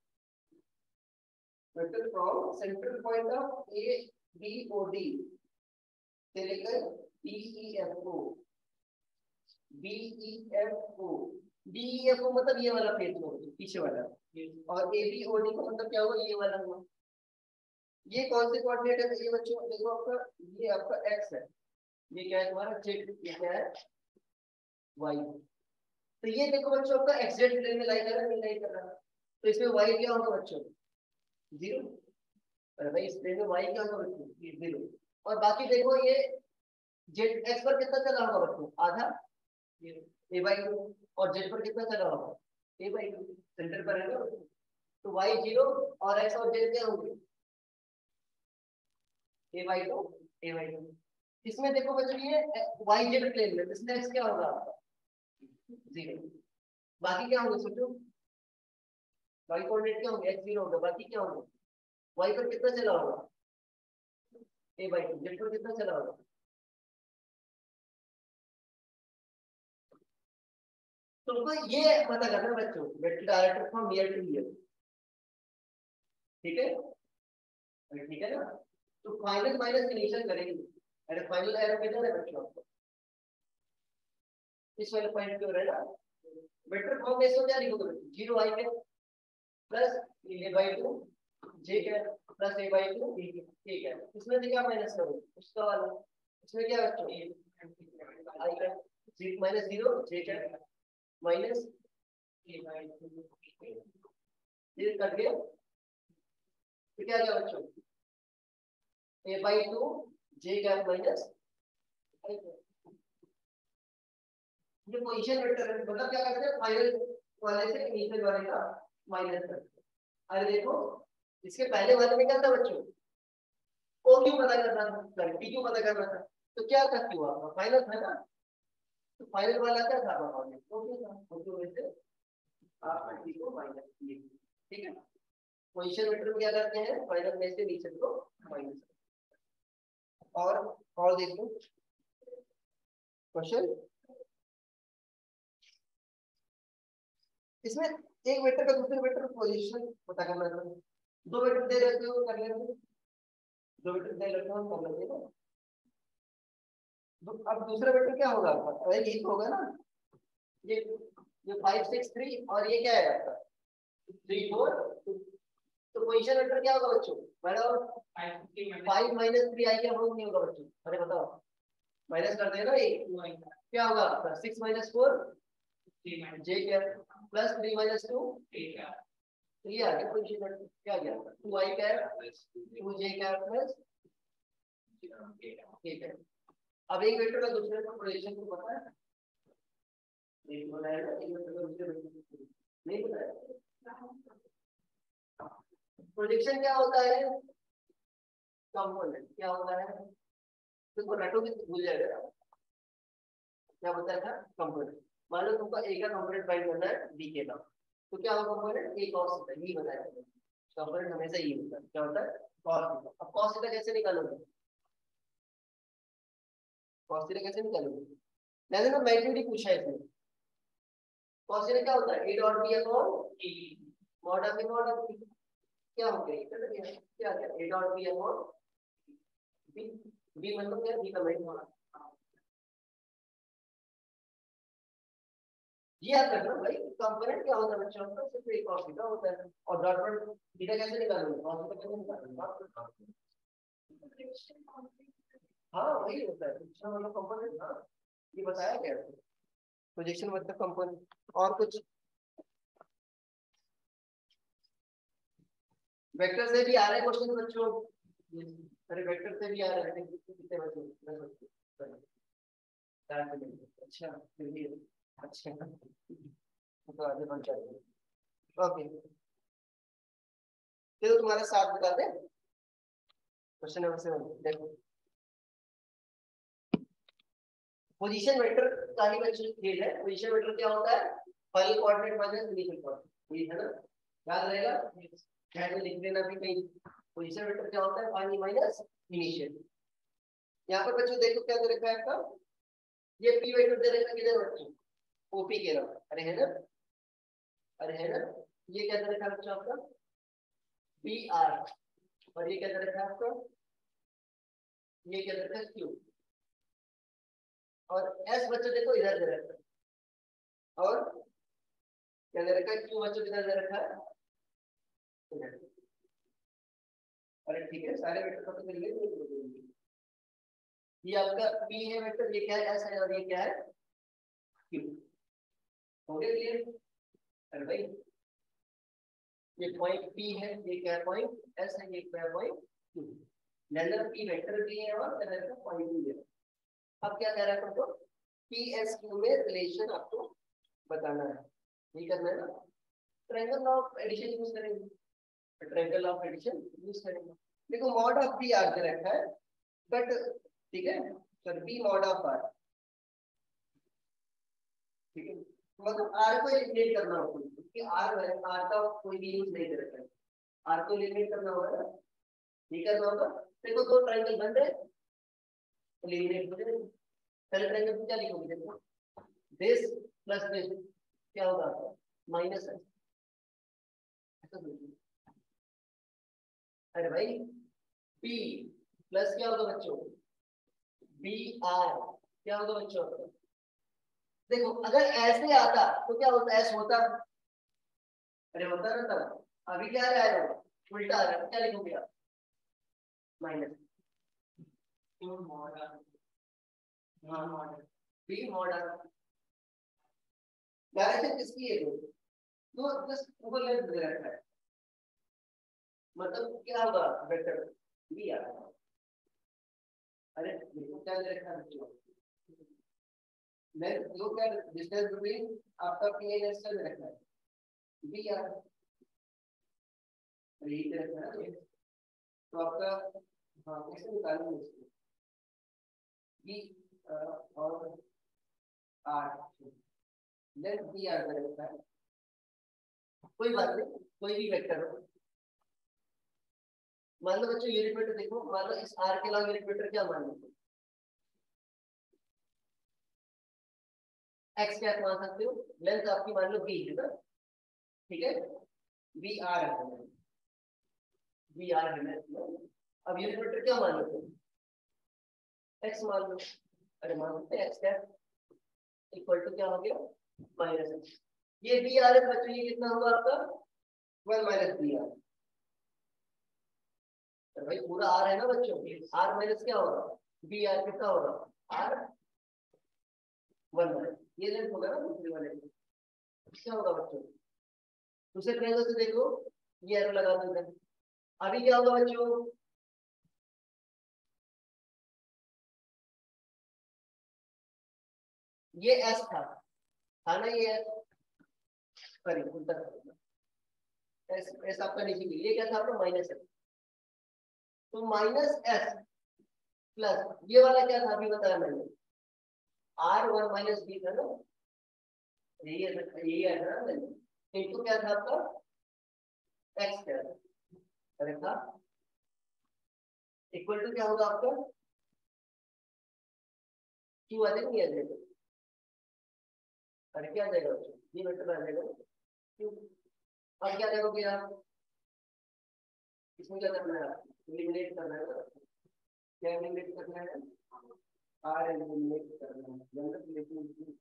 vector from central point of A B O D से लेकर B E F O B E F O B E F O मतलब ये वाला फेस हो पीछे वाला, और ए बी ओ डी का मतलब क्या हुआ ये वाला हुआ। ये कौन से कोऑर्डिनेट है ये बच्चों देखो, आपका ये आपका एक्स है, ये क्या है तुम्हारा जेड, ये क्या है वाई। तो ये देखो बच्चों आपका एक्स जेड प्लेन में लाई कर रहा है नहीं लाई कर रहा, तो इसमें वाई क्या होगा बच्चों जीरो, अरे भाई इस प्लेन में वाई क्या होगा बच्चों ये जीरो। और बाकी देखो ये जेड एक्स पर कितना चला होगा बच्चों आधा ए बाई टू, और जेड पर कितना चला होगा ए बाई टू, सेंटर पर है ना, तो वाई जीरो और एक्स और जेड क्या होंगे A by two A by two. इसमें देखो बच्चों ये वाई जेड प्लेन में इसमें एक्स क्या होगा आपका जीरो, बाकी क्या होंगे सोचो वाई कोऑर्डिनेट क्या होंगे एक्स जीरो होगा, बाकी क्या होंगे वाई पर कितना चला होगा ए बाई टू, जेड पर कितना चला होगा। तुमको ये पता करना है बच्चों vector director from near to near, ठीक है ठीक है ना। तो फाइनल माइनस इनिशियल करेंगे, अरे फाइनल एरो किधर है बच्चों आपको इस वाले पॉइंट पे हो रहा है ना। वेक्टर फॉर्म में इसको क्या लिखोगे zero I K plus A by two J K plus A by to ठीक है, इसमें से क्या माइनस करोगे उसका वाला, इसमें क्या बच्चों आई का माइनस जीरो जे के माइनस ये कट गया, तो क्या गया बच्चों A by two J cap minus, ये पोजीशन वेक्टर है मतलब क्या करते हैं फाइनल वाले से इनिशियल वाले का माइनस करते हैं। अरे देखो इसके पहले वाले में क्या था बच्चों ओ क्यू पता करना था, सॉरी पी क्यू पता करना था, तो क्या था क्यू आपका फाइनल था ना, तो फाइनल वाला क्या था आपका ओ क्यू था, ओ क्यू में से आप पी को माइनस किए, ठीक है। पोजीशन वेक्टर में क्या करते हैं फाइनल में से नीचे को माइनस। और और देखो क्वेश्चन इसमें एक वेक्टर का दूसरे वेक्टर पोजीशन पता करना है, दो वेक्टर दे रखे हो कर लेंगे, दो वेक्टर दे रखे हो कर लेंगे ना। अब दूसरा वेक्टर क्या होगा आपका, अरे यही तो होगा ना ये ये फाइव सिक्स थ्री और ये क्या है आपका थ्री फोर। तो पोजीशन वेक्टर क्या होगा बच्चों? Madam five minus three I क्या होगा नहीं होगा बच्चों? अरे बताओ, माइनस कर देना ये क्या होगा आपका सिक्स माइनस फोर जे cap plus three minus two तो ये आ गया पोजीशन वेक्टर। क्या गया two I cap two J cap plus K cap. अब एक वेक्टर का दूसरे का प्रोजेक्शन को पता है? नहीं बताया ना, एक वेक्टर का दूसरे वेक्टर नहीं बताया। प्रोजेक्शन क्या होता है? कंपोनेंट क्या होता है? तुमको रटोगे तो भूल जाएगा। क्या बताया था? कंपोनेंट। मान लो तुमको ए का कंपोनेंट फाइंड करना है बी के का, तो क्या होगा कंपोनेंट? ए cos थीटा, ये बताया कंपोनेंट हमेशा ये होता है। क्या होता है? cos theta. अब cos थीटा कैसे निकालोगे? cos थीटा कैसे निकालोगे? मैंने ना मैग्नीट्यूड पूछा है इसमें। cos थीटा क्या होता है? a dot b upon e mod of mod of b क्या हो गया? क्या क्या a dot b upon b b मतलब क्या? b का मैग्नीट्यूड। ये याद रखना भाई, कंपोनेंट क्या होता है बच्चों का? सिर्फ एक cos थीटा होता है। और डॉट प्रोडक्ट थीटा कैसे निकालोगे? cos थीटा कैसे निकालोगे? हाँ वही होता है प्रोजेक्शन मतलब कंपोनेंट। हाँ ये बताया गया है प्रोजेक्शन मतलब कंपोनेंट। और कुछ वेक्टर से भी आ रहे क्वेश्चन बच्चों? अरे वेक्टर से भी आ रहे हैं कितने बच्चों? अच्छा फिर भी अच्छा तो आगे बढ़ जाएंगे। ओके चलो तुम्हारा साथ बताते हैं क्वेश्चन नंबर सेवन। देखो पोजीशन वेक्टर का ही बच्चों खेल है। पोजीशन वेक्टर क्या होता है? Final coordinate minus initial coordinate, ये है ना? याद रहेगा, ध्यान में लिख लेना भी कहीं। पोजीशन वेक्टर क्या होता है? Final minus initial. यहाँ पर बच्चों देखो क्या दे रखा है आपका? ये पी वेक्टर दे रखा है किधर बच्चों? ओपी के नाम। अरे है ना, अरे है ना। ये क्या दे रखा है बच्चों आपका? P R. और ये क्या दे रखा है आपका? ये क्या दे रखा है? क्यू। और एस बच्चों देखो इधर दे रखा है। और क्या दे रखा है? क्यू बच्चों किधर दे रखा है? इधर। अरे ठीक है, सारे वेक्टर पता चल गए। ये आपका पी है वेक्टर, ये क्या है? एस है। और ये क्या है? क्यू। हो गया क्लियर? अरे भाई ये पॉइंट पी है, ये क्या पॉइंट एस है, ये क्या point Q. Length P vector भी है और लेंथ का पॉइंट भी है। अब क्या कह रहा है तुमको? पी एस क्यू में रिलेशन आपको बताना है। ये करना है ना? ट्रायंगल ऑफ एडिशन यूज करेंगे। ट्रायंगल ऑफ एडिशन यूज करेंगे। देखो मॉड ऑफ बी आर दे रखा है बट ठीक है, sir B mod of R. ठीक है, मतलब आर को एलिमिनेट करना होगा क्योंकि आर आर का कोई भी यूज नहीं कर रहा है। आर को एलिमिनेट करना होगा ना, ठीक करना होगा। देखो दो ट्रायंगल बन रहे हैं, एलिमिनेट हो जाएंगे। पहले ट्रायंगल में क्या लिखोगे? देखो दिस प्लस दिस क्या होगा? माइनस है। अरे भाई पी प्लस क्या होगा बच्चों? बी आर क्या होगा बच्चों? देखो अगर ऐसे आता तो क्या होता? ऐसे होता। अरे होता ना तब। अभी क्या आ रहा है? उल्टा आ रहा है। क्या लिखोगे आप? Minus model. हाँ मॉडल बी मॉडल। डायरेक्शन किसकी है? तो बस ऊपर लेफ्ट दे रखा है, मतलब क्या होगा? वेक्टर बी आ रहा है। अरे देखो क्या दे रखा है? लेंथ लो क्या डिस्टेंस बिटवीन आपका पी एंड एस का दे रखा है बी आ रहा है। यही दे रखा है तो आपका हाँ कैसे निकालेंगे इसको? बी और आर लेंथ बी आर दे रखा है। कोई बात नहीं, कोई भी वेक्टर हो। मान लो बच्चों यूनिट वेक्टर देखो, मान लो इस आर के अलावा यूनिट वेक्टर क्या मान लो? एक्स क्या मान सकते हो? लेंथ आपकी मान लो बी है ना, ठीक है, बी आर है, बी आर है। अब यूनिट वेक्टर क्या मान लो? एक्स मान लो। अरे मान सकते एक्स क्या इक्वल टू क्या हो गया? Minus X. ये बी आर है बच्चों, ये कितना हुआ आपका वन माइनस बी आर। तो भाई पूरा आर है ना बच्चों, आर माइनस क्या होगा बी आर, कितना होगा आर वन माइनस, ये लेंथ होगा ना दूसरे वाले में, क्या होगा बच्चों दूसरे ट्रायंगल से देखो, ये एरो लगा देते हैं। अभी क्या होगा बच्चों, ये एस था था ना, ये सॉरी उल्टा एस एस आपका नीचे, ये क्या था आपका माइनस एस, तो माइनस एस प्लस ये वाला क्या था अभी बताया मैंने, आर वन माइनस बी था ना, यही है यही है ना मैंने, इनटू क्या था आपका एक्स क्या था, करेक्ट था, इक्वल टू क्या होगा आपका क्यू आ जाएगा, नहीं आ जाएगा, अरे क्या आ जाएगा बच्चों, ये वेक्टर आ जाएगा क्यू। अब क्या देखोगे आप, इसमें क्या करना है, एलिमिनेट करना है, क्या एलिमिनेट करना है, आर एलिमिनेट करना है, जनरल लेकिन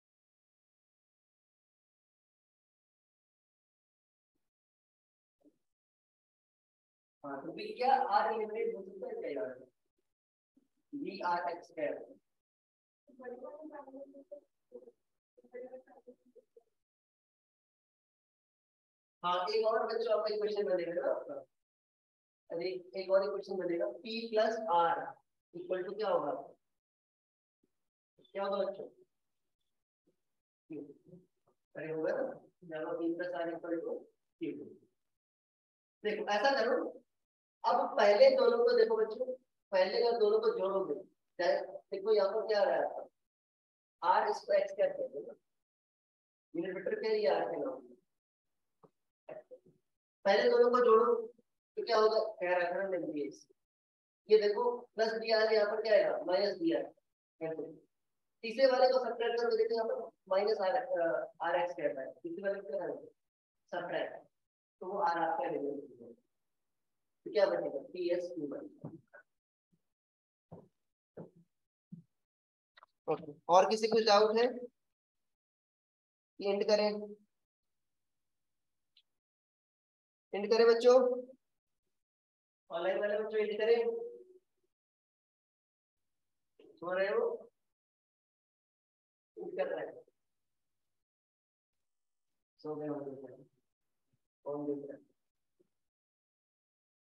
हाँ तो भी क्या आर एलिमिनेट हो सकता है क्या यार, बी आर एक्स स्क्वायर। हाँ एक और बच्चों आपका इक्वेशन बनेगा ना आपका, अरे एक और इक्वेशन बनेगा P plus R equal to क्या होगा, क्या होगा बच्चों, अरे होगा ना, जब P plus R equal to Q। देखो ऐसा करो, अब पहले दोनों को देखो बच्चों, पहले का दोनों को जोड़ोगे, देखो यहाँ पर क्या आ रहा है आपका आर, इसको एक्स क्या कहते हैं, यूनिट वेक्टर क्या है आर के नाम, पहले दोनों को जोड़ो तो क्या होगा, कह रहा है ना ये देखो प्लस बी आर, यहाँ पर क्या आएगा माइनस बी आर, तीसरे वाले को सब्ट्रैक्ट करो, देखो यहाँ पर माइनस आर आर एक्स कहता है, तीसरे वाले को क्या करेंगे सब्ट्रैक्ट, तो वो आर आपका रिजल्ट, तो क्या बनेगा पी एस क्यू बनेगा। ओके, और किसी को डाउट है, एंड करें एंड करें बच्चों, ऑनलाइन वाले बच्चों एंड करें, सो रहे हो कर रहे हैं, सो गए हो, कौन देख रहा है।